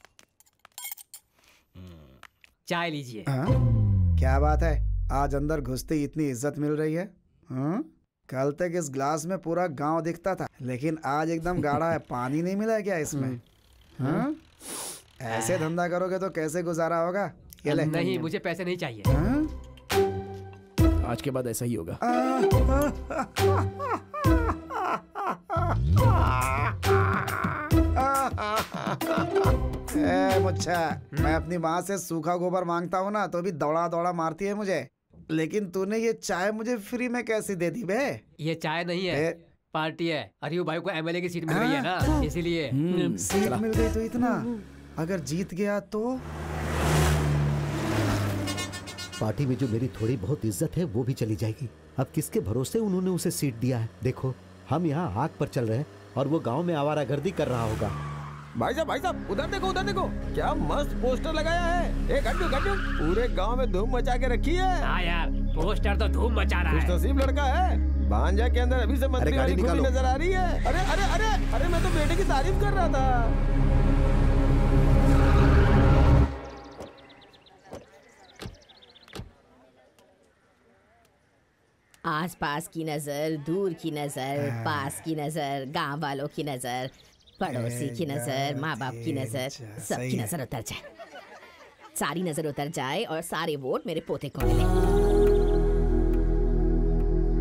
चाय लीजिए। क्या बात है, आज अंदर घुसते ही इतनी इज्जत मिल रही है? हाँ? कल तक इस ग्लास में पूरा गांव दिखता था, लेकिन आज एकदम गाढ़ा है। पानी नहीं मिला है क्या इसमें? हाँ? ऐसे धंधा करोगे तो कैसे गुजारा होगा? ये ले। नहीं, मुझे पैसे नहीं चाहिए। हाँ? आज के बाद ऐसा ही होगा। ए मुच्छा, मैं अपनी माँ से सूखा गोबर मांगता हूँ ना तो भी दौड़ा दौड़ा मारती है मुझे, लेकिन तूने ये चाय मुझे फ्री में कैसी दे दी बे? ये चाय नहीं है, ए? पार्टी है। अरियू भाई को एमएलए की सीट मिल गई है ना, इसीलिए। सीट मिल गई तो इतना, अगर जीत गया तो? पार्टी में जो मेरी थोड़ी बहुत इज्जत है वो भी चली जाएगी। अब किसके भरोसे उन्होंने उसे सीट दिया है? देखो, हम यहाँ आग पर चल रहे हैं और वो गांव में आवारागर्दी कर रहा होगा। भाई साहब, भाई साहब, उधर देखो, उधर देखो, क्या मस्त पोस्टर लगाया है। एक गड्ढू गड्ढू पूरे गांव में धूम मचा के रखी है। हाँ यार, पोस्टर तो धूम मचा रहा है। खुशनसीब लड़का है। भांजा के अंदर अभी से मंत्री वाली खूबी नजर आ रही है। अरे अरे अरे अरे, मैं तो बेटे की तारीफ कर रहा था। आस पास की नजर, दूर की नजर, पास की नजर, गांव वालों की नजर, पड़ोसी की नजर, माँ बाप की नजर, सबकी नजर उतर जाए, सारी नजर उतर जाए और सारे वोट मेरे पोते को मिले।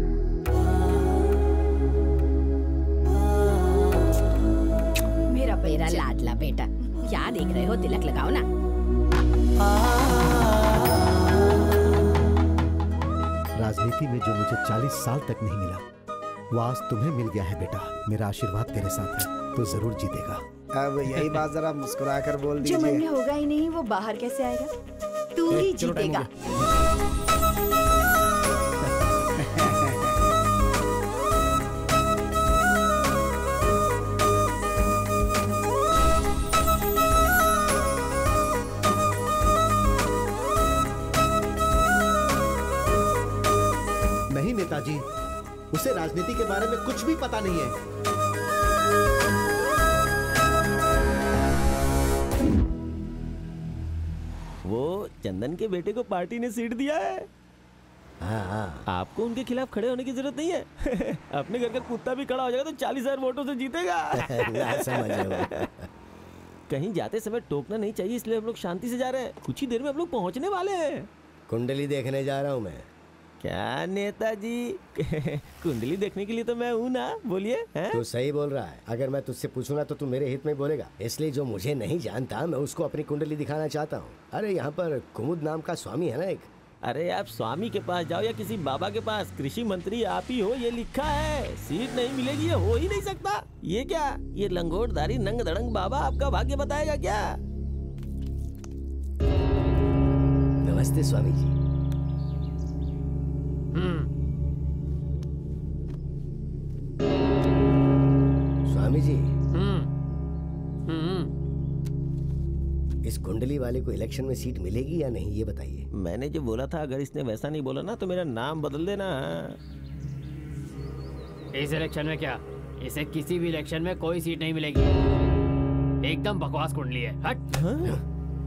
हो तिलक लगाओ ना। राजनीति में जो मुझे चालीस साल तक नहीं मिला वो आज तुम्हें मिल गया है बेटा। मेरा आशीर्वाद तेरे साथ है, तो जरूर जीतेगा। अब यही बात जरा मुस्कुरा कर बोल जो मन में दीजिए। होगा ही नहीं वो बाहर कैसे आएगा? तू ही जीतेगा। नहीं नेताजी, उसे राजनीति के बारे में कुछ भी पता नहीं है। वो चंदन के बेटे को पार्टी ने सीट दिया है। हाँ हाँ। आपको उनके खिलाफ खड़े होने की जरूरत नहीं है। अपने घर का कुत्ता भी खड़ा हो जाएगा तो चालीस हजार वोटों से जीतेगा। ना समझो। कहीं जाते समय टोकना नहीं चाहिए, इसलिए हम लोग शांति से जा रहे हैं। कुछ ही देर में हम लोग पहुंचने वाले हैं। कुंडली देखने जा रहा हूँ मैं। क्या नेताजी? कुंडली देखने के लिए तो मैं हूँ ना, बोलिए। तू सही बोल रहा है। अगर मैं तुझसे पूछूंगा तो तू मेरे हित में बोलेगा, इसलिए जो मुझे नहीं जानता मैं उसको अपनी कुंडली दिखाना चाहता हूँ। अरे यहाँ पर कुमुद नाम का स्वामी है ना एक। अरे आप स्वामी के पास जाओ या किसी बाबा के पास, कृषि मंत्री आप ही हो, ये लिखा है। सीट नहीं मिलेगी, ये हो ही नहीं सकता। ये क्या, ये लंगोटधारी नंग धड़ंग बाबा आपका भाग्य बताएगा क्या? नमस्ते स्वामी जी। स्वामी जी, इस कुंडली वाले को इलेक्शन में सीट मिलेगी या नहीं ये बताइए। मैंने जो बोला था, अगर इसने वैसा नहीं बोला ना तो मेरा नाम बदल देना। इस इलेक्शन में क्या, इसे किसी भी इलेक्शन में कोई सीट नहीं मिलेगी। एकदम बकवास कुंडली है। हट। हाँ?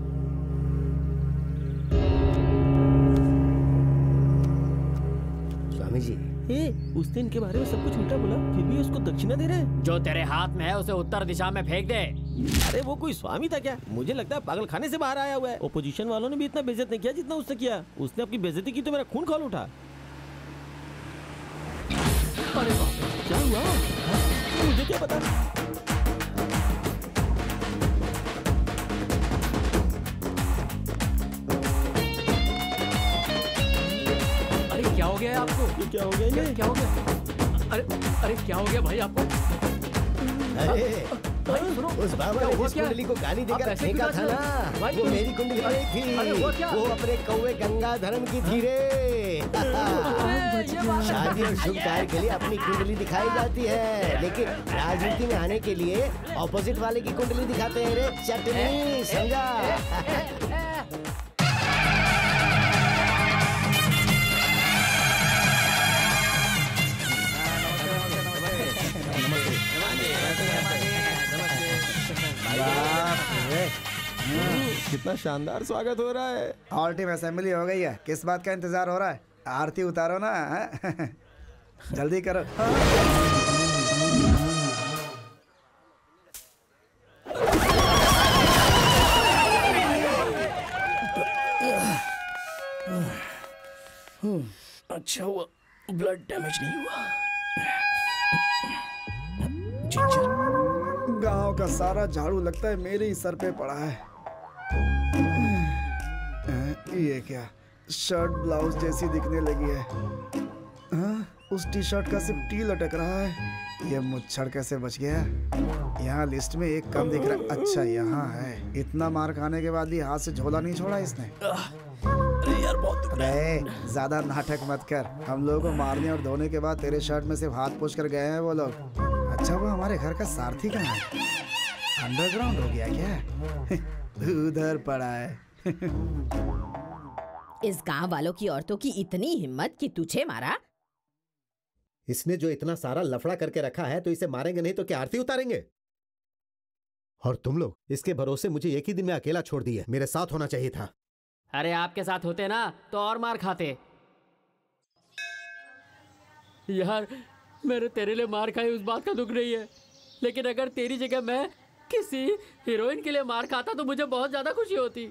स्वामी जी, ए, उस दिन के बारे में सब कुछ उल्टा बोला, फिर भी उसको दक्षिणा दे रहे हैं। जो तेरे हाथ में है उसे उत्तर दिशा में फेंक दे। अरे वो कोई स्वामी था क्या? मुझे लगता है पागल खाने से बाहर आया हुआ है। ओपोजिशन वालों ने भी इतना बेइज्जत नहीं किया जितना उसने किया। उसने अपनी बेइज्जती की तो मेरा खून खौल उठा। अरे बाप रे, क्या हुआ? हाँ? मुझे क्या पता। क्या हो गया आपको? ये क्या हो गया? क्या, क्या हो गया? अरे अरे क्या हो गया भाई आपको? अरे भाई सुनो, उस बाबा ने जिस कुंडली को गाली देकर फेंका था ना, वो मेरी कुंडली नहीं थी। वो, वो अपने कौवे गंगाधरन की थी रे। शादी और शुभ कार्य के लिए अपनी कुंडली दिखाई जाती है, लेकिन राजनीति में आने के लिए ऑपोजिट वाले की कुंडली दिखाते हैं रे चटनी, समझा? कितना शानदार स्वागत हो रहा है। ऑल टीम असेंबली हो गई है, किस बात का इंतजार हो रहा है? आरती उतारो ना। हाँ? जल्दी करो। अच्छा हुआ ब्लड डैमेज नहीं हुआ। गांव का सारा झाड़ू लगता है मेरे ही सर पे पड़ा है। ये क्या, शर्ट ब्लाउज जैसी दिखने लगी है। हाँ? उस टी शर्ट का सिर्फ टी लटक रहा है। ये मुच्छर कैसे बच गया? यहाँ लिस्ट में एक कम दिख रहा है। अच्छा यहाँ है। इतना मार खाने के बाद भी हाथ से झोला नहीं छोड़ा इसने। यार बहुत अरे ज्यादा नाटक मत कर। हम लोगों को मारने और धोने के बाद तेरे शर्ट में सिर्फ हाथ पोंछ कर गए हैं वो लोग। अच्छा वो हमारे घर का सारथी कहाँ है? अंडरग्राउंड हो गया क्या? उधर पड़ा है। इस गांव वालों की औरतों की इतनी हिम्मत कि तुझे मारा। इसने जो इतना सारा लफड़ा करके रखा है तो इसे मारेंगे नहीं तो क्या आरती उतारेंगे? और तुम लोग इसके भरोसे मुझे एक ही दिन में अकेला छोड़ दिए। मेरे साथ होना चाहिए था। अरे आपके साथ होते ना तो और मार खाते। यार मेरे तेरे लिए मार खाई उस बात का दुख नहीं है, लेकिन अगर तेरी जगह मैं किसी हीरोइन के लिए मार खाता तो मुझे बहुत ज्यादा खुशी होती।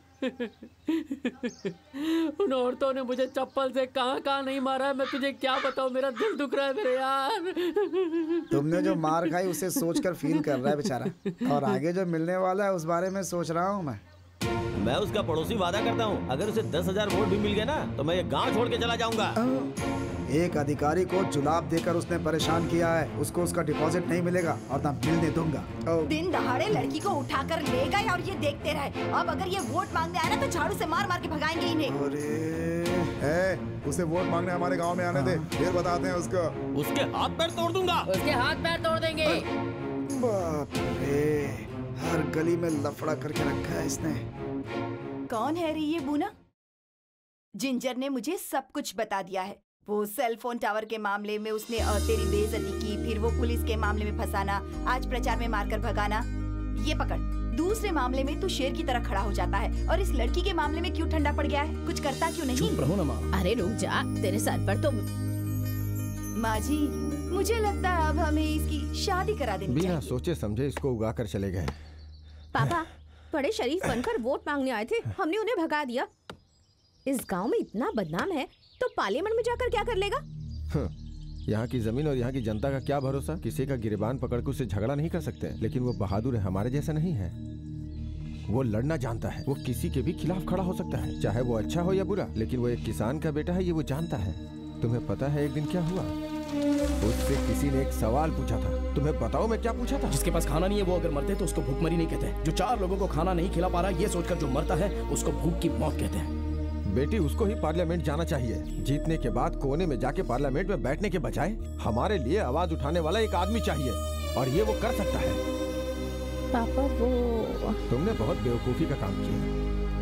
उन औरतों ने मुझे चप्पल से कहां कहां नहीं मारा है, मैं तुझे क्या बताऊं। मेरा दिल दुख रहा है मेरे यार। तुमने जो मार खाई उसे सोचकर फील कर रहा है बेचारा, और आगे जो मिलने वाला है उस बारे में सोच रहा हूँ मैं। मैं उसका पड़ोसी वादा करता हूँ, अगर उसे दस हजार वोट भी मिल गए ना तो मैं ये गांव छोड़ के चला जाऊंगा। एक अधिकारी को जुलाब देकर उसने परेशान किया है, उसको उसका डिपॉजिट नहीं मिलेगा और ना मिलने दूंगा। दिन दहाड़े लड़की को उठाकर ले गए और ये देखते रहे। अब अगर ये वोट मांगने आए ना तो झाड़ू से मार मार के भगाएंगे इन्हें। ए, उसे वोट मांगने हमारे गांव में आने दे, फिर बताते हैं उसको। उसके हाथ पैर तोड़ दूंगा। उसके हाथ पैर तोड़ देंगे। बाप रे, हर गली में लफड़ा करके रखा है इसने। कौन है रे ये बूना? जिंजर ने मुझे सब कुछ बता दिया है। वो सेल फोन टावर के मामले में उसने अ, तेरी बेइज्जती की, फिर वो पुलिस के मामले में फंसाना, आज प्रचार में मारकर भगाना। ये पकड़, दूसरे मामले में तू शेर की तरह खड़ा हो जाता है और इस लड़की के मामले में क्यों ठंडा पड़ गया है? कुछ करता क्यों नहीं? चुप रहो ना माँ। अरे रुक जा, तेरे सर पर तो। माँ जी, मुझे लगता है अब हमें इसकी शादी करा देनी बिना चाहिए। सोचे समझे इसको उगा कर चले गए। पापा बड़े शरीफ बनकर वोट मांगने आए थे, हमने उन्हें भगा दिया। इस गांव में इतना बदनाम है तो पार्लियामेंट में जाकर क्या कर लेगा? यहाँ की जमीन और यहाँ की जनता का क्या भरोसा? किसी का गिरबान पकड़कर उससे झगड़ा नहीं कर सकते, लेकिन वो बहादुर है, हमारे जैसा नहीं है। वो लड़ना जानता है, वो किसी के भी खिलाफ खड़ा हो सकता है, चाहे वो अच्छा हो या बुरा। लेकिन वो एक किसान का बेटा है, ये वो जानता है। तुम्हें पता है एक दिन क्या हुआ? उससे किसी ने एक सवाल पूछा था, तुम्हें बताओ मैं क्या पूछा था? जिसके पास खाना नहीं है वो अगर मरते तो उसको भूखमरी नहीं कहते। जो चार लोगों को खाना नहीं खिला पा रहा ये सोचकर जो मरता है उसको भूख की मौत कहते हैं। बेटी, उसको ही पार्लियामेंट जाना चाहिए। जीतने के बाद कोने में जाके पार्लियामेंट में बैठने के बजाय हमारे लिए आवाज उठाने वाला एक आदमी चाहिए, और ये वो कर सकता है। पापा वो तुमने बहुत बेवकूफी का काम किया।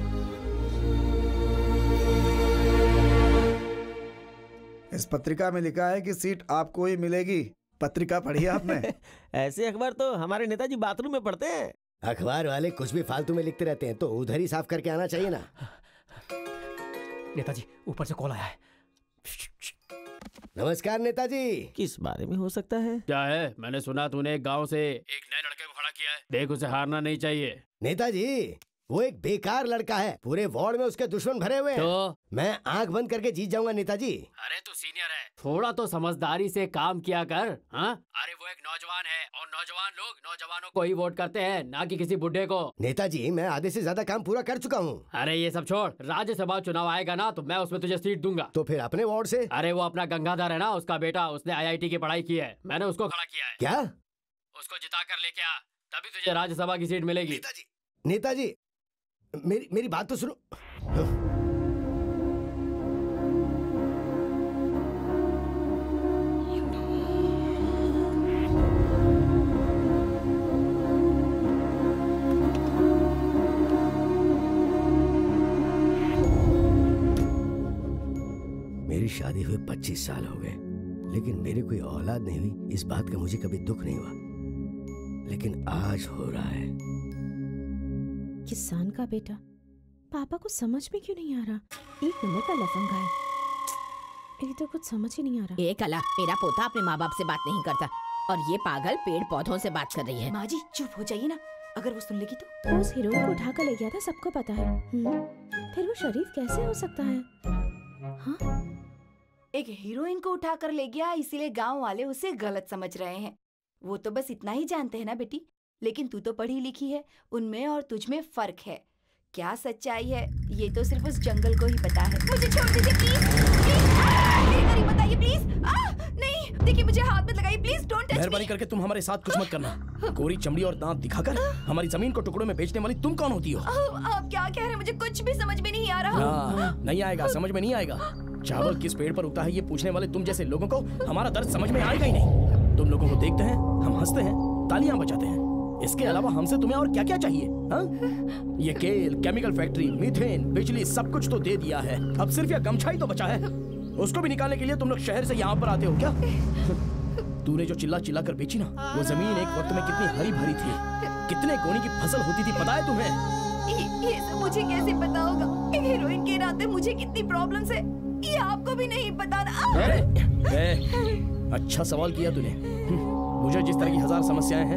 इस पत्रिका में लिखा है कि सीट आपको ही मिलेगी। पत्रिका पढ़ी आपने? ऐसे अखबार तो हमारे नेताजी बाथरूम में पढ़ते हैं। अखबार वाले कुछ भी फालतू में लिखते रहते हैं, तो उधर ही साफ करके आना चाहिए ना। नेताजी ऊपर से कॉल आया है। नमस्कार नेताजी। किस बारे में हो सकता है? क्या है? मैंने सुना तूने एक गांव से एक नए लड़के को खड़ा किया है। देख, उसे हारना नहीं चाहिए। नेताजी, वो एक बेकार लड़का है, पूरे वार्ड में उसके दुश्मन भरे हुए हैं। तो मैं आंख बंद करके जीत जाऊंगा नेताजी। अरे तू सीनियर है, थोड़ा तो समझदारी से काम किया कर। हाँ? अरे वो एक नौजवान है और नौजवान लोग नौजवानों को ही वोट करते हैं, ना कि किसी बुढ़े को। नेताजी, मैं आधे से ज्यादा काम पूरा कर चुका हूँ। अरे ये सब छोड़, राज्यसभा चुनाव आएगा ना तो मैं उसमें तुझे सीट दूंगा। तो फिर अपने वार्ड से? अरे वो अपना गंगाधर है ना, उसका बेटा, उसने आई आई टी की पढ़ाई की है, मैंने उसको खड़ा किया है। क्या? उसको जिता कर लेके आ, तभी तुझे राज्यसभा की सीट मिलेगी। नेताजी, नेताजी मेरी मेरी बात तो सुनो। मेरी शादी हुए पच्चीस साल हो गए, लेकिन मेरी कोई औलाद नहीं हुई। इस बात का मुझे कभी दुख नहीं हुआ, लेकिन आज हो रहा है। किसान का बेटा, पापा को समझ में क्यों नहीं आ रहा? एक नंबर का लफंगा है, ये तो कुछ समझ ही नहीं आ रहा। ए कला, मेरा पोता अपने माँ बाप से बात नहीं करता और ये पागल पेड़ पौधों से बात कर रही है। माँ जी चुप हो जाइए ना, अगर वो सुन लेगी तो। उस हीरोइन को उठा कर ले गया था, सबको पता है। हम्म, फिर वो शरीफ कैसे हो सकता है? हाँ? एक हीरोइन को उठा कर ले गया, इसीलिए गांव वाले उसे गलत समझ रहे हैं। वो तो बस इतना ही जानते हैं ना बेटी, लेकिन तू तो पढ़ी लिखी है, उनमें और तुझ में फर्क है। क्या सच्चाई है ये तो सिर्फ उस जंगल को ही पता है। मुझे छोड़ दीजिए प्लीज, प्लीज बताइए प्लीज। नहीं, देखिए मुझे हाथ मत लगाइए प्लीज, डोंट टच मी। मेहरबानी करके तुम हमारे साथ कुछ मत करना। गोरी चमड़ी और दांत दिखाकर हमारी जमीन को टुकड़ों में बेचने वाली तुम कौन होती हो? आप क्या कह रहे हैं? मुझे कुछ भी समझ में नहीं आ रहा। हाँ, नहीं आएगा, समझ में नहीं आएगा। चावल किस पेड़ पर उगता है ये पूछने वाले तुम जैसे लोगों को हमारा दर्द समझ में आएगा ही नहीं। तुम लोगों को देखते हैं, हम हंसते हैं, तालियां बजाते हैं, इसके अलावा हमसे तुम्हें और क्या क्या चाहिए? हाँ? ये केल, केमिकल फैक्ट्री, मीथेन, बिजली सब कुछ तो दे दिया है, अब सिर्फ यह गमछा ही तो बचा है। उसको भी निकालने के लिए तुम लोग शहर से यहाँ पर आते हो क्या? तूने जो चिल्ला चिल्ला कर बेची ना, वो जमीन एक वक्त में कितनी हरी भरी थी, कितने गोनी की फसल होती थी, पता है तुम्हें? ये, ये सब मुझे कैसे पता होगा? हीरोइन के नाते मुझे कितनी प्रॉब्लम्स है, ये आपको भी नहीं पता ना? ए, ए, अच्छा सवाल किया तूने। मुझे जिस तरह की हजार समस्याएं हैं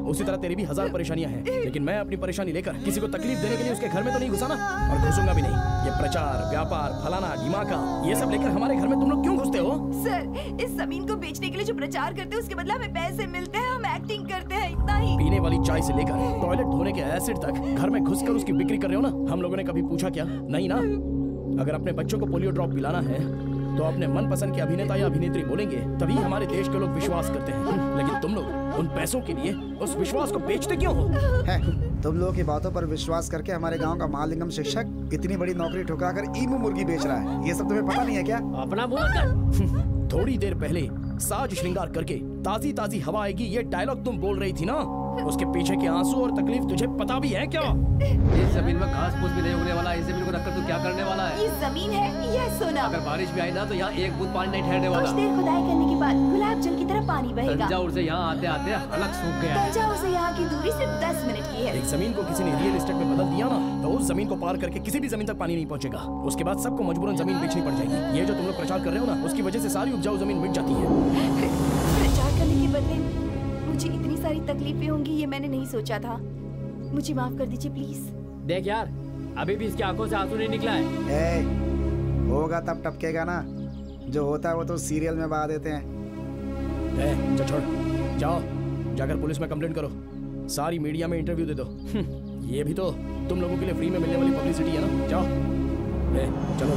उसी तरह तेरी भी हजार परेशानियां हैं, लेकिन मैं अपनी परेशानी लेकर किसी को तकलीफ देने के लिए उसके घर में तो नहीं घुसा ना, और घुसूंगा भी नहीं। ये प्रचार, व्यापार, फलाना ढिमाका, ये सब लेकर हमारे घर में तुम लोग क्यों घुसते हो? सर, इस जमीन को बेचने के लिए जो प्रचार करते हैं उसके बदले हमें पैसे मिलते हैं, हम एक्टिंग करते हैं, इतना ही। पीने वाली चाय से लेकर टॉयलेट धोने के एसिड तक घर में घुसकर उसकी बिक्री कर रहे हो ना। हम लोगों ने कभी पूछा क्या? नहीं ना। अगर अपने बच्चों को पोलियो ड्रॉप पिलाना है तो अपने मनपसंद के अभिनेता या अभिनेत्री बोलेंगे, तभी हमारे देश के लोग विश्वास करते हैं। लेकिन तुम लोग उन पैसों के लिए उस विश्वास को बेचते क्यों हो? है, तुम लोगों की बातों पर विश्वास करके हमारे गांव का महालिंगम शिक्षक इतनी बड़ी नौकरी ठुकरा कर ईमू मुर्गी बेच रहा है। ये सब तुम्हें पता नहीं है क्या? अपना मुंह थोड़ी देर पहले साज श्रृंगार करके ताजी ताजी हवा आएगी, ये डायलॉग तुम बोल रही थी ना। उसके पीछे के आंसू और तकलीफ तुझे पता भी है क्या? इस जमीन में घास फूस भी नहीं उगने वाला, इस जमीन को रखकर तू क्या करने वाला है? ये जमीन है, यह सोना। अगर बारिश भी आई ना तो यहाँ एक बूंद पानी नहीं ठहरने वाला। कुछ देर खुदाई करने के बाद गुलाब जल की तरह पानी बहेगा। तंजावुर से यहाँ आते आते अलग सूख गया है। तंजावुर से यहाँ की दूरी सिर्फ दस मिनट की है। एक जमीन को किसी ने रियल एस्टेट में बदल दिया ना, तो उस जमीन को पार करके किसी भी जमीन तक पानी नहीं पहुंचेगा। उसके बाद सबको मजबूरन जमीन बेचनी पड़ जाएगी। ये जो तुम लोग प्रचार कर रहे हो ना, उसकी वजह से सारी उपजाऊ जमीन मिट जाती है। प्रचार करने के बदले मुझे इतनी सारी तकलीफें होंगी, ये मैंने नहीं सोचा था। मुझे माफ कर दीजिए प्लीज। देख यार, अभी भी इसकी आंखों से आंसू नहीं निकला है। ए, होगा तब टपकेगा ना, जो होता है वो तो सीरियल में बहा देते हैं। ए, जा छोड़, जाओ जाकर पुलिस में कंप्लेंट करो, सारी मीडिया में इंटरव्यू दे दो। ये भी तो तुम लोगों के लिए फ्री में मिलने वाली पब्लिसिटी है ना। जाओ, ए, चलो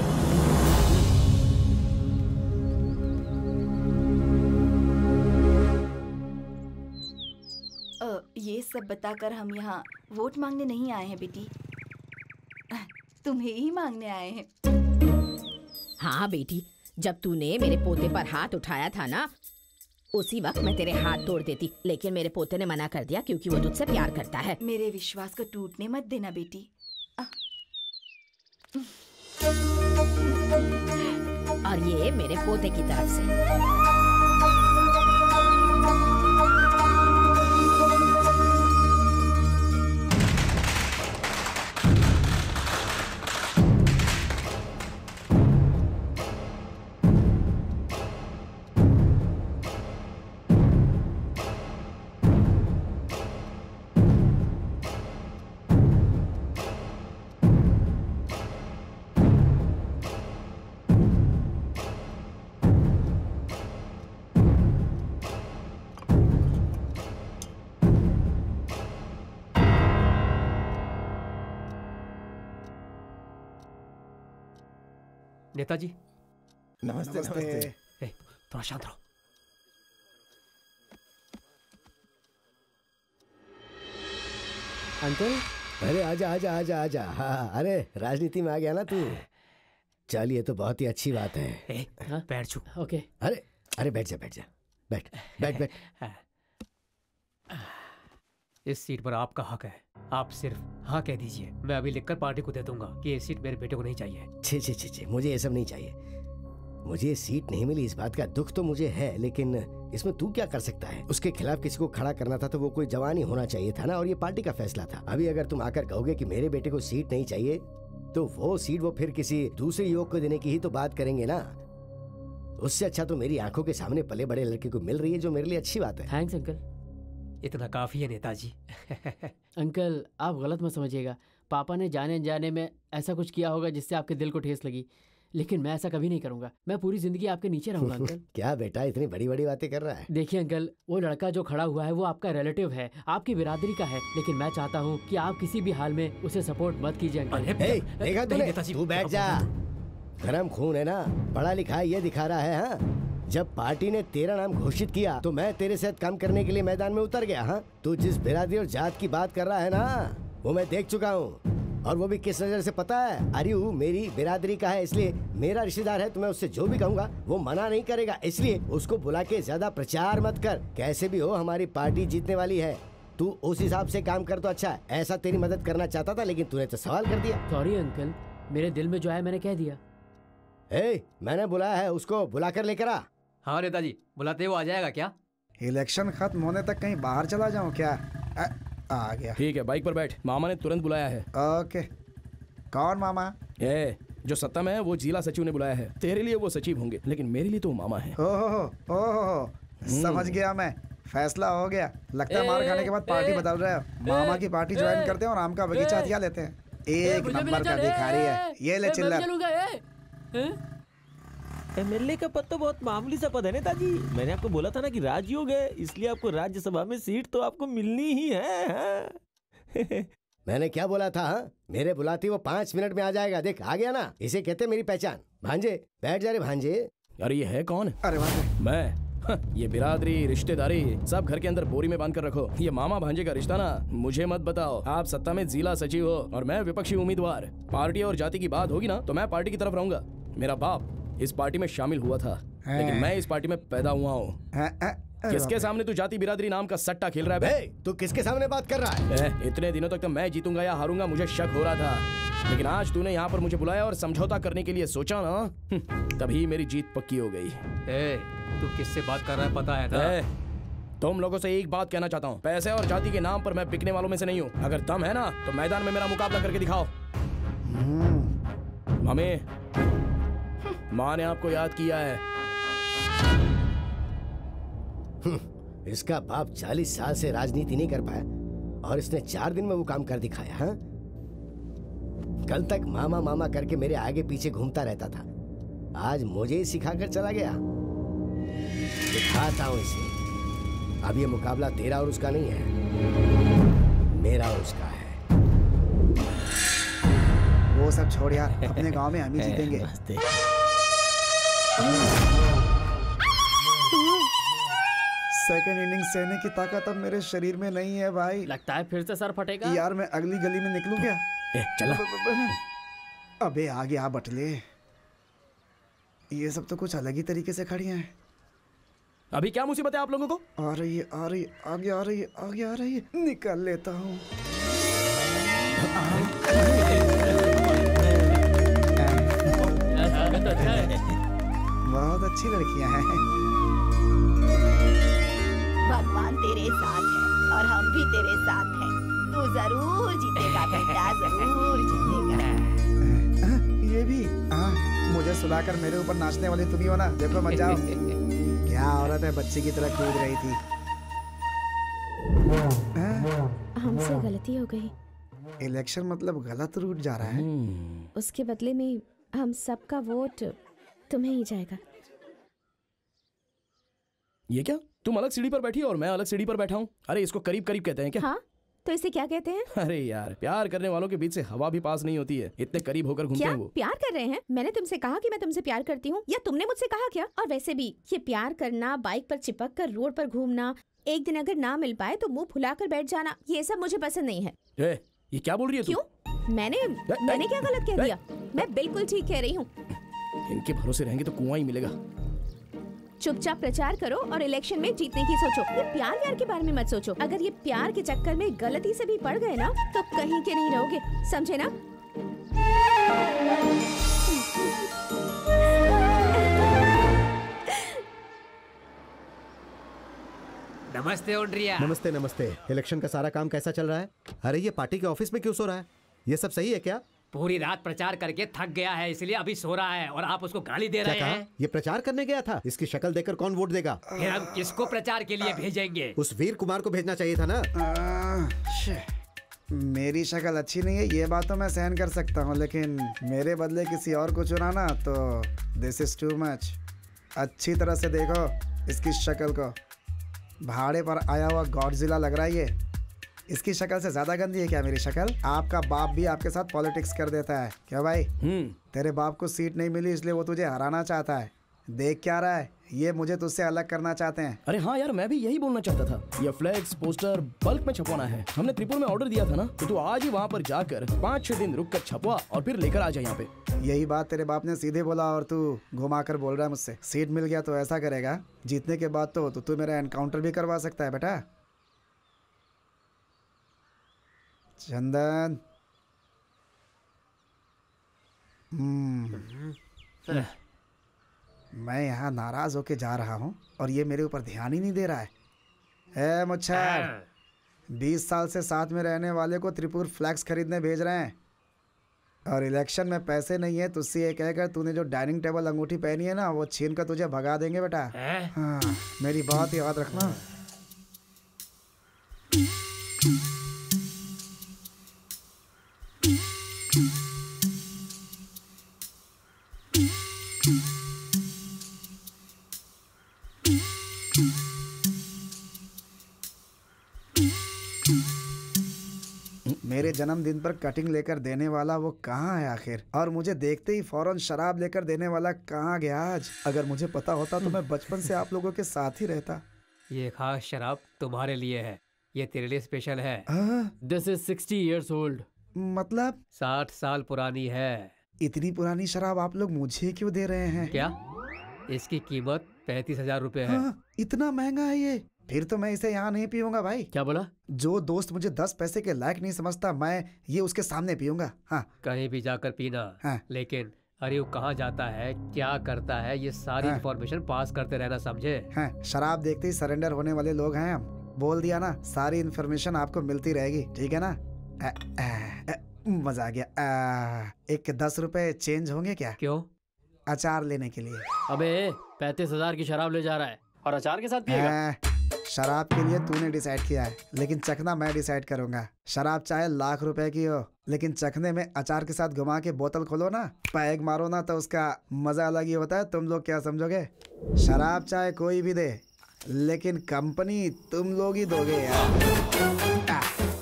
ये सब बताकर हम यहाँ वोट मांगने नहीं आए हैं बेटी, तुम्हें ही मांगने आए हैं। हाँ बेटी, जब तूने मेरे पोते पर हाथ उठाया था ना, उसी वक्त मैं तेरे हाथ तोड़ देती, लेकिन मेरे पोते ने मना कर दिया क्योंकि वो तुझसे प्यार करता है। मेरे विश्वास को टूटने मत देना बेटी। और ये मेरे पोते की तरफ से। नेताजी नमस्ते, नमस्ते। ए, थोड़ा शांत रहो। अंकल, अरे आजा आजा आजा आजा। हाँ, अरे राजनीति में आ गया ना तू। चल, ये तो बहुत ही अच्छी बात है। ए, हाँ? बैठ चुप। ओके। अरे अरे बैठ जा बैठ जा बैठ बैठ बैठ। इस सीट पर आपका हक है, आप सिर्फ हाँ कह दीजिए। मैं अभी लिखकर पार्टी को दे दूंगा कि ये सीट मेरे बेटे को नहीं चाहिए। छे छे छे छे, मुझे ये सब नहीं चाहिए। मुझे ये सीट नहीं मिली, इस बात का दुख तो मुझे है, लेकिन इसमें तू क्या कर सकता है? उसके खिलाफ किसी को खड़ा करना था तो वो कोई जवान ही होना चाहिए था ना, और ये पार्टी का फैसला था। अभी अगर तुम आकर कहोगे कि मेरे बेटे को सीट नहीं चाहिए, तो वो सीट वो फिर किसी दूसरे युवक को देने की ही तो बात करेंगे ना। उससे अच्छा तो मेरी आंखों के सामने पले बड़े लड़के को मिल रही है, जो मेरे लिए अच्छी बात है। थैंक्स अंकल, इतना काफी है नेताजी। अंकल, आप गलत मत समझिएगा। पापा ने जाने जाने में ऐसा कुछ किया होगा जिससे आपके दिल को ठेस लगी, लेकिन मैं ऐसा कभी नहीं करूंगा। मैं पूरी जिंदगी आपके नीचे रहूंगा अंकल। क्या बेटा इतनी बड़ी बड़ी बातें कर रहा है? देखिए अंकल, वो लड़का जो खड़ा हुआ है वो आपका रिलेटिव है, आपकी बिरादरी का है, लेकिन मैं चाहता हूँ कि आप किसी भी हाल में उसे सपोर्ट मत कीजिए अंकल। हे, देखा तूने? तू बैठ जा। गरम खून है ना, पढ़ा लिखा है ये दिखा रहा है। हाँ, जब पार्टी ने तेरा नाम घोषित किया तो मैं तेरे साथ काम करने के लिए मैदान में उतर गया। हाँ, तू जिस बिरादरी और जात की बात कर रहा है ना, वो मैं देख चुका हूँ, और वो भी किस नजर से पता है? आर्यू मेरी बिरादरी का है, इसलिए मेरा रिश्तेदार है, तो मैं उससे जो भी कहूँगा वो मना नहीं करेगा। इसलिए उसको बुला के ज्यादा प्रचार मत कर। कैसे भी हो, हमारी पार्टी जीतने वाली है। तू उस हिसाब से काम कर तो अच्छा है। ऐसा तेरी मदद करना चाहता था, लेकिन तूने तो सवाल कर दिया। सॉरी अंकल, मेरे दिल में जो है मैंने कह दिया। ए, मैंने बुलाया है, उसको बुला कर लेकर आ। हाँ नेताजी, बुलाते वो आ जाएगा क्या? इलेक्शन खत्म होने तक कहीं बाहर चला जाऊं क्या? आ, आ गया। ठीक है, बाइक पर बैठ, मामा ने तुरंत बुलाया है। ओके। कौन मामा? ए, जो सत्ता में है वो जिला सचिव ने बुलाया है। तेरे लिए वो सचिव होंगे, लेकिन मेरे लिए तो मामा है। ओहो ओहो, समझ गया मैं। फैसला हो गया। लगता है मार खाने के बाद पार्टी बदल रहे हो। मामा की पार्टी ज्वाइन करते हैं और आम का बगीचा हथिया लेते हैं। एक नंबर का भिखारी है ये। ले चिल्लर। एमएलए का पद तो बहुत मामूली सा पद है नेताजी। मैंने आपको बोला था ना कि राजयोग है, इसलिए आपको राज्यसभा में सीट तो आपको मिलनी ही है। हाँ? मैंने क्या बोला था? हा? मेरे बुलाती वो पाँच मिनट में आ जाएगा। देख आ गया ना, इसे कहते मेरी पहचान। भांजे बैठ जा रे भांजे। अरे ये है कौन? अरे मैं। हाँ, ये बिरादरी रिश्तेदारी सब घर के अंदर बोरी में बांध कर रखो। ये मामा भांजे का रिश्ता ना मुझे मत बताओ। आप सत्ता में जिला सचिव हो और मैं विपक्षी उम्मीदवार। पार्टी और जाति की बात होगी ना तो मैं पार्टी की तरफ रहूंगा। मेरा बाप इस पार्टी में शामिल हुआ था, लेकिन मैं इस पार्टी में पैदा हुआ हूँ। किसके सामने तू जाति बिरादरी नाम का सट्टा खेल रहा है? तू किसके सामने बात कर रहा है? ए, इतने दिनों तक तो मैं जीतूंगा या हारूंगा मुझे शक हो रहा था, लेकिन आज तूने यहाँ पर मुझे बुलाया और समझौता करने के लिए सोचा ना, तभी मेरी जीत पक्की हो गई। ए, तू किससे बात कर रहा है पता है ना? ए, तुम लोगों से एक बात कहना चाहता हूँ, पैसे और जाति के नाम पर मैं बिकने वालों में से नहीं हूँ। अगर दम है ना तो मैदान में मेरा मुकाबला करके दिखाओ। मम्मी, माँ ने आपको याद किया है। इसका बाप चालीस साल से राजनीति नहीं कर पाया और इसने चार दिन में वो काम कर दिखाया। हा? कल तक मामा मामा करके मेरे आगे पीछे घूमता रहता था, आज मुझे ही सिखाकर चला गया। दिखाता हूँ इसे। अब ये मुकाबला तेरा और उसका नहीं है, मेरा और उसका है। वो सब छोड़ यार, अपने गांव में हम ही जीतेंगे। सेकेंड इनिंग सहने की ताकत अब मेरे शरीर में नहीं है भाई। लगता है फिर से सर फटेगा। यार मैं अगली गली में निकलूं क्या? ए, चला। अबे आ गया बटले। ये सब तो कुछ अलग ही तरीके से खड़ी हैं। अभी क्या मुसीबत है आप लोगों को? आ रही है, आ रही है, आगे आ रही है, आगे आ रही है। निकल लेता हूँ। बहुत अच्छी लड़कियां हैं। भगवान तेरे साथ है और हम भी तेरे साथ हैं। तू जरूर जीतेगा बेटा, जरूर जीतेगा। ये भी आ, मुझे सुलाकर मेरे ऊपर नाचने वाली तुम ही हो ना। देखो मत जाओ। क्या औरत है, बच्चे की तरह कूद रही थी। हमसे गलती हो गई। इलेक्शन मतलब गलत रूट जा रहा है। उसके बदले में हम सबका वोट तुम्हें ही जाएगा। ये क्या? तुम अलग सीढ़ी पर बैठी हो और मैं अलग सीढ़ी पर बैठा हूँ। अरे इसको करीब करीब कहते हैं क्या? हाँ, तो इसे क्या कहते हैं? अरे यार, प्यार करने वालों के बीच से हवा भी पास नहीं होती है, इतने करीब होकर घूमते हैं वो। प्यार कर रहे हैं? मैंने तुमसे कहा कि मैं तुमसे प्यार करती हूँ, या तुमने मुझसे कहा क्या? और वैसे भी ये प्यार करना, बाइक पर चिपक कर रोड पर घूमना, एक दिन अगर ना मिल पाए तो मुंह फुलाकर बैठ जाना, ये सब मुझे पसंद नहीं है। ए, ये क्या बोल रही है तू? क्यों? मैंने मैंने क्या गलत कह दिया? मैं बिल्कुल ठीक कह रही हूँ। इनके भरोसे रहेंगे तो कुआं ही मिलेगा। चुपचाप प्रचार करो और इलेक्शन में जीतने की सोचो। ये प्यार व्यार के बारे में मत सोचो। अगर ये प्यार के चक्कर में गलती से भी पड़ गए ना तो कहीं के नहीं रहोगे, समझे ना? नमस्ते ओंड्रिया। नमस्ते नमस्ते। इलेक्शन का सारा काम कैसा चल रहा है? अरे ये पार्टी के ऑफिस में क्यों सो रहा है? ये सब सही है क्या? पूरी रात प्रचार करके थक गया है, इसलिए अभी सो रहा है और आप उसको गाली दे रहे हैं। ये प्रचार करने गया था? इसकी शक्ल देखकर कौन वोट देगा? फिर हम किसको प्रचार के लिए भेजेंगे? उस वीर कुमार को भेजना चाहिए था ना। आ, मेरी शक्ल अच्छी नहीं है ये बात तो मैं सहन कर सकता हूँ, लेकिन मेरे बदले किसी और को चुनाना तो दिस इज टू मच। अच्छी तरह से देखो इसकी शक्ल को। भाड़े पर आया हुआ गॉडजिला लग रहा है ये। इसकी शक्ल से ज्यादा गंदी है क्या मेरी शक्ल? आपका बाप भी आपके साथ पॉलिटिक्स कर देता है क्या भाई? तेरे बाप को सीट नहीं मिली इसलिए वो तुझे हराना चाहता है। देख क्या रहा है, ये मुझे तुझसे अलग करना चाहते हैं। अरे हाँ यार, मैं भी यही बोलना चाहता था। ये फ्लैक्स पोस्टर बल्क में छपवाना है। हमने त्रिपुर में ऑर्डर दिया था ना, तो तू आज ही वहाँ पर जाकर पाँच छह दिन रुक कर छपवा और फिर लेकर आ जाए यहाँ पे। यही बात तेरे बाप ने सीधे बोला और तू घुमा कर बोल रहा है मुझसे। सीट मिल गया तो ऐसा करेगा, जीतने के बाद तो तू मेरा एनकाउंटर भी करवा सकता है बेटा। चंदन, हम्म, मैं यहाँ नाराज होके जा रहा हूँ और ये मेरे ऊपर ध्यान ही नहीं दे रहा है। ए मुच्छर, बीस साल से साथ में रहने वाले को त्रिपुर फ्लैक्स खरीदने भेज रहे हैं और इलेक्शन में पैसे नहीं है, तुझसे ये कहकर तूने जो डाइनिंग टेबल अंगूठी पहनी है ना वो छीन कर तुझे भगा देंगे बेटा। हाँ, मेरी बात याद रखना। जन्मदिन पर कटिंग लेकर देने वाला वो कहाँ है आखिर? और मुझे देखते ही फौरन शराब लेकर देने वाला कहाँ गया आज? अगर मुझे पता होता तो मैं बचपन से आप लोगों के साथ ही रहता। ये खास शराब तुम्हारे लिए है, ये तेरे लिए स्पेशल है। This is sixty years old. मतलब साठ साल पुरानी है। इतनी पुरानी शराब आप लोग मुझे क्यों दे रहे हैं? क्या इसकी कीमत पैंतीस हजार रूपए है। हाँ, इतना महंगा है ये? फिर तो मैं इसे यहाँ नहीं पीऊंगा भाई। क्या बोला? जो दोस्त मुझे दस पैसे के लायक नहीं समझता, मैं ये उसके सामने पीऊंगा। हाँ, कहीं भी जाकर पीना। हाँ। लेकिन अरे वो कहाँ जाता है, क्या करता है, ये सारी हाँ। इंफॉर्मेशन पास करते रहना, समझे? हाँ, शराब देखते ही सरेंडर होने वाले लोग हैं हम। बोल दिया ना, सारी इन्फॉर्मेशन आपको मिलती रहेगी, ठीक है ना? आ, आ, आ, मजा आ गया। आ, एक दस रुपए चेंज होंगे क्या? क्यों? अचार लेने के लिए। अबे पैंतीस हजार की शराब ले जा रहा है और अचार के साथ पिएगा? शराब के लिए तूने डिसाइड किया है, लेकिन चखना मैं डिसाइड करूंगा। शराब चाहे लाख रुपए की हो, लेकिन चखने में अचार के साथ घुमा के बोतल खोलो ना, पैग मारो ना, तो उसका मजा अलग ही होता है। तुम लोग क्या समझोगे? शराब चाहे कोई भी दे, लेकिन कंपनी तुम लोग ही दोगे यार।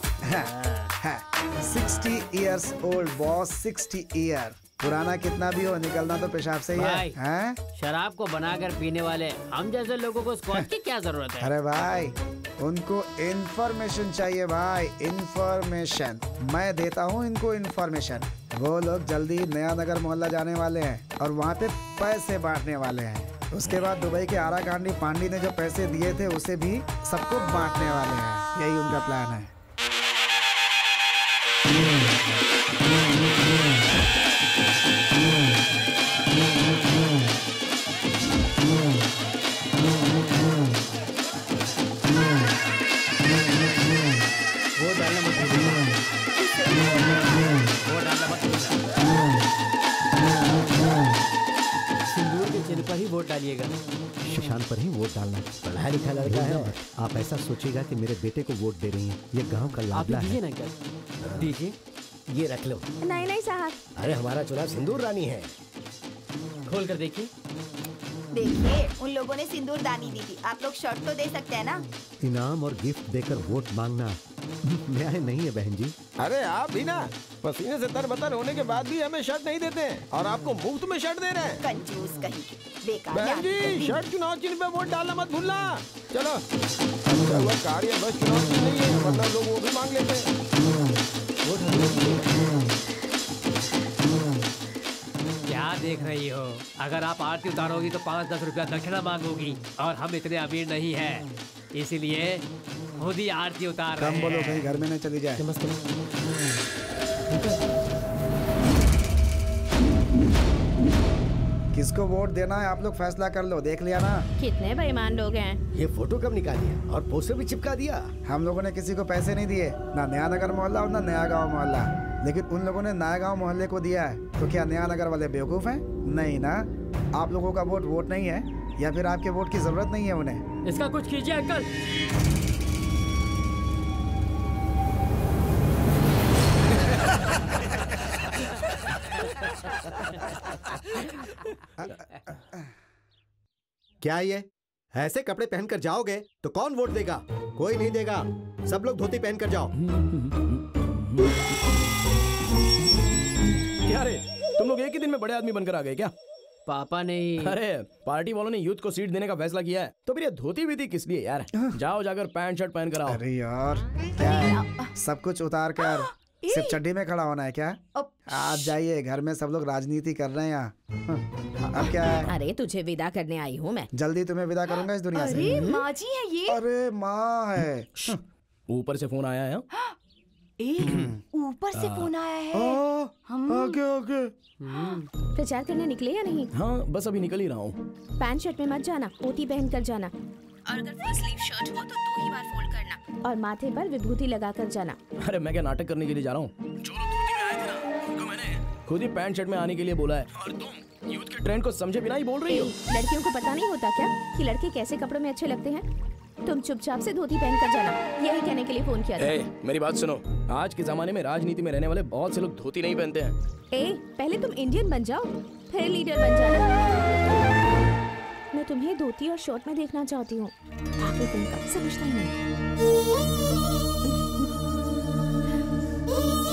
Sixty years old boss, sixty year. पुराना कितना भी हो, निकलना तो पेशाब से ही है। हैं? शराब को बनाकर पीने वाले हम जैसे लोगों को स्कॉच की क्या जरूरत है? अरे भाई, उनको इन्फॉर्मेशन चाहिए भाई, इन्फॉर्मेशन। मैं देता हूँ इनको इन्फॉर्मेशन। वो लोग जल्दी नया नगर मोहल्ला जाने वाले हैं और वहाँ पे पैसे बांटने वाले हैं। उसके बाद दुबई के आरा कांडी पांडी ने जो पैसे दिए थे उसे भी सबको बांटने वाले हैं। यही उनका प्लान है। वो डालना मत भूलिएगा। वो डालना मत भूलिएगा। सिंदूर के चिन्ह पर ही वोट डालिएगा। सुशांत पर ही वोट डालना। पढ़ा लिखा लड़का है। आप ऐसा सोचिएगा कि मेरे बेटे को वोट दे रही हैं। ये गांव का लाडला है। दीजिए ना क्या? दीजिए, ये रख लो। नहीं नहीं साहब। अरे हमारा चुनाव सिंदूर रानी है। खोल कर देखिए। देखिए, उन लोगों ने सिंदूर दानी दी थी, आप लोग शर्ट तो दे सकते हैं ना? इनाम और गिफ्ट देकर वोट मांगना न्याय नहीं है बहन जी। अरे आप भी ना पसीने से तरबतर होने के बाद भी हमें शर्ट नहीं देते हैं और आपको मुफ्त में शर्ट दे रहे हैं। कंजूस कहीं के, बेकार। बहन जी, शर्ट चुनाव चिन्ह पे वोट डालना मत भूलना। चलो, अच्छा हुआ कार्य बस चुनाव चिन्ह नहीं है, वरना लोग वो भी मांग लेते हैं। क्या देख रही हो? अगर आप आरती उतारोगी तो पाँच दस रुपया दक्षिणा मांगोगी और हम इतने अमीर नहीं हैं, इसीलिए खुद ही आरती उतार रहे हैं। कम बोलो, कहीं घर में न चली जाए। किसको वोट देना है आप लोग फैसला कर लो। देख लिया ना? कितने बेईमान लोग हैं। ये फोटो कब निकाली है और पोस्टर भी चिपका दिया? हम लोगों ने किसी को पैसे नहीं दिए, ना नया नगर मोहल्ला और ना नया गांव मोहल्ला। लेकिन उन लोगों ने नया गांव मोहल्ले को दिया है, तो क्या नया नगर वाले बेवकूफ हैं? नहीं ना। आप लोगों का वोट वोट नहीं है, या फिर आपके वोट की जरूरत नहीं है उन्हें? इसका कुछ कीजिए अंकल। क्या ये ऐसे कपड़े पहनकर जाओगे तो कौन वोट देगा? कोई नहीं देगा। सब लोग धोती पहनकर जाओ। क्या रे, तुम लोग एक ही दिन में बड़े आदमी बनकर आ गए क्या? पापा ने। अरे पार्टी वालों ने यूथ को सीट देने का फैसला किया है, तो फिर ये धोती भी थी किस लिए यार? जाओ जाकर पैंट शर्ट पहन कर आओ। अरे यार, क्या है? सब कुछ उतार कर सिर्फ चड्डी में खड़ा होना है क्या? आप जाइए, घर में सब लोग राजनीति कर रहे हैं यहाँ। अब क्या है? अरे तुझे विदा करने आई हूँ मैं। जल्दी तुम्हें विदा करूंगा इस दुनिया से। अरे माँ जी है ये। अरे माँ है। ऊपर से फोन आया है। ऊपर से फोन आया है। हम आगे आगे प्रचार करने निकले या नहीं? हाँ बस अभी निकल ही रहा हूँ। पैंट शर्ट में मत जाना, धोती पहन कर जाना। और अगर फुल स्लीव शर्ट हो तो दो ही बार फोल्ड करना और माथे पर विभूति लगा कर जाना। अरे मैं क्या नाटक करने के लिए जा रहा हूँ? जो लोग धोती में आए थे ना, उनको मैंने खुद ही पैंट शर्ट में आने के लिए बोला है, और तुम यूथ के ट्रेंड को समझे बिना ही बोल रही हो। लड़कियों को पता नहीं होता क्या कि लड़के कैसे कपड़ों में अच्छे लगते हैं? तुम चुपचाप से धोती पहन कर जाना, यही कहने के लिए फोन किया था। ए, मेरी बात सुनो, आज के जमाने में राजनीति में रहने वाले बहुत से लोग धोती नहीं पहनते हैं। ए, पहले तुम इंडियन बन जाओ, फिर लीडर बन जाना। मैं तुम्हें धोती और शर्ट में देखना चाहती हूँ। आगे तुम समझता ही नहीं।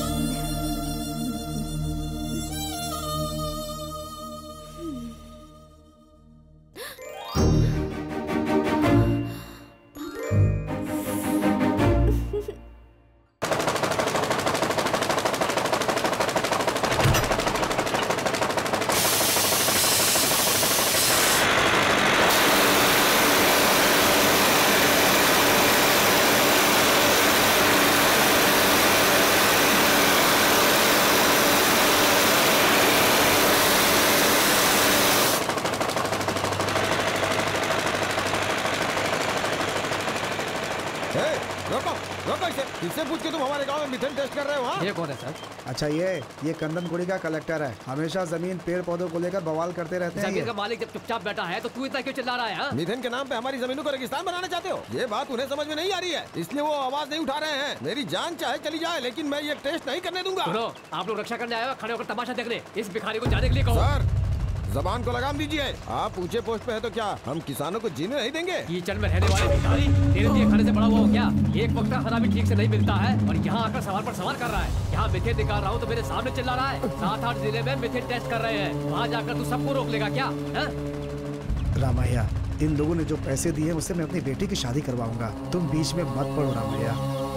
रोको इसे। किससे पूछ के तुम हमारे गांव में मिथेन टेस्ट कर रहे हो? हाँ? ये कौन है सर? अच्छा ये ये कंदनकुड़ी का कलेक्टर है। हमेशा जमीन पेड़ पौधों को लेकर बवाल करते रहते हैं। जमीन का मालिक जब चुपचाप बैठा है तो तू इतना क्यों चिल्ला रहा है? हाँ? मिथेन के नाम पे हमारी जमीनों को रेगिस्तान बनाना चाहते हो? ये बात उन्हें समझ में नहीं आ रही है, इसलिए वो आवाज नहीं उठा रहे हैं। मेरी जान चाहे चली जाए, लेकिन मैं ये टेस्ट नहीं करने दूंगा। सुनो, आप लोग रक्षा करने आए हो, खड़े होकर तमाशा देखने। इस भिखारी को जाने के लिए कहो। सर, जबान को लगाम दीजिए। आप ऊंचे पोस्ट पे है तो क्या हम किसानों को जीने नहीं देंगे? कीचड़ में रहने वाले भिखारी तेरे लिए खाने से बड़ा हुआ हो क्या? एक वक्त का खाना भी ठीक से नहीं मिलता है और यहाँ आकर सवाल पर सवाल कर रहा है। यहाँ मिथेन निकाल रहा हूँ तो मेरे सामने चिल्ला रहा है। सात आठ जिले में मिथेन टेस्ट कर रहे हैं, वहाँ जाकर तू सबको रोक लेगा क्या? रामैया, इन लोगों ने जो पैसे दिए उससे मैं अपनी बेटी की शादी करवाऊंगा। तुम बीच में मत पड़ो रामैया।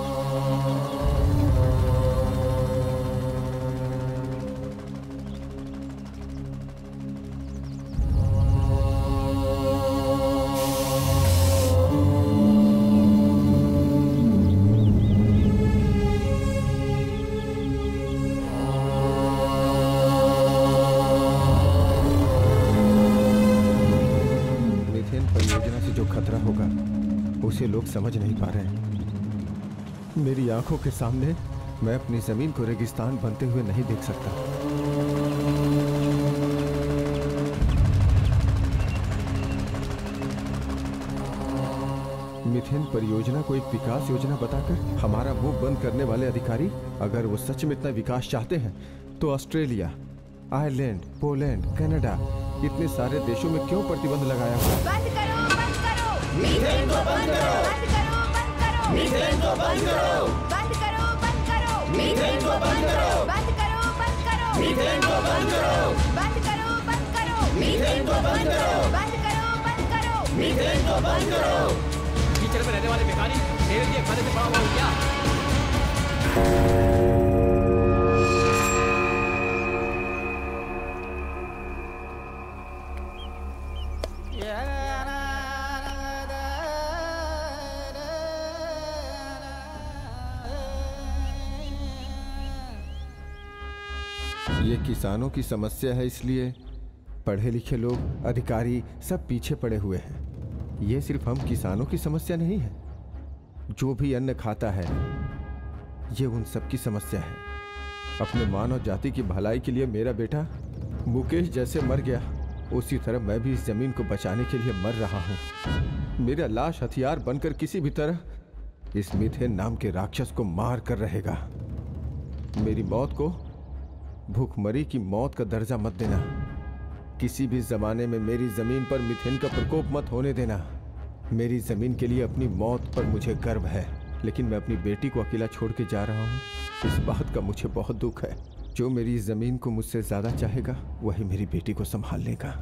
उसे लोग समझ नहीं पा रहे हैं। मेरी आंखों के सामने मैं अपनी जमीन को रेगिस्तान बनते हुए नहीं देख सकता। मिथेन परियोजना को एक विकास योजना बताकर हमारा मुंह बंद करने वाले अधिकारी, अगर वो सच में इतना विकास चाहते हैं तो ऑस्ट्रेलिया, आयरलैंड, पोलैंड, कनाडा, इतने सारे देशों में क्यों प्रतिबंध लगाया हुआ है? बंद करो, बंद करो, मीथेन को बंद करो, बंद करो, बंद करो, मीथेन को बंद करो, बंद करो, बंद करो, मीथेन को बंद करो, बंद करो, बंद करो, मीथेन को बंद करो, बंद करो, बंद करो, मीथेन को बंद करो, बंद करो, बंद करो, मीथेन को बंद करो। कीचड़ में रहने वाले भिखारी तेरे लिए खाने से बड़ा हुआ हो क्या? ये किसानों की समस्या है, इसलिए पढ़े लिखे लोग, अधिकारी सब पीछे पड़े हुए हैं। ये सिर्फ हम किसानों की समस्या नहीं है, जो भी अन्न खाता है ये उन सब की समस्या है। अपने मानव जाति की भलाई के लिए मेरा बेटा मुकेश जैसे मर गया, उसी तरह मैं भी इस जमीन को बचाने के लिए मर रहा हूँ। मेरा लाश हथियार बनकर किसी भी तरह इस मिथेन नाम के राक्षस को मार कर रहेगा। मेरी मौत को भूखमरी की मौत का दर्जा मत देना। किसी भी जमाने में मेरी जमीन पर मिथेन का प्रकोप मत होने देना। मेरी जमीन के लिए अपनी मौत पर मुझे गर्व है, लेकिन मैं अपनी बेटी को अकेला छोड़ के जा रहा हूँ। इस बात का मुझे बहुत दुख है। जो मेरी जमीन को मुझसे ज्यादा चाहेगा वही मेरी बेटी को संभाल लेगा।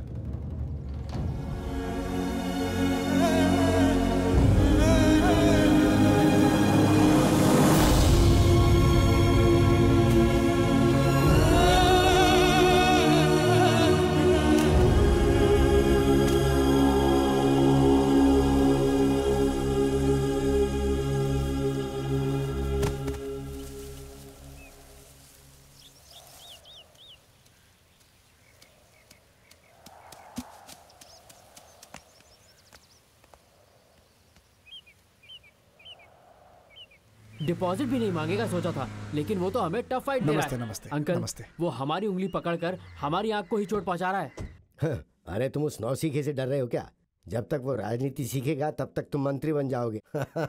डिपॉजिट भी नहीं मांगेगा सोचा था, लेकिन वो तो हमें टफ फाइट दे रहा है। नमस्ते, नमस्ते, अंकल, नमस्ते। वो हमारी उंगली पकड़कर हमारी आंख को ही चोट पहुंचा रहा है। हाँ, अरे तुम उस नौसीखे से डर रहे हो क्या? जब तक वो राजनीति सीखेगा तब तक तुम मंत्री बन जाओगे।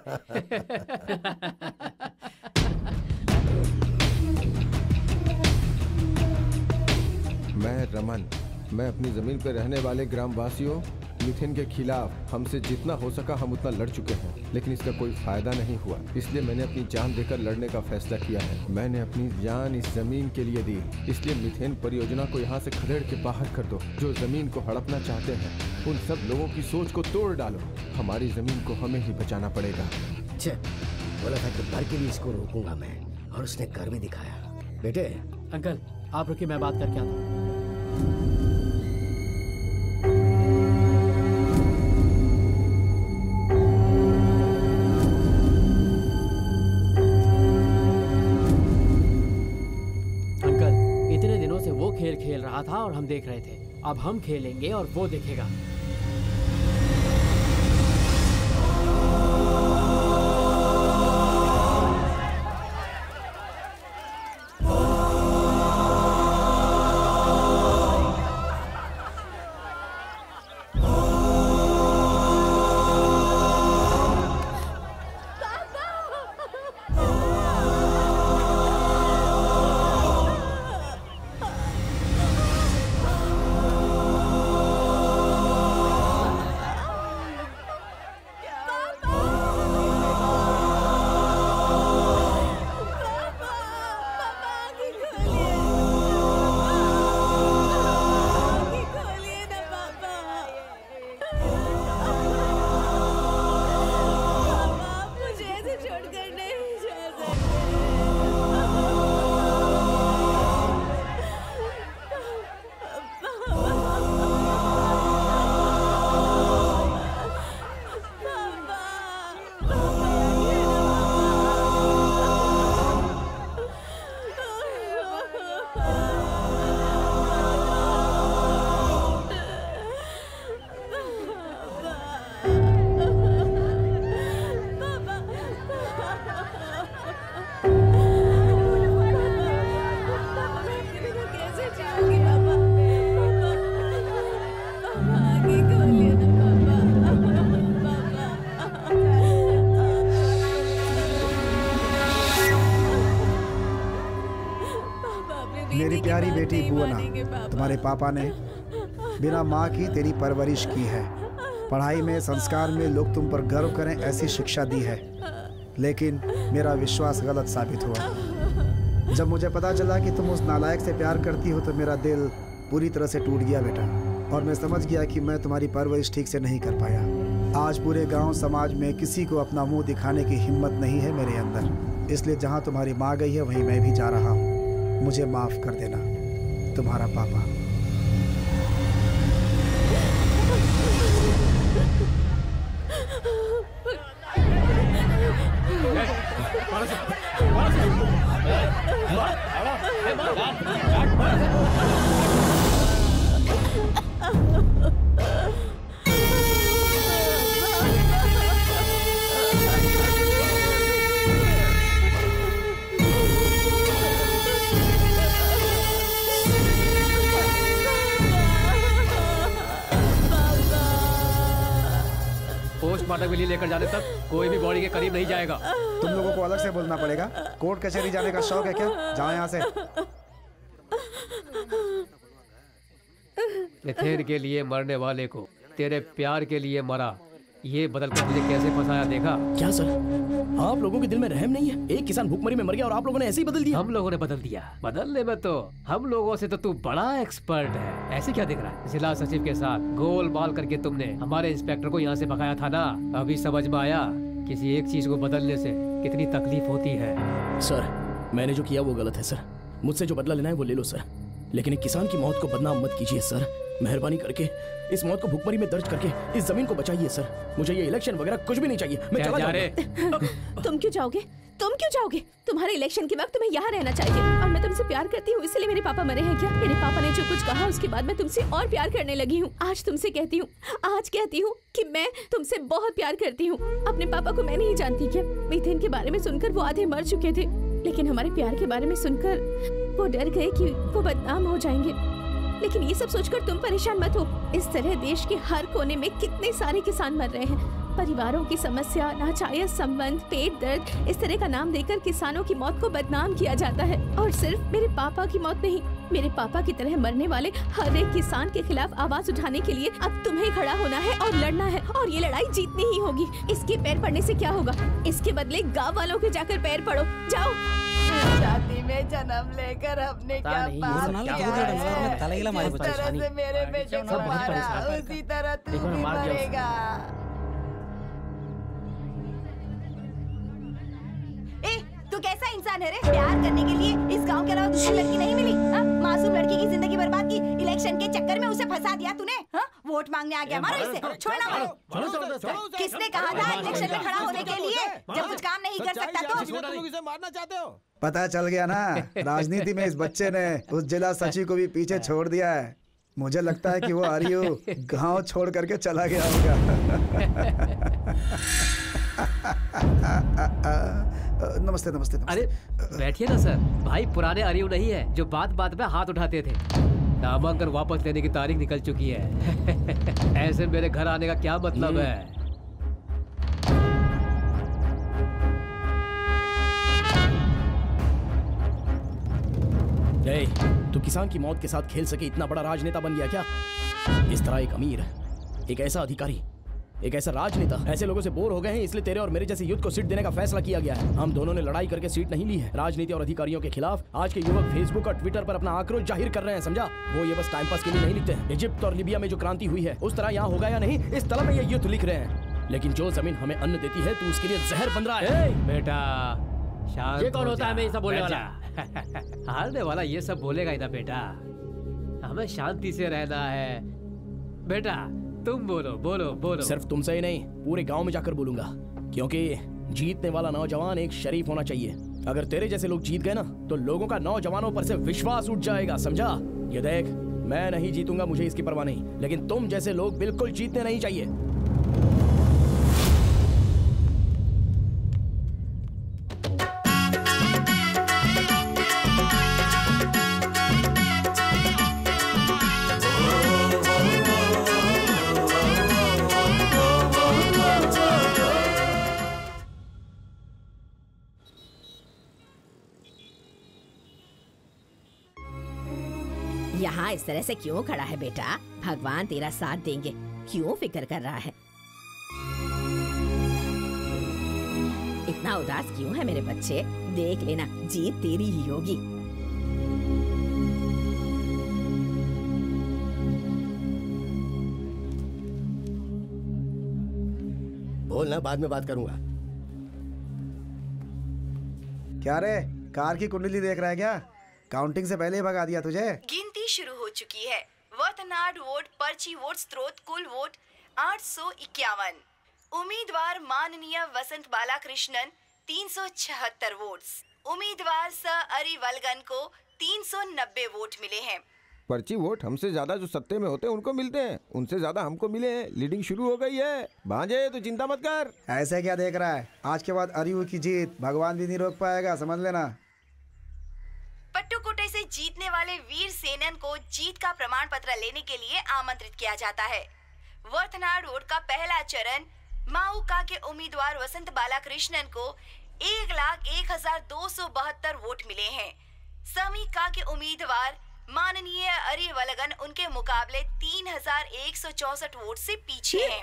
मैं रमन, मैं अपनी जमीन पर रहने वाले ग्रामवासियों मिथेन के खिलाफ हमसे जितना हो सका हम उतना लड़ चुके हैं, लेकिन इसका कोई फायदा नहीं हुआ। इसलिए मैंने अपनी जान देकर लड़ने का फैसला किया है। मैंने अपनी जान इस जमीन के लिए दी, इसलिए मिथेन परियोजना को यहाँ से खदेड़ के बाहर कर दो। जो जमीन को हड़पना चाहते हैं उन सब लोगों की सोच को तोड़ डालो। हमारी जमीन को हमें ही बचाना पड़ेगा। बोला था कि भर के लिए इसको रोकूंगा मैं, और उसने कर भी दिखाया। बेटे, अंकल आप रुकिए, मैं बात करके आता हूँ। खेल खेल रहा था और हम देख रहे थे। अब हम खेलेंगे और वो देखेगा। तुम्हारे पापा ने बिना माँ की तेरी परवरिश की है। पढ़ाई में, संस्कार में लोग तुम पर गर्व करें ऐसी शिक्षा दी है, लेकिन मेरा विश्वास गलत साबित हुआ। जब मुझे पता चला कि तुम उस नालायक से प्यार करती हो तो मेरा दिल पूरी तरह से टूट गया बेटा, और मैं समझ गया कि मैं तुम्हारी परवरिश ठीक से नहीं कर पाया। आज पूरे गांव समाज में किसी को अपना मुंह दिखाने की हिम्मत नहीं है मेरे अंदर, इसलिए जहां तुम्हारी माँ गई है वहीं मैं भी जा रहा हूँ। मुझे माफ कर देना, तुम्हारा पापा। पोस्टमार्टम के लिए लेकर जाने तक कोई भी बॉडी के करीब नहीं जाएगा। तुम लोगों को अलग से बोलना पड़ेगा। कोर्ट कचहरी जाने का शौक है क्या? जाओ यहाँ से। मिथेन के लिए मरने वाले को तेरे प्यार के लिए मरा, ये बदल कर मुझे कैसे फंसाया देखा? क्या सर, आप लोगों के दिल में रहम नहीं है? एक किसान भूखमरी में मर गया और आप लोगों ने ऐसे ही बदल दिया? हम लोगों ने बदल दिया। बदलने में तो हम लोगों से तो तू बड़ा एक्सपर्ट है। ऐसे क्या दिख रहा है? जिला सचिव के साथ गोल बाल करके तुमने हमारे इंस्पेक्टर को यहाँ से भगाया था ना। अभी समझ में आया किसी एक चीज को बदलने से कितनी तकलीफ होती है। सर, मैंने जो किया वो गलत है सर। मुझसे जो बदला लेना है वो ले लो सर, लेकिन एक किसान की मौत को बदनाम मत कीजिए सर। मेहरबानी करके इस मौत को भुखमरी में दर्ज करके इस जमीन को बचाइए सर। मुझे ये इलेक्शन वगैरह कुछ भी नहीं चाहिए। मैं चला जाऊंगा। तुम क्यों जाओगे? तुम क्यों जाओगे? तुम्हारे इलेक्शन के वक्त तुम्हें यहाँ रहना चाहिए। और मैं तुमसे प्यार करती हूँ, इसलिए मेरे पापा मरे हैं क्या? मेरे पापा ने जो कुछ कहा उसके बाद मैं तुमसे और प्यार करने लगी हूँ। आज तुमसे कहती हूँ, आज कहती हूँ कि मैं तुमसे बहुत प्यार करती हूँ। अपने पापा को मैं नहीं जानती क्या? मिथेन के बारे में सुनकर वो आधे मर चुके थे, लेकिन हमारे प्यार के बारे में सुनकर वो डर गए कि वो बदनाम हो जाएंगे। लेकिन ये सब सोचकर तुम परेशान मत हो। इस तरह देश के हर कोने में कितने सारे किसान मर रहे हैं। परिवारों की समस्या, नाजायज संबंध, पेट दर्द, इस तरह का नाम देकर किसानों की मौत को बदनाम किया जाता है। और सिर्फ मेरे पापा की मौत नहीं, मेरे पापा की तरह मरने वाले हर एक किसान के खिलाफ आवाज उठाने के लिए अब तुम्हें खड़ा होना है और लड़ना है। और ये लड़ाई जीतनी ही होगी। इसके पैर पड़ने से क्या होगा? इसके बदले गाँव वालों के जाकर पैर पड़ो। जाओ। शादी में जन्म लेकर हमने क्या पाप किया है? जिस तरह से मेरे बेटे को मारा उसी तरह तू भी मरेगा। ए, तू कैसा इंसान है रे? प्यार करने के लिए इस गांव के अलावा दूसरी लड़की नहीं मिली? हाँ? मासूम लड़की की जिंदगी बर्बाद की। इलेक्शन के चक्कर में उसे फंसा दिया तूने। हाँ? वोट मांगने आ गया, मारो इसे। छोड़ना मारो। किसने कहा था इलेक्शन में खड़ा होने के लिए? जब कुछ काम नहीं कर सकता तो इसे मारना चाहते हो? पता चल गया ना, राजनीति में इस बच्चे ने उस जिला सचिव को भी पीछे छोड़ दिया है। मुझे लगता है कि वो आर्यू गांव छोड़ करके चला गया होगा। नमस्ते नमस्ते नमस्ते। अरे बैठिए ना सर। भाई पुराने आर्यू नहीं है जो बात बात में हाथ उठाते थे। नामांकन वापस लेने की तारीख निकल चुकी है। ऐसे मेरे घर आने का क्या मतलब है? ए, तू किसान की मौत के साथ खेल सके इतना बड़ा राजनेता बन गया क्या? इस तरह एक अमीर, एक ऐसा अधिकारी, एक ऐसा राजनेता ऐसे लोगों से बोर हो गए हैं, इसलिए तेरे और मेरे जैसे युद्ध को सीट देने का फैसला किया गया है। हम दोनों ने लड़ाई करके सीट नहीं ली है। राजनीति और अधिकारियों के खिलाफ आज के युवक फेसबुक और ट्विटर पर अपना आक्रोश जाहिर कर रहे हैं, समझा? वो ये बस टाइम पास के लिए नहीं लिखते हैं। इजिप्ट और लीबिया में जो क्रांति हुई है उस तरह यहाँ होगा या नहीं, इस तरह में ये युद्ध लिख रहे हैं। लेकिन जो जमीन हमें अन्न देती है तो उसके लिए जहर बन रहा है। बेटा शांत। ये कौन होता है? मैं ये सब बोलने वाला? हारने वाला ये सब बोलेगा ही ना बेटा। हमें शांति से रहना है। बेटा तुम बोलो बोलो बोलो। सिर्फ तुमसे ही नहीं, पूरे गांव में जाकर बोलूंगा, क्योंकि जीतने वाला नौजवान एक शरीफ होना चाहिए। अगर तेरे जैसे लोग जीत गए ना तो लोगों का नौजवानों पर से विश्वास उठ जाएगा, समझा? ये देख, मैं नहीं जीतूंगा, मुझे इसकी परवाह नहीं, लेकिन तुम जैसे लोग बिल्कुल जीतने नहीं चाहिए। यहाँ वहाँ इस तरह से क्यों खड़ा है बेटा? भगवान तेरा साथ देंगे, क्यों फिक्र कर रहा है? इतना उदास क्यों है मेरे बच्चे? देख लेना, जीत तेरी ही होगी। बोलना, बाद में बात करूंगा। क्या रे, कार की कुंडली देख रहा है क्या? काउंटिंग से पहले ही भगा दिया तुझे। गिनती शुरू हो चुकी है। वतनाड वोट, पर्ची वोट, स्त्रोत कुल वोट आठ सौ इक्यावन। उम्मीदवार माननीय वसंत बालाकृष्णन तीन सौ छिहत्तर वोट। उम्मीदवार स अरिवलगन को तीन सौ नब्बे वोट मिले हैं। पर्ची वोट हमसे ज्यादा जो सत्ते में होते हैं उनको मिलते हैं, उनसे ज्यादा हमको मिले हैं। लीडिंग शुरू हो गई है भांजे, तो चिंता मत कर। ऐसे क्या देख रहा है? आज के बाद अरियू की जीत भगवान भी नहीं रोक पाएगा, समझ लेना। पट्टुकोटे से जीतने वाले वीर सेनन को जीत का प्रमाण पत्र लेने के लिए आमंत्रित किया जाता है। वर्थनाड रोड का पहला चरण माउका के उम्मीदवार वसंत बालाकृष्णन को एक लाख एक हजार दो सौ बहत्तर वोट मिले हैं। समीका के उम्मीदवार माननीय अरिवलगन उनके मुकाबले तीन हजार एक सौ चौसठ वोट से पीछे हैं।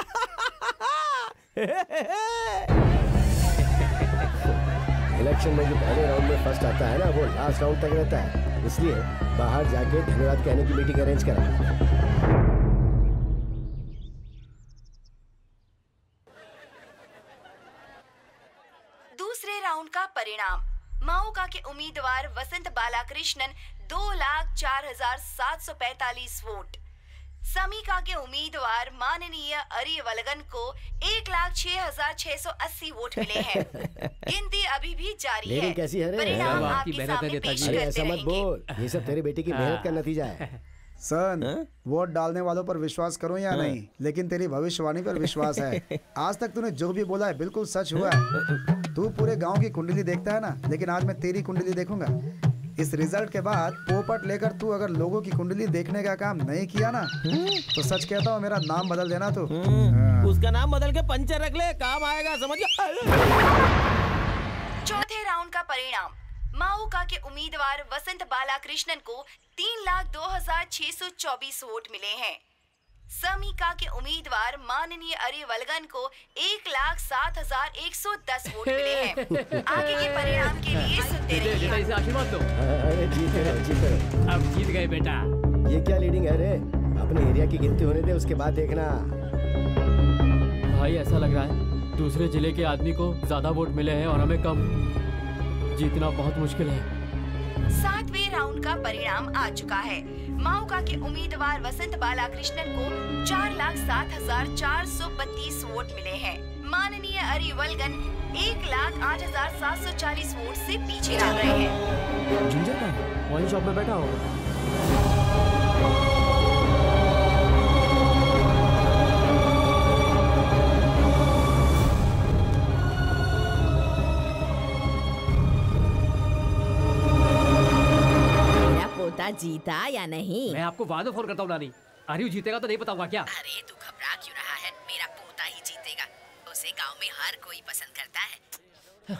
इलेक्शन में जो पहले राउंड में फर्स्ट आता है ना, वो लास्ट राउंड तक रहता है। इसलिए बाहर जाके धन्यवाद कहने की मीटिंग अरेंज करा। दूसरे राउंड का परिणाम माउका के उम्मीदवार वसंत बालाकृष्णन दो लाख चार हजार सात सौ पैतालीस वोट। समीका के उम्मीदवार माननीय अरिवलगन को एक लाख छह हजार छह सौ अस्सी वोट मिले हैं। गिनती अभी भी जारी है। कैसी है रे? परिणाम आपके सामने पेश अरे करते ऐसा मत रहेंगे। बोल, ये सब तेरे बेटे की मेहनत का नतीजा है। सन, वोट डालने वालों पर विश्वास करो या नहीं, लेकिन तेरी भविष्यवाणी पर विश्वास है। आज तक तूने जो भी बोला है बिल्कुल सच हुआ है। तू पूरे गांव की कुंडली देखता है ना, लेकिन आज मैं तेरी कुंडली देखूंगा। इस रिजल्ट के बाद पोपट लेकर तू अगर लोगों की कुंडली देखने का काम नहीं किया ना, तो सच कहता हूँ मेरा नाम बदल देना तू। उसका नाम बदल के पंचर रख ले, काम आएगा, समझ गया? चौथे राउंड का परिणाम माउका के उम्मीदवार वसंत बालाकृष्णन को तीन लाख दो हजार छह सौ चौबीस वोट मिले हैं। समीका के उम्मीदवार माननीय अरिवलगन को एक लाख सात हजार एक सौ दस वोट मिले हैं। आगे के परिणाम के लिए सुनते रहिए। इसे आशीर्वाद दो। अरे जीते रहो, जीते रहो। अब जीत गए बेटा। ये क्या लीडिंग है रे? अपने एरिया की गिनती होने दे, उसके बाद देखना। भाई ऐसा लग रहा है दूसरे जिले के आदमी को ज्यादा वोट मिले हैं और हमें कम। जीतना बहुत मुश्किल है। सातवें राउंड का परिणाम आ चुका है। माउका के उम्मीदवार वसंत बालाकृष्णन को चार लाख सात हजार चार सौ बत्तीस वोट मिले हैं। माननीय अरिवलगन एक लाख आठ हजार सात सौ चालीस वोट से पीछे चल रहे हैं। जिंजर का वाइन शॉप में बैठा होगा। जीता या नहीं? मैं आपको बाद में फोन करता हूँ नानी। आर्यू जीतेगा तो नहीं बताऊंगा क्या? अरे तू घबरा क्यों रहा है? मेरा पोता ही जीतेगा। उसे गांव में हर कोई पसंद करता है।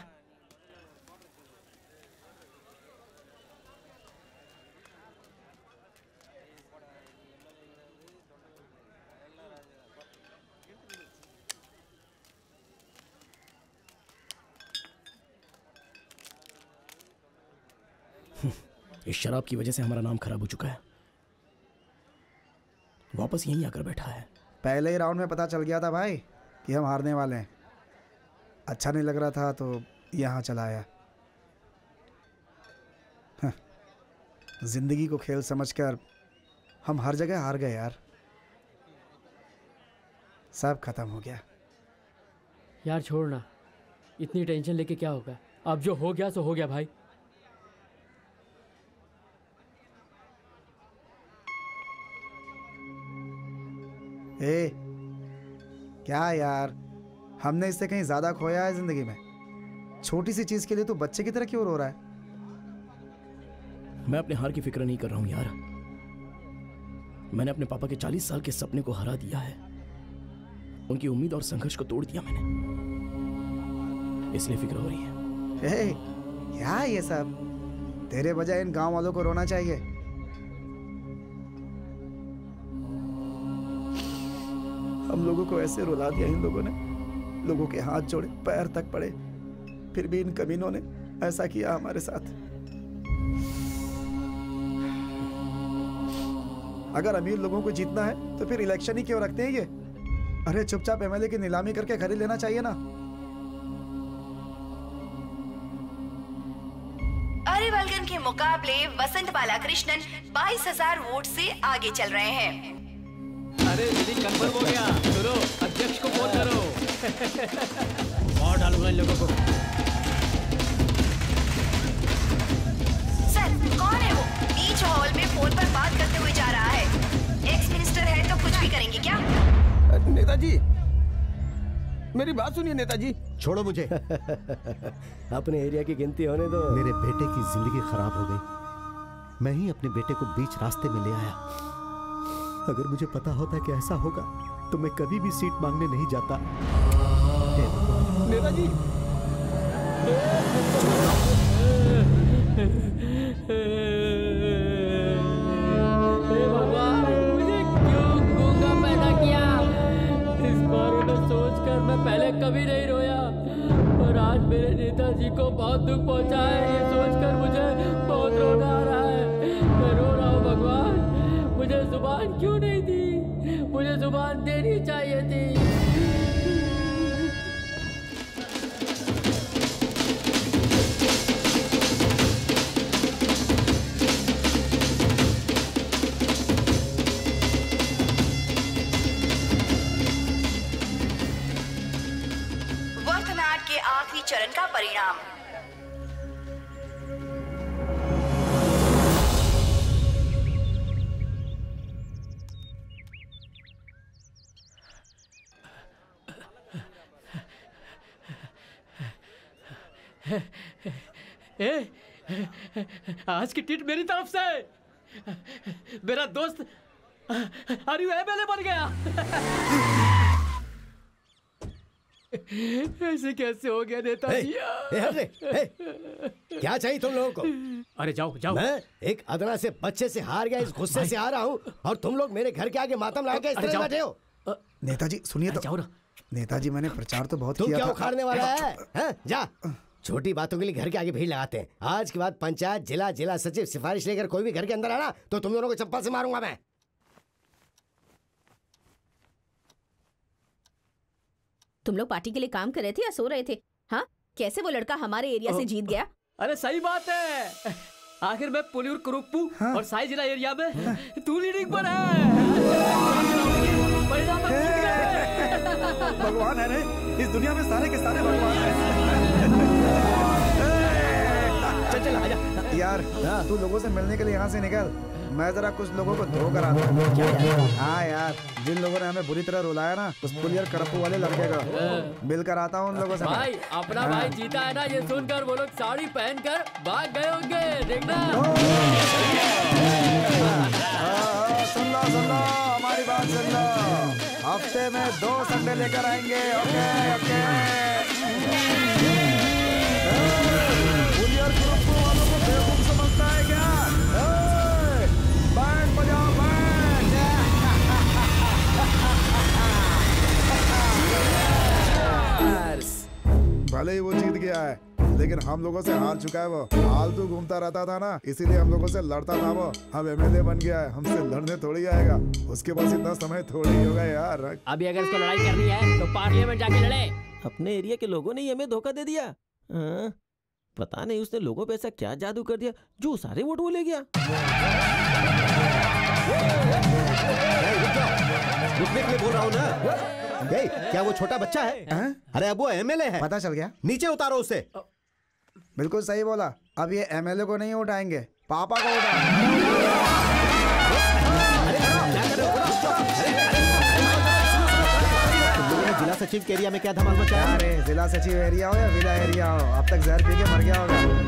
इस शराब की वजह से हमारा नाम खराब हो चुका है। वापस यहीं आकर बैठा है। पहले ही राउंड में पता चल गया था भाई कि हम हारने वाले हैं। अच्छा नहीं लग रहा था तो यहाँ चला आया। जिंदगी को खेल समझकर हम हर जगह हार गए यार। सब खत्म हो गया। यार छोड़ना, इतनी टेंशन लेके क्या होगा? अब जो हो गया सो हो गया भाई। ए, क्या यार, हमने इससे कहीं ज्यादा खोया है जिंदगी में। छोटी सी चीज के लिए तू बच्चे की तरह क्यों रो रहा है? मैं अपने हार की फिक्र नहीं कर रहा हूं यार। मैंने अपने पापा के चालीस साल के सपने को हरा दिया है। उनकी उम्मीद और संघर्ष को तोड़ दिया मैंने, इसलिए फिक्र हो रही है। ए, क्या ये सब? तेरे बजाय इन गांव वालों को रोना चाहिए। हम लोगों को ऐसे रुला दिया इन लोगों ने। लोगों के हाथ जोड़े, पैर तक पड़े, फिर भी इन कमीनों ने ऐसा किया हमारे साथ। अगर अमीर लोगों को जीतना है तो फिर इलेक्शन ही क्यों रखते हैं ये? अरे चुपचाप एमएलए की नीलामी करके खरीद लेना चाहिए ना। अरिवलगन के मुकाबले वसंत बालाकृष्णन बाईस हजार वोट से आगे चल रहे हैं। अरे दीदी कंफर्म हो गया। सुनो, अध्यक्ष को फोन करो। और डालूंगा इन लोगों को। सर, कौन है वो? बीच हॉल में फोन पर बात करते हुए जा रहा है। एक्स मिनिस्टर है तो कुछ भी करेंगे क्या? नेताजी, मेरी बात सुनिए नेताजी। छोड़ो मुझे। अपने एरिया की गिनती होने दो। मेरे बेटे की जिंदगी खराब हो गई। मैं ही अपने बेटे को बीच रास्ते में ले आया। अगर मुझे पता होता कि ऐसा होगा तो मैं कभी भी सीट मांगने नहीं जाता। नेताजी, भगवान, मुझे क्यों गूंगा पैदा किया? इस बारे में सोचकर मैं पहले कभी नहीं रोया, और आज मेरे नेताजी को बहुत दुख पहुंचा है, ये सोचकर मुझे बहुत रोना आ रहा है। मैं रो रहा हूँ भगवान, मुझे जुबान क्यों नहीं दी? मुझे जुबान देनी चाहिए थी। वर्तनाट के आखिरी चरण का परिणाम। ए, आज की टिट मेरी तरफ से। मेरा दोस्त अरे एमएलए बन गया। ऐसे कैसे हो गया नेताजी? ए, हट रे, ए, क्या चाहिए तुम लोगों को? अरे जाओ जाओ। मैं एक अदना से बच्चे से हार गया, इस गुस्से से आ रहा हूँ, और तुम लोग मेरे घर के आगे मातम लगा के इस तरह बैठे हो। नेताजी सुनिए तो। जाओ ना। नेताजी, मैंने प्रचार तो बहुत तू किया क्या था। उखाड़ने वाला है? हैं? जा। छोटी बातों के लिए घर के आगे भीड़ लगाते हैं। आज के बाद पंचायत, जिला, जिला सचिव सिफारिश लेकर कोई भी घर के अंदर आना तो तुम दोनों को चप्पल से मारूंगा मैं। तुम लोग पार्टी के लिए काम कर रहे थे या सो रहे थे? हाँ, कैसे वो लड़का हमारे एरिया से जीत गया? अरे सही बात है। आखिर मैं पुलियर कुरुप्पू हाँ? और साई जिला एरिया में हाँ? तू लीडिंग पर है। परिणाम में जीत गए। भगवान है रे, इस दुनिया में सारे के सारे भगवान है। चल चल आजा। यार तू लोगों से मिलने के लिए यहाँ से निकल, मैं जरा कुछ लोगों को धो कर आता हूँ। हाँ यार, जिन लोगों ने हमें बुरी तरह रुलाया ना, उस पुलियर करप्पू वाले लड़के को मिल कर आता हूँ उन लोगों से। भाई अपना भाई जीता है ना, ये सुनकर वो लोग साड़ी पहनकर भाग गए होंगे, देखना। सुन लो सुन लो, हमारी बात सुन लो। हफ्ते में दो संडे लेकर आएंगे। Okay okay. पुलियर करप्पू वालों को बेवकूफ समझता है क्या? बैंड बजाओ बैंड। भले ही वो जीत गया है, लेकिन हम लोगों से हार चुका है। वो फालतू घूमता रहता था ना, इसीलिए हम लोगों से लड़ता था। वो अब एमएलए बन गया है, हमसे लड़ने थोड़ी आएगा। उसके पास इतना समय थोड़ी ही होगा यार। अभी अगर इसको लड़ाई करनी है तो पार्लियामेंट जाके लड़े। अपने एरिया के लोगों ने ही हमें धोखा दे दिया। हाँ? पता नहीं उसने लोगों पे ऐसा क्या जादू कर दिया जो सारे वोट वो ले गया। रुकने के लिए बोल रहा हूँ ना। ए, क्या वो छोटा बच्चा है? है? अरे अब वो एमएलए है। पता चल गया? नीचे उतारो उसे। बिल्कुल सही बोला। अब ये एमएलए को नहीं उठाएंगे, पापा को उठाएंगे। जिला सचिव के एरिया में क्या धमाल मचा है? अरे जिला सचिव एरिया हो या विला एरिया हो, अब तक जहर पी के मर गया होगा।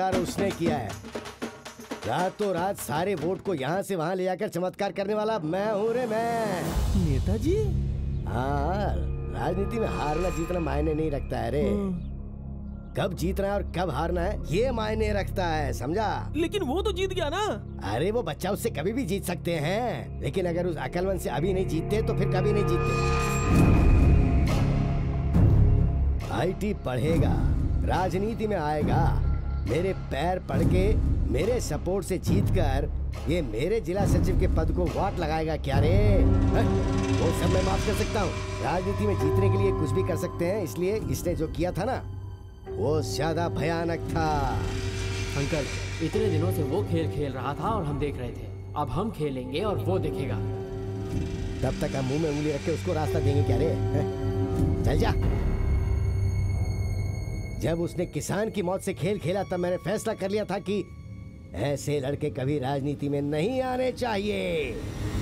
चमत्कार उसने किया है। रातों रात सारे वोट को यहाँ से वहाँ ले जाकर चमत्कार करने वाला मैं हूँ रे मैं। नेताजी? हाँ, राजनीति में हारना जीतना मायने नहीं रखता है रे। कब जीतना है और कब हारना है ये मायने रखता है, समझा? लेकिन वो तो जीत गया ना। अरे वो बच्चा उससे कभी भी जीत सकते हैं, लेकिन अगर उस अकलमंद से अभी नहीं जीतते तो फिर कभी नहीं जीतते। आईटी पढ़ेगा, राजनीति में आएगा, मेरे पैर पड़ के मेरे सपोर्ट से जीतकर ये मेरे जिला सचिव के पद को वोट लगाएगा क्या रे? है? वो सब मैं माफ कर सकता हूँ। राजनीति में जीतने के लिए कुछ भी कर सकते हैं, इसलिए इसने जो किया था ना वो ज्यादा भयानक था। अंकल, इतने दिनों से वो खेल खेल रहा था और हम देख रहे थे। अब हम खेलेंगे और वो देखेगा। तब तक हम मुंह में उंगली रख के उसको रास्ता देंगे क्या रे? है? चल जा। जब उसने किसान की मौत से खेल खेला तब मैंने फैसला कर लिया था कि ऐसे लड़के कभी राजनीति में नहीं आने चाहिए।